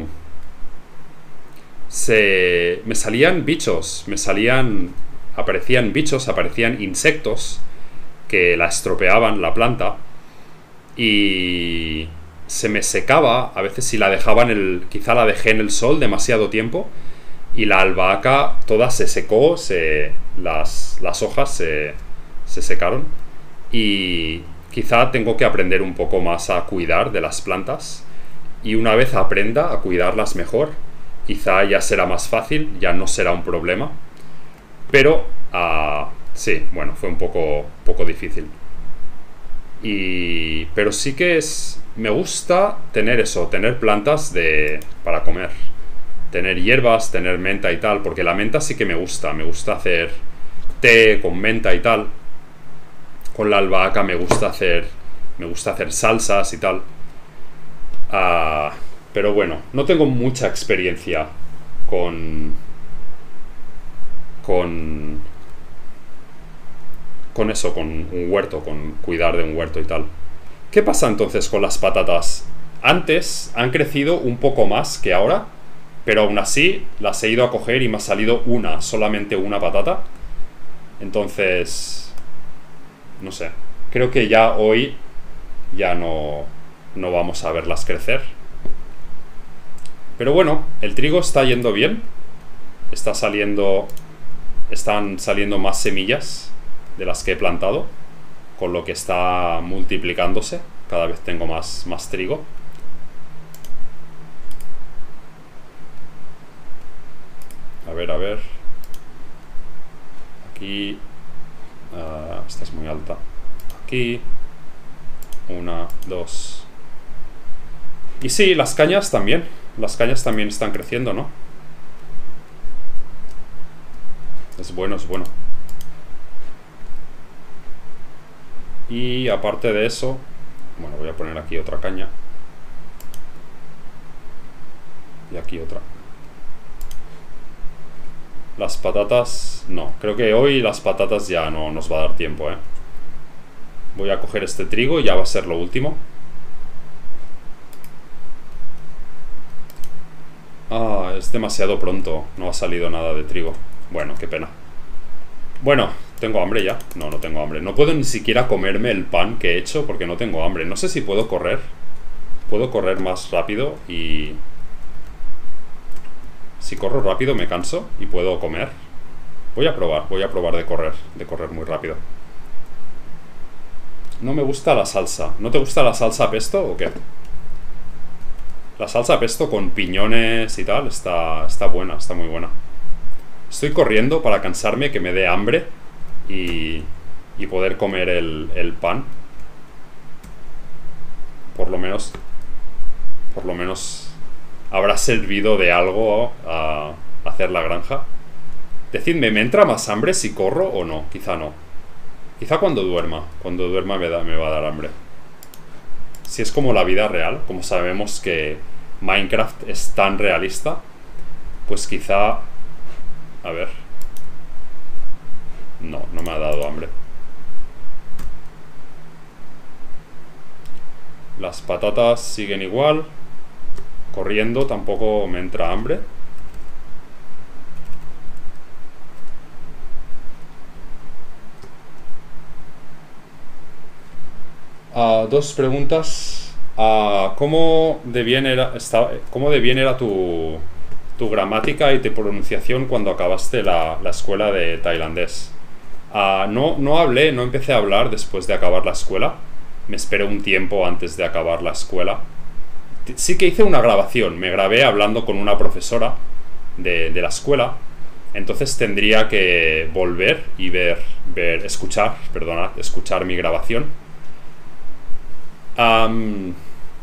se me salían bichos, me salían, aparecían bichos, aparecían insectos que la estropeaban la planta y se me secaba. A veces si la dejaba en el, quizá la dejé en el sol demasiado tiempo y la albahaca toda se secó, se, las, las hojas se, se secaron y quizá tengo que aprender un poco más a cuidar de las plantas. Y una vez aprenda a cuidarlas mejor, quizá ya será más fácil, ya no será un problema. Pero, uh, sí, bueno, fue un poco, poco difícil. Y, pero sí que es, me gusta tener eso, tener plantas de, para comer. Tener hierbas, tener menta y tal, porque la menta sí que me gusta. Me gusta hacer té con menta y tal. Con la albahaca me gusta hacer, me gusta hacer salsas y tal. Uh, pero bueno, no tengo mucha experiencia con con con eso, con un huerto, con cuidar de un huerto y tal. ¿Qué pasa entonces con las patatas? Antes han crecido un poco más que ahora, pero aún así las he ido a coger y me ha salido una, solamente una patata. Entonces, no sé, creo que ya hoy ya no no vamos a verlas crecer. Pero bueno, el trigo está yendo bien. Está saliendo, están saliendo más semillas de las que he plantado, con lo que está multiplicándose. Cada vez tengo más, más trigo. A ver, a ver. Aquí. Uh, esta es muy alta. Aquí. Una, dos. Y sí, las cañas también. Las cañas también están creciendo, ¿no? Es bueno, es bueno. Y aparte de eso, bueno, voy a poner aquí otra caña. Y aquí otra. Las patatas, no. Creo que hoy las patatas ya no nos va a dar tiempo, ¿eh? Voy a coger este trigo y ya va a ser lo último. Ah, es demasiado pronto. No ha salido nada de trigo. Bueno, qué pena. Bueno, ¿tengo hambre ya? No, no tengo hambre. No puedo ni siquiera comerme el pan que he hecho porque no tengo hambre. No sé si puedo correr. Puedo correr más rápido y... Si corro rápido me canso y puedo comer. Voy a probar, voy a probar de correr. De correr muy rápido. No me gusta la salsa. ¿No te gusta la salsa pesto o qué? La salsa pesto con piñones y tal está, está buena, está muy buena. Estoy corriendo para cansarme, que me dé hambre y, y poder comer el, el pan. Por lo menos, por lo menos habrá servido de algo a hacer la granja. Decidme, ¿me entra más hambre si corro o no? Quizá no. Quizá cuando duerma. Cuando duerma me, da, me va a dar hambre. Si es como la vida real, como sabemos que Minecraft es tan realista, pues quizá... A ver. No, no me ha dado hambre. Las patatas siguen igual. Corriendo tampoco me entra hambre. Uh, dos preguntas. Uh, ¿Cómo de bien era, estaba, cómo de bien era tu, tu gramática y tu pronunciación cuando acabaste la, la escuela de tailandés. Uh, no, no hablé, no empecé a hablar después de acabar la escuela. Me esperé un tiempo antes de acabar la escuela. Sí que hice una grabación, me grabé hablando con una profesora de, de la escuela. Entonces tendría que volver y ver, ver escuchar, perdonad, escuchar mi grabación. Um,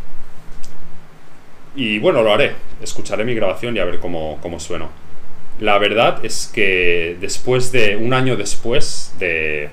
y bueno, lo haré. Escucharé mi grabación y a ver cómo, cómo sueno. La verdad es que después de, un año después de,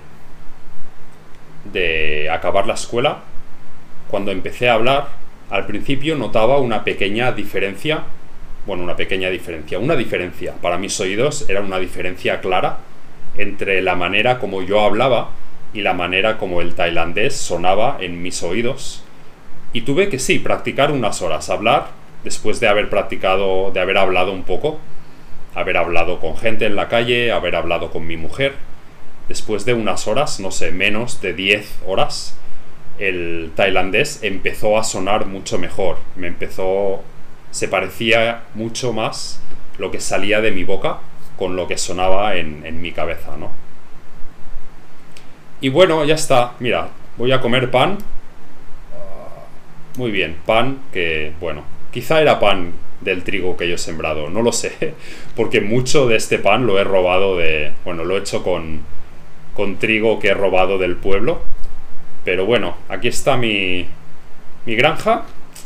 de acabar la escuela, cuando empecé a hablar, al principio notaba una pequeña diferencia. Bueno, una pequeña diferencia, una diferencia. Para mis oídos era una diferencia clara entre la manera como yo hablaba y la manera como el tailandés sonaba en mis oídos. Y tuve que sí, practicar unas horas, hablar, después de haber practicado, de haber hablado un poco, haber hablado con gente en la calle, haber hablado con mi mujer. Después de unas horas, no sé, menos de diez horas, el tailandés empezó a sonar mucho mejor. Me empezó... Se parecía mucho más lo que salía de mi boca con lo que sonaba en, en mi cabeza, ¿no? Y bueno, ya está. Mira, voy a comer pan. Uh, muy bien, pan que, bueno, quizá era pan del trigo que yo he sembrado, no lo sé, porque mucho de este pan lo he robado de... Bueno, lo he hecho con, con trigo que he robado del pueblo. Pero bueno, aquí está mi, mi granja.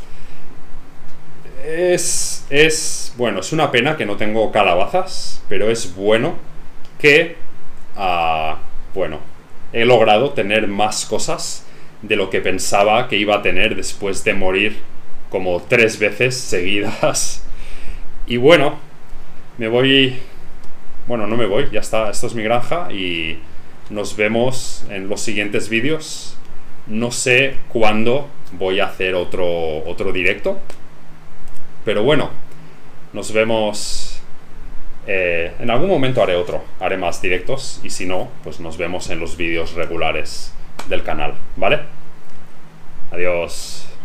Es, es, bueno, es una pena que no tengo calabazas, pero es bueno que, uh, bueno, he logrado tener más cosas de lo que pensaba que iba a tener después de morir como tres veces seguidas. Y bueno, me voy, bueno, no me voy, ya está, esto es mi granja y nos vemos en los siguientes vídeos. No sé cuándo voy a hacer otro, otro directo. Pero bueno, nos vemos, eh, en algún momento haré otro, haré más directos y si no, pues nos vemos en los vídeos regulares del canal, ¿vale? Adiós.